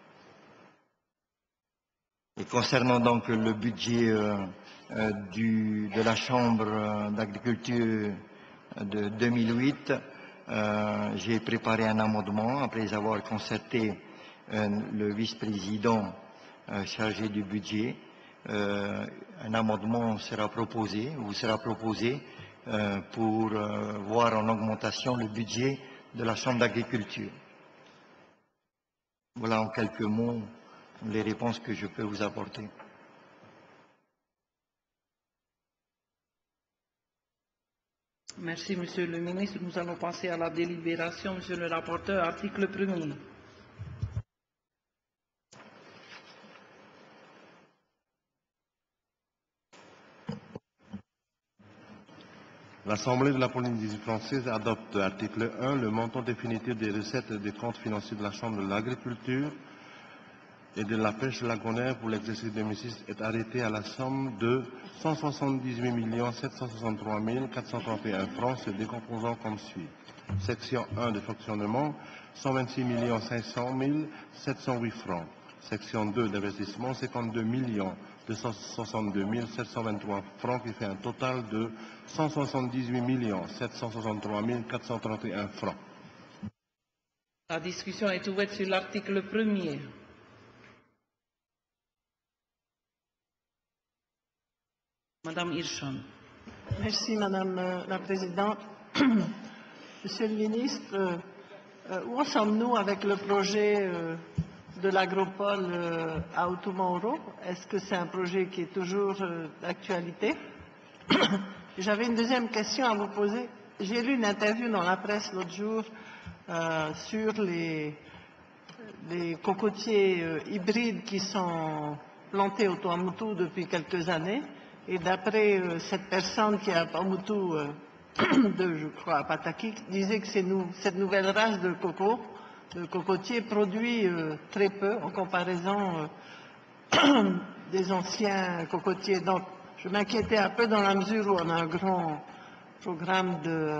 Et concernant donc le budget de la Chambre d'agriculture de 2008, j'ai préparé un amendement après avoir concerté le vice-président chargé du budget. Un amendement sera proposé, ou sera proposé pour voir en augmentation le budget de la Chambre d'agriculture. Voilà en quelques mots les réponses que je peux vous apporter. Merci, Monsieur le ministre. Nous allons passer à la délibération. Monsieur le rapporteur, article 1er. L'Assemblée de la Polynésie française adopte, article 1, le montant définitif des recettes des comptes financiers de la Chambre de l'agriculture et de la pêche lagonaire pour l'exercice 2006 est arrêté à la somme de 178 763 431 francs, se décomposant comme suit. Section 1 de fonctionnement, 126 500 708 francs. Section 2 d'investissement, 52 262 723 francs, qui fait un total de 178 763 431 francs. La discussion est ouverte sur l'article 1er. Madame Hirschon. Merci Madame la Présidente. Monsieur le Ministre, où en sommes-nous avec le projet de l'agropole à Outomauro? Est-ce que c'est un projet qui est toujours d'actualité? J'avais une deuxième question à vous poser. J'ai lu une interview dans la presse l'autre jour sur les cocotiers hybrides qui sont plantés au Tuamotu depuis quelques années. Et d'après cette personne qui est à Tuamotu, je crois, à Pataki, disait que cette nouvelle race de cocotier produit très peu en comparaison des anciens cocotiers. Donc, je m'inquiétais un peu dans la mesure où on a un grand programme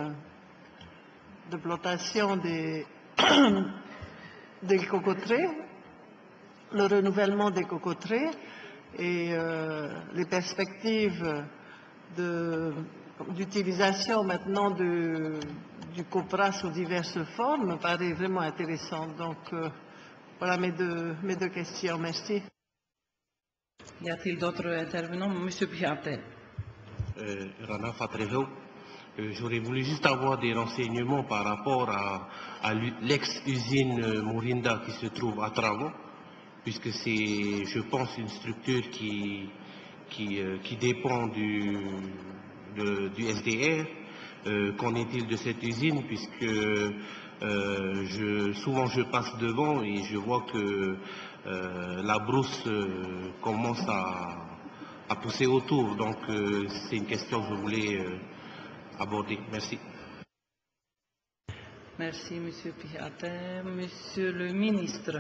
de plantation des cocoteraies, le renouvellement des cocoteraies et les perspectives d'utilisation maintenant du copra sous diverses formes me paraît vraiment intéressante. Donc, voilà mes deux questions. Merci. Y a-t-il d'autres intervenants? Monsieur Piatet. Rana Fatrehou, j'aurais voulu juste avoir des renseignements par rapport à l'ex-usine Morinda qui se trouve à Travo, puisque c'est, je pense, une structure qui dépend du SDR. Qu'en est-il de cette usine, puisque souvent je passe devant et je vois que la brousse commence à pousser autour. Donc c'est une question que je voulais aborder. Merci. Merci, M. Pihater. Monsieur le ministre.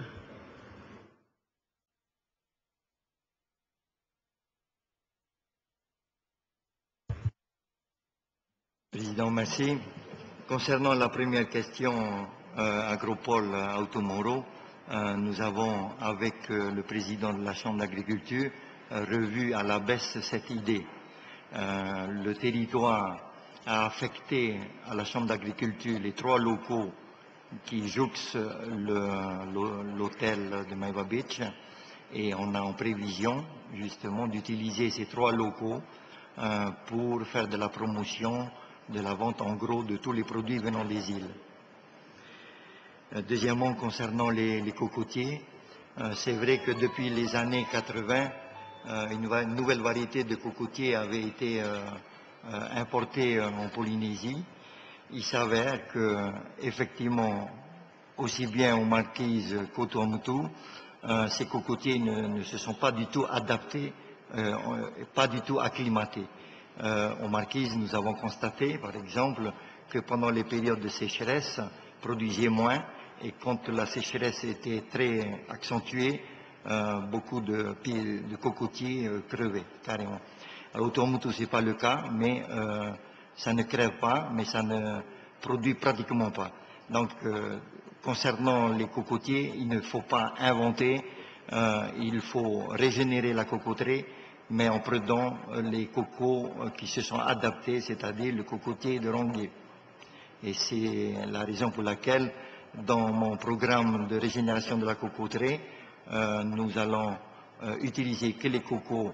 Président, merci. Concernant la première question, Agropole à Automoro, nous avons, avec le président de la Chambre d'agriculture, revu à la baisse cette idée. Le territoire a affecté à la Chambre d'agriculture les 3 locaux qui jouxtent l'hôtel de Maiva Beach, et on a en prévision justement d'utiliser ces 3 locaux pour faire de la promotion de la vente en gros de tous les produits venant des îles. Deuxièmement, concernant les cocotiers, c'est vrai que depuis les années 80, une nouvelle variété de cocotiers avait été importée en Polynésie. Il s'avère que, effectivement, aussi bien aux Marquises qu'au Tuamotu, ces cocotiers ne se sont pas du tout adaptés, pas du tout acclimatés. Aux Marquises, nous avons constaté, par exemple, que pendant les périodes de sécheresse, produisaient moins, et quand la sécheresse était très accentuée, beaucoup de cocotiers crevaient, carrément. Alors, au Tuamotu, ce n'est pas le cas, mais ça ne crève pas, mais ça ne produit pratiquement pas. Donc, concernant les cocotiers, il ne faut pas inventer, il faut régénérer la cocoterie, mais en prenant les cocos qui se sont adaptés, c'est-à-dire le cocotier de Rongier. Et c'est la raison pour laquelle, dans mon programme de régénération de la cocoterie, nous allons utiliser que les cocos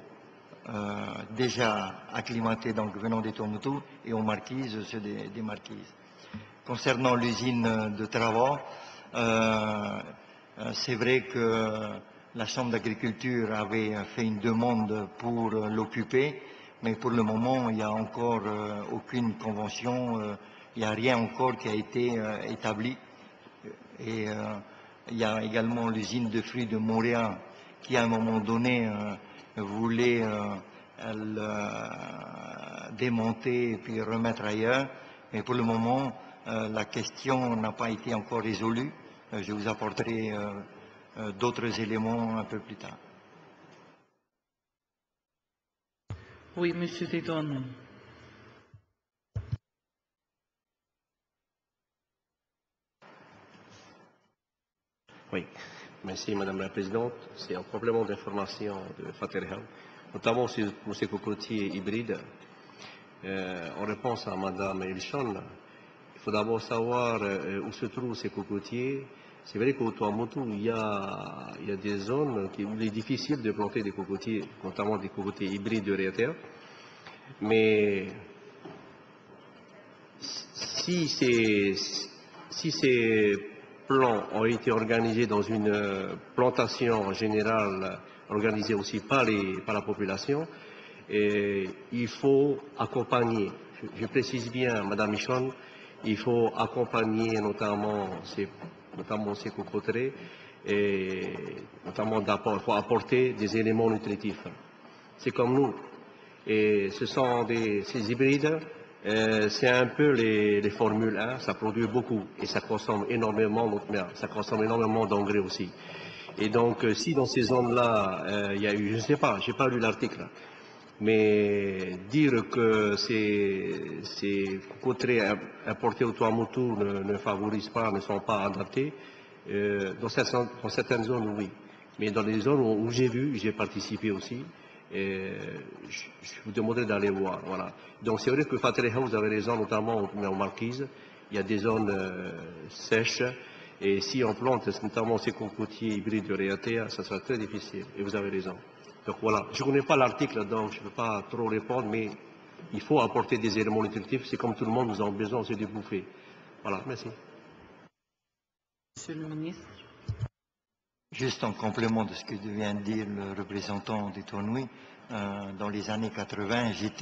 déjà acclimatés, donc venant des Tuamotu, et aux Marquises, ceux des Marquises. Concernant l'usine de Travant, c'est vrai que la Chambre d'agriculture avait fait une demande pour l'occuper, mais pour le moment, il n'y a encore aucune convention, il n'y a rien encore qui a été établi. Et il y a également l'usine de fruits de Montréal qui, à un moment donné, voulait démonter et puis remettre ailleurs. Mais pour le moment, la question n'a pas été encore résolue. Je vous apporterai d'autres éléments un peu plus tard. Oui, Monsieur Téton. Oui, merci Madame la Présidente. C'est un complément d'information de Faterham, notamment pour ces cocotiers hybrides. En réponse à Madame Elchon, il faut d'abord savoir où se trouvent ces cocotiers. C'est vrai qu'au Tuamotu, il y a des zones où il est difficile de planter des cocotiers, notamment des cocotiers hybrides de réacteurs. Mais si ces plans ont été organisés dans une plantation générale, organisée aussi par la population, il faut accompagner, je précise bien, Madame Michon, il faut accompagner notamment ces cocoteries, et notamment il faut apporter des éléments nutritifs. C'est comme nous. Et ce sont ces hybrides, c'est un peu les formules 1, ça produit beaucoup et ça consomme énormément d'engrais aussi. Et donc, si dans ces zones-là, il y a eu, je ne sais pas, je n'ai pas lu l'article, mais dire que ces cocoteries importées au Tuamotu ne favorisent pas, ne sont pas adaptées, dans certaines zones, oui. Mais dans les zones où j'ai vu, j'ai participé aussi, je vous demanderai d'aller voir. Voilà. Donc c'est vrai que Faterham, vous avez raison, notamment en Marquise, il y a des zones sèches, et si on plante notamment ces cocotiers hybrides de Réatea, ça sera très difficile, et vous avez raison. Donc voilà, je ne connais pas l'article, donc je ne peux pas trop répondre, mais il faut apporter des éléments nutritifs, c'est comme tout le monde, nous avons besoin aussi de bouffer. Voilà, merci. Monsieur le ministre. Juste en complément de ce que vient de dire le représentant des Tournois, dans les années 80, j'étais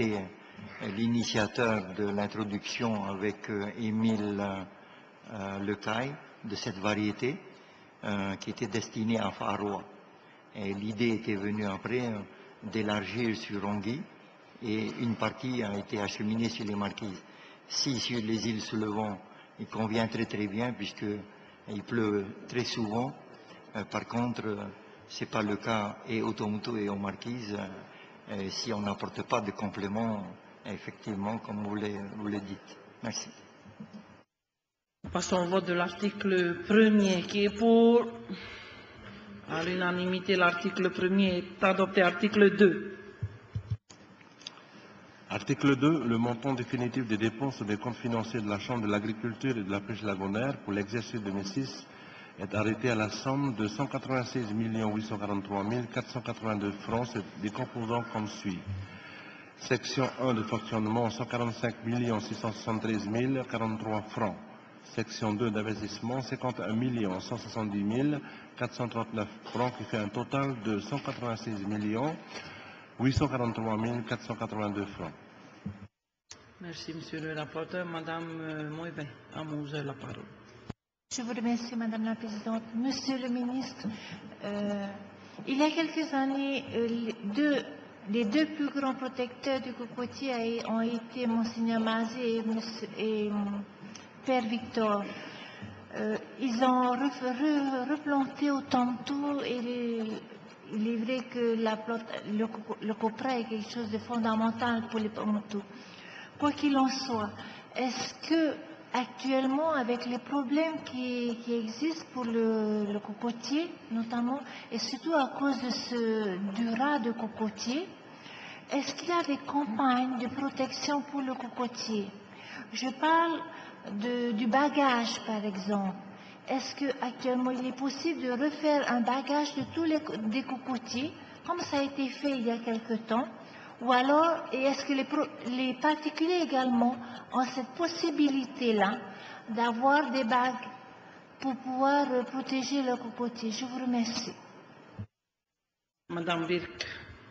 l'initiateur de l'introduction avec Émile Lecaille de cette variété qui était destinée à Faroa. Et l'idée était venue après d'élargir sur Rongui et une partie a été acheminée sur les Marquises. Si sur les îles sous le vent, il convient très très bien puisqu'il pleut très souvent. Par contre, ce n'est pas le cas et au Tuamotu et aux Marquises si on n'apporte pas de complément, effectivement, comme vous le dites. Merci. Passons au vote de l'article 1er qui est pour. À l'unanimité, l'article 1er est adopté. Article 2. Article 2. Le montant définitif des dépenses des comptes financiers de la Chambre de l'agriculture et de la pêche lagonaire pour l'exercice 2006 est arrêté à la somme de 196 843 482 francs, se décomposant comme suit. Section 1 de fonctionnement, 145 673 043 francs. Section 2 d'investissement, 51 170 439 francs, qui fait un total de 196 843 482 francs. Merci, monsieur le rapporteur. Madame Moïbe, à vous la parole. Je vous remercie, Madame la Présidente. Monsieur le ministre, il y a quelques années, les deux plus grands protecteurs du cocotier ont été Monseigneur Mazé et Père Victor. Ils ont replanté au Tuamotu et il est vrai que le copra est quelque chose de fondamental pour les Tuamotu. Quoi qu'il en soit, est-ce que actuellement, avec les problèmes qui existent pour le cocotier, notamment, et surtout à cause du rat de cocotier, est-ce qu'il y a des campagnes de protection pour le cocotier? Je parle du bagage, par exemple. Est-ce qu'actuellement, il est possible de refaire un bagage de tous les cocotiers, comme ça a été fait il y a quelque temps? Ou alors, est-ce que les particuliers également ont cette possibilité-là d'avoir des bagues pour pouvoir protéger leur cocotier? Je vous remercie. Madame Birk.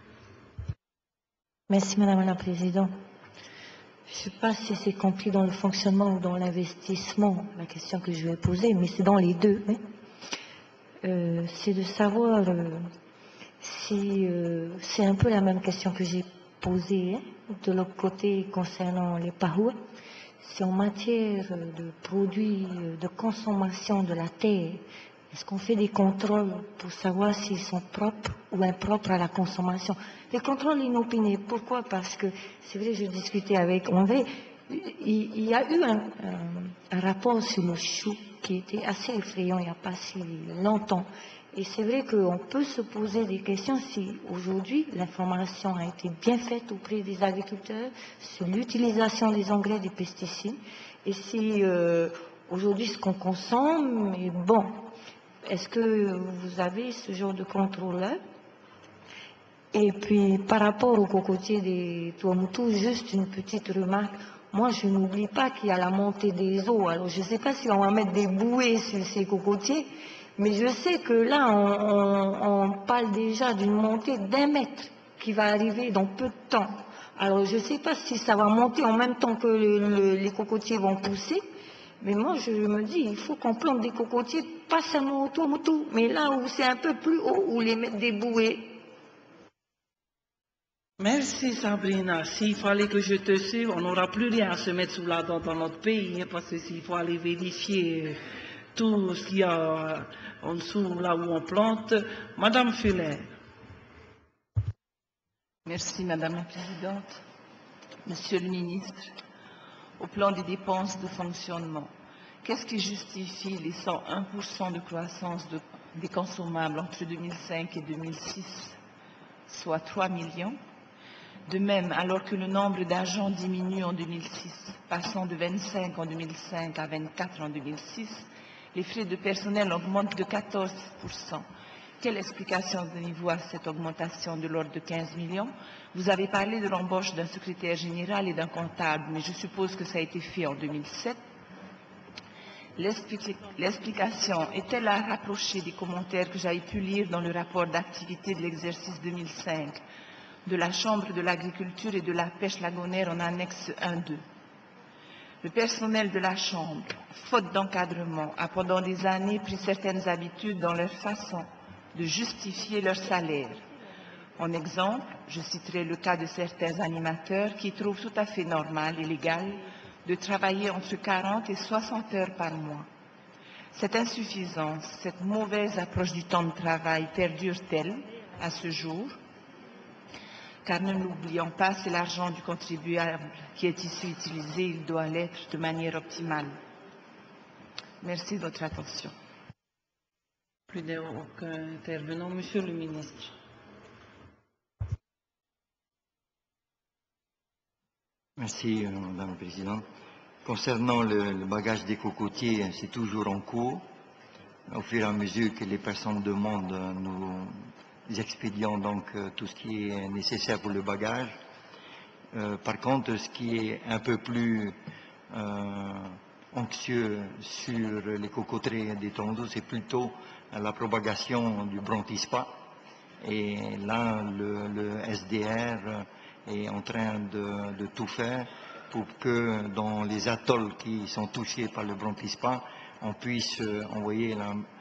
Merci, Madame la Présidente. Je ne sais pas si c'est compris dans le fonctionnement ou dans l'investissement, la question que je vais poser, mais c'est dans les deux. C'est de savoir si c'est un peu la même question que j'ai posée de l'autre côté concernant les Pahua. Si en matière de produits de consommation de la terre, est-ce qu'on fait des contrôles pour savoir s'ils sont propres ou impropres à la consommation? Les contrôles inopinés, pourquoi? Parce que, c'est vrai, je discutais avec André, il y a eu un rapport sur le chou qui était assez effrayant il n'y a pas si longtemps. Et c'est vrai qu'on peut se poser des questions si aujourd'hui l'information a été bien faite auprès des agriculteurs sur l'utilisation des engrais, des pesticides, et si aujourd'hui ce qu'on consomme est bon. Est-ce que vous avez ce genre de contrôle-là? Et puis par rapport au cocotier des Tuamotu, juste une petite remarque. Moi, je n'oublie pas qu'il y a la montée des eaux. Alors, je ne sais pas si on va mettre des bouées sur ces cocotiers, mais je sais que là, on parle déjà d'une montée d'1 mètre qui va arriver dans peu de temps. Alors, je ne sais pas si ça va monter en même temps que les cocotiers vont pousser, mais moi, je me dis, il faut qu'on plante des cocotiers, pas seulement au Tuamotu, mais là où c'est un peu plus haut, où les mettre des bouées. Merci Sabrina. S'il fallait que je te suive, on n'aura plus rien à se mettre sous la dent dans notre pays, parce que s'il faut aller vérifier tout ce qu'il y a en dessous, là où on plante. Madame Fuller. Merci Madame la Présidente. Monsieur le Ministre, au plan des dépenses de fonctionnement, qu'est-ce qui justifie les 101% de croissance des consommables entre 2005 et 2006, soit 3 millions? De même, alors que le nombre d'agents diminue en 2006, passant de 25 en 2005 à 24 en 2006, les frais de personnel augmentent de 14%. Quelle explication donnez-vous à cette augmentation de l'ordre de 15 millions? Vous avez parlé de l'embauche d'un secrétaire général et d'un comptable, mais je suppose que ça a été fait en 2007. L'explication est-elle à rapprocher des commentaires que j'avais pu lire dans le rapport d'activité de l'exercice 2005, de la Chambre de l'agriculture et de la pêche lagonaire en annexe 1-2. Le personnel de la Chambre, faute d'encadrement, a pendant des années pris certaines habitudes dans leur façon de justifier leur salaire. En exemple, je citerai le cas de certains animateurs qui trouvent tout à fait normal et légal de travailler entre 40 et 60 heures par mois. Cette insuffisance, cette mauvaise approche du temps de travail perdure-t-elle à ce jour? Car ne l'oublions pas, c'est l'argent du contribuable qui est ici utilisé, il doit l'être de manière optimale. Merci de votre attention. Plus d'aucun intervenant, Monsieur le ministre. Merci, Madame la Présidente. Concernant le bagage des cocotiers, c'est toujours en cours. Au fur et à mesure que les personnes demandent, nous expédions donc tout ce qui est nécessaire pour le bagage. Par contre, ce qui est un peu plus anxieux sur les cocoteries des tondous, c'est plutôt la propagation du brontispa. Et là, le SDR est en train de tout faire pour que dans les atolls qui sont touchés par le brontispa, on puisse envoyer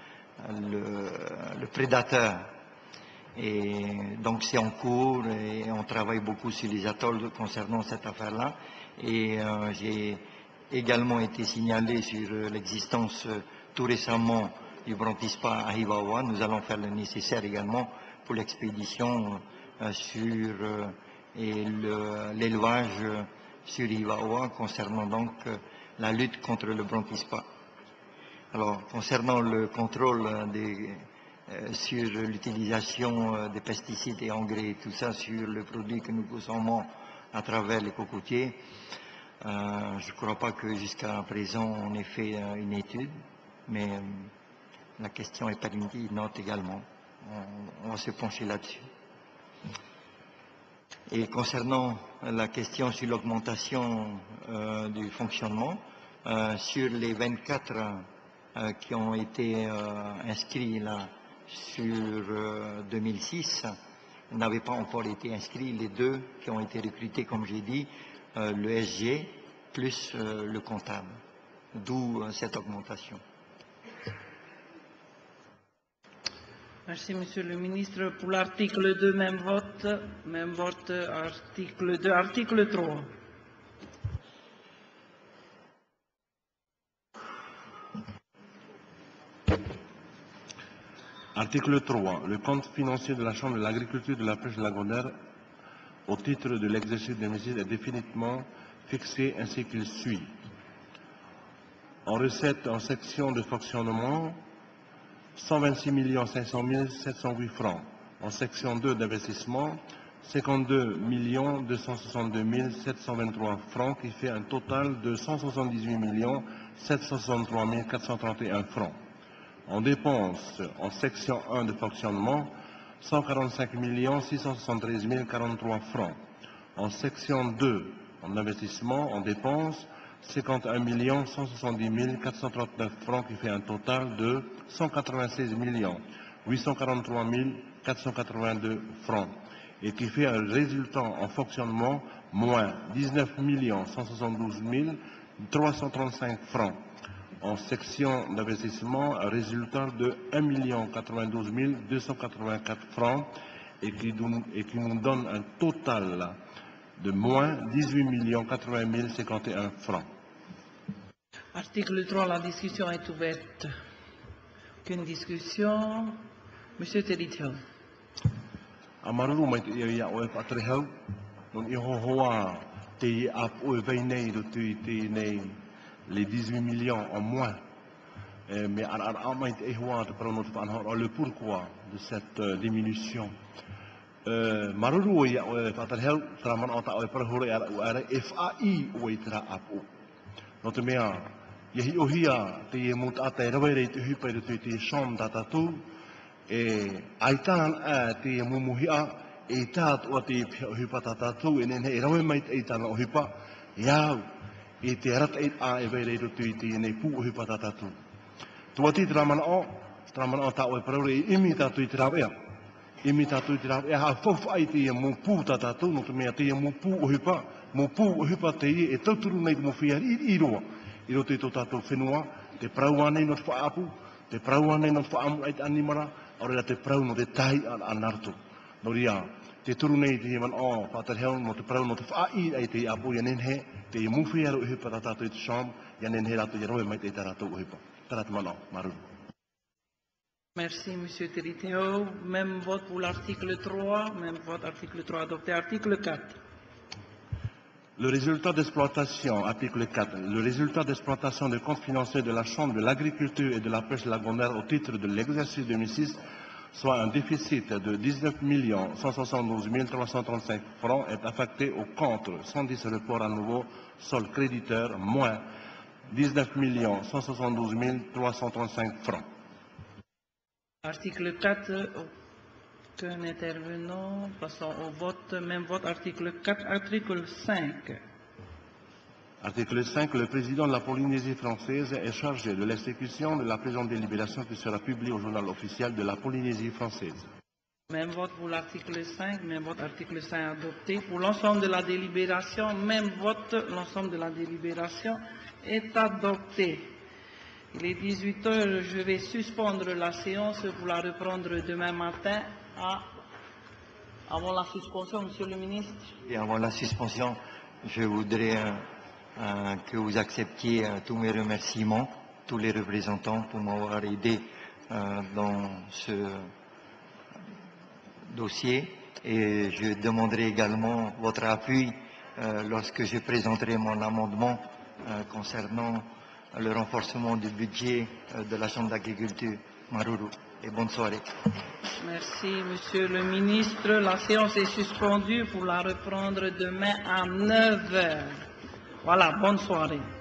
le prédateur. Et donc c'est en cours et on travaille beaucoup sur les atolls concernant cette affaire-là. Et j'ai également été signalé sur l'existence tout récemment du brontispa à Hivaoa. Nous allons faire le nécessaire également pour l'expédition sur l'élevage sur Hivaoa concernant donc la lutte contre le brontispa. Alors, concernant le contrôle sur l'utilisation des pesticides et engrais et tout ça sur le produit que nous consommons à travers les cocotiers, je ne crois pas que jusqu'à présent on ait fait une étude, mais la question est pertinente également. On va se pencher là-dessus. Et concernant la question sur l'augmentation du fonctionnement, sur les 24 qui ont été inscrits là sur 2006, n'avaient pas encore été inscrits les 2 qui ont été recrutés, comme j'ai dit, le SG plus le comptable, d'où cette augmentation. Merci, Monsieur le ministre. Pour l'article 2, même vote, article 2, article 3. Article 3. Le compte financier de la Chambre de l'agriculture et de la pêche lagonaire au titre de l'exercice des mesures est définitivement fixé ainsi qu'il suit. En recette, en section de fonctionnement, 126 500 708 francs. En section 2 d'investissement, 52 262 723 francs, qui fait un total de 178 763 431 francs. En dépenses, en section 1 de fonctionnement, 145 673 043 francs. En section 2, en investissement, en dépenses, 51 170 439 francs, qui fait un total de 196 843 482 francs, et qui fait un résultat en fonctionnement moins 19 172 335 francs. En section d'investissement, un résultat de 1 092 284 francs, et qui nous donne un total de moins 18 80 051 francs. Article 3, la discussion est ouverte. Aucune discussion. Monsieur Teritio. Amaruru mai te ia o e patrehau, non i hoa te ap o e veinei do te nei les 18 millions en moins. Mais à mai te hoa te prendre le pourquoi de cette diminution. Maruru ia o e patrehau, traman o ta o e parehore ara FAI o e tra ap o. No te mea, Yehi ohia te e mut ata e rawere te hupai do te som tatatu, e aitan a te e mumuhia, e tat o te hupa tatatu, e nene e rawe mai te eitana o hupa, iau, e te rata e a e were do te nei pu o hupa tatatu. Tua ti tramana o ta o e paraure e imi tatu i te rawea, e mi tātou i te rā, e ha whauwha ai te ia mō pū tā tātou, no te mea te ia mō pū o hipa te ia, e tauturu nei te mō whia i roa. I roto i tō tātou whenua, te prau anei no te whaapu, te prau anei no te whaamu ai te animara, aurera te prau no te tahi a narto. No ria, te turu nei te man o whātarheo no te prau no te whaai ai te apu, ia nenhe, te ia mūwhi aro i hipa tā tātou i te sham, ia nenhe rato i roe mai te tātou o hipa. Tarata mana, maruru. Merci, M. Teriteo. Même vote pour l'article 3. Même vote, article 3 adopté. Article 4. Le résultat d'exploitation, article 4, le résultat d'exploitation des comptes financiers de la Chambre de l'agriculture et de la pêche lagonaire au titre de l'exercice 2006, soit un déficit de 19 172 335 francs, est affecté au compte 110 report à nouveau sol créditeur moins 19 172 335 francs. Article 4, aucun intervenant. Passons au vote. Même vote, article 4. Article 5. Article 5. Le président de la Polynésie française est chargé de l'exécution de la présente délibération qui sera publiée au journal officiel de la Polynésie française. Même vote pour l'article 5. Même vote, article 5 adopté. Pour l'ensemble de la délibération, même vote, l'ensemble de la délibération est adopté. Il est 18 heures, je vais suspendre la séance pour la reprendre demain matin avant la suspension, Monsieur le Ministre. Et avant la suspension, je voudrais que vous acceptiez tous mes remerciements, tous les représentants pour m'avoir aidé dans ce dossier. Et je demanderai également votre appui lorsque je présenterai mon amendement concernant le renforcement du budget de la Chambre d'agriculture. Maruru. Et bonne soirée. Merci, Monsieur le Ministre. La séance est suspendue pour la reprendre demain à 9 h. Voilà, bonne soirée.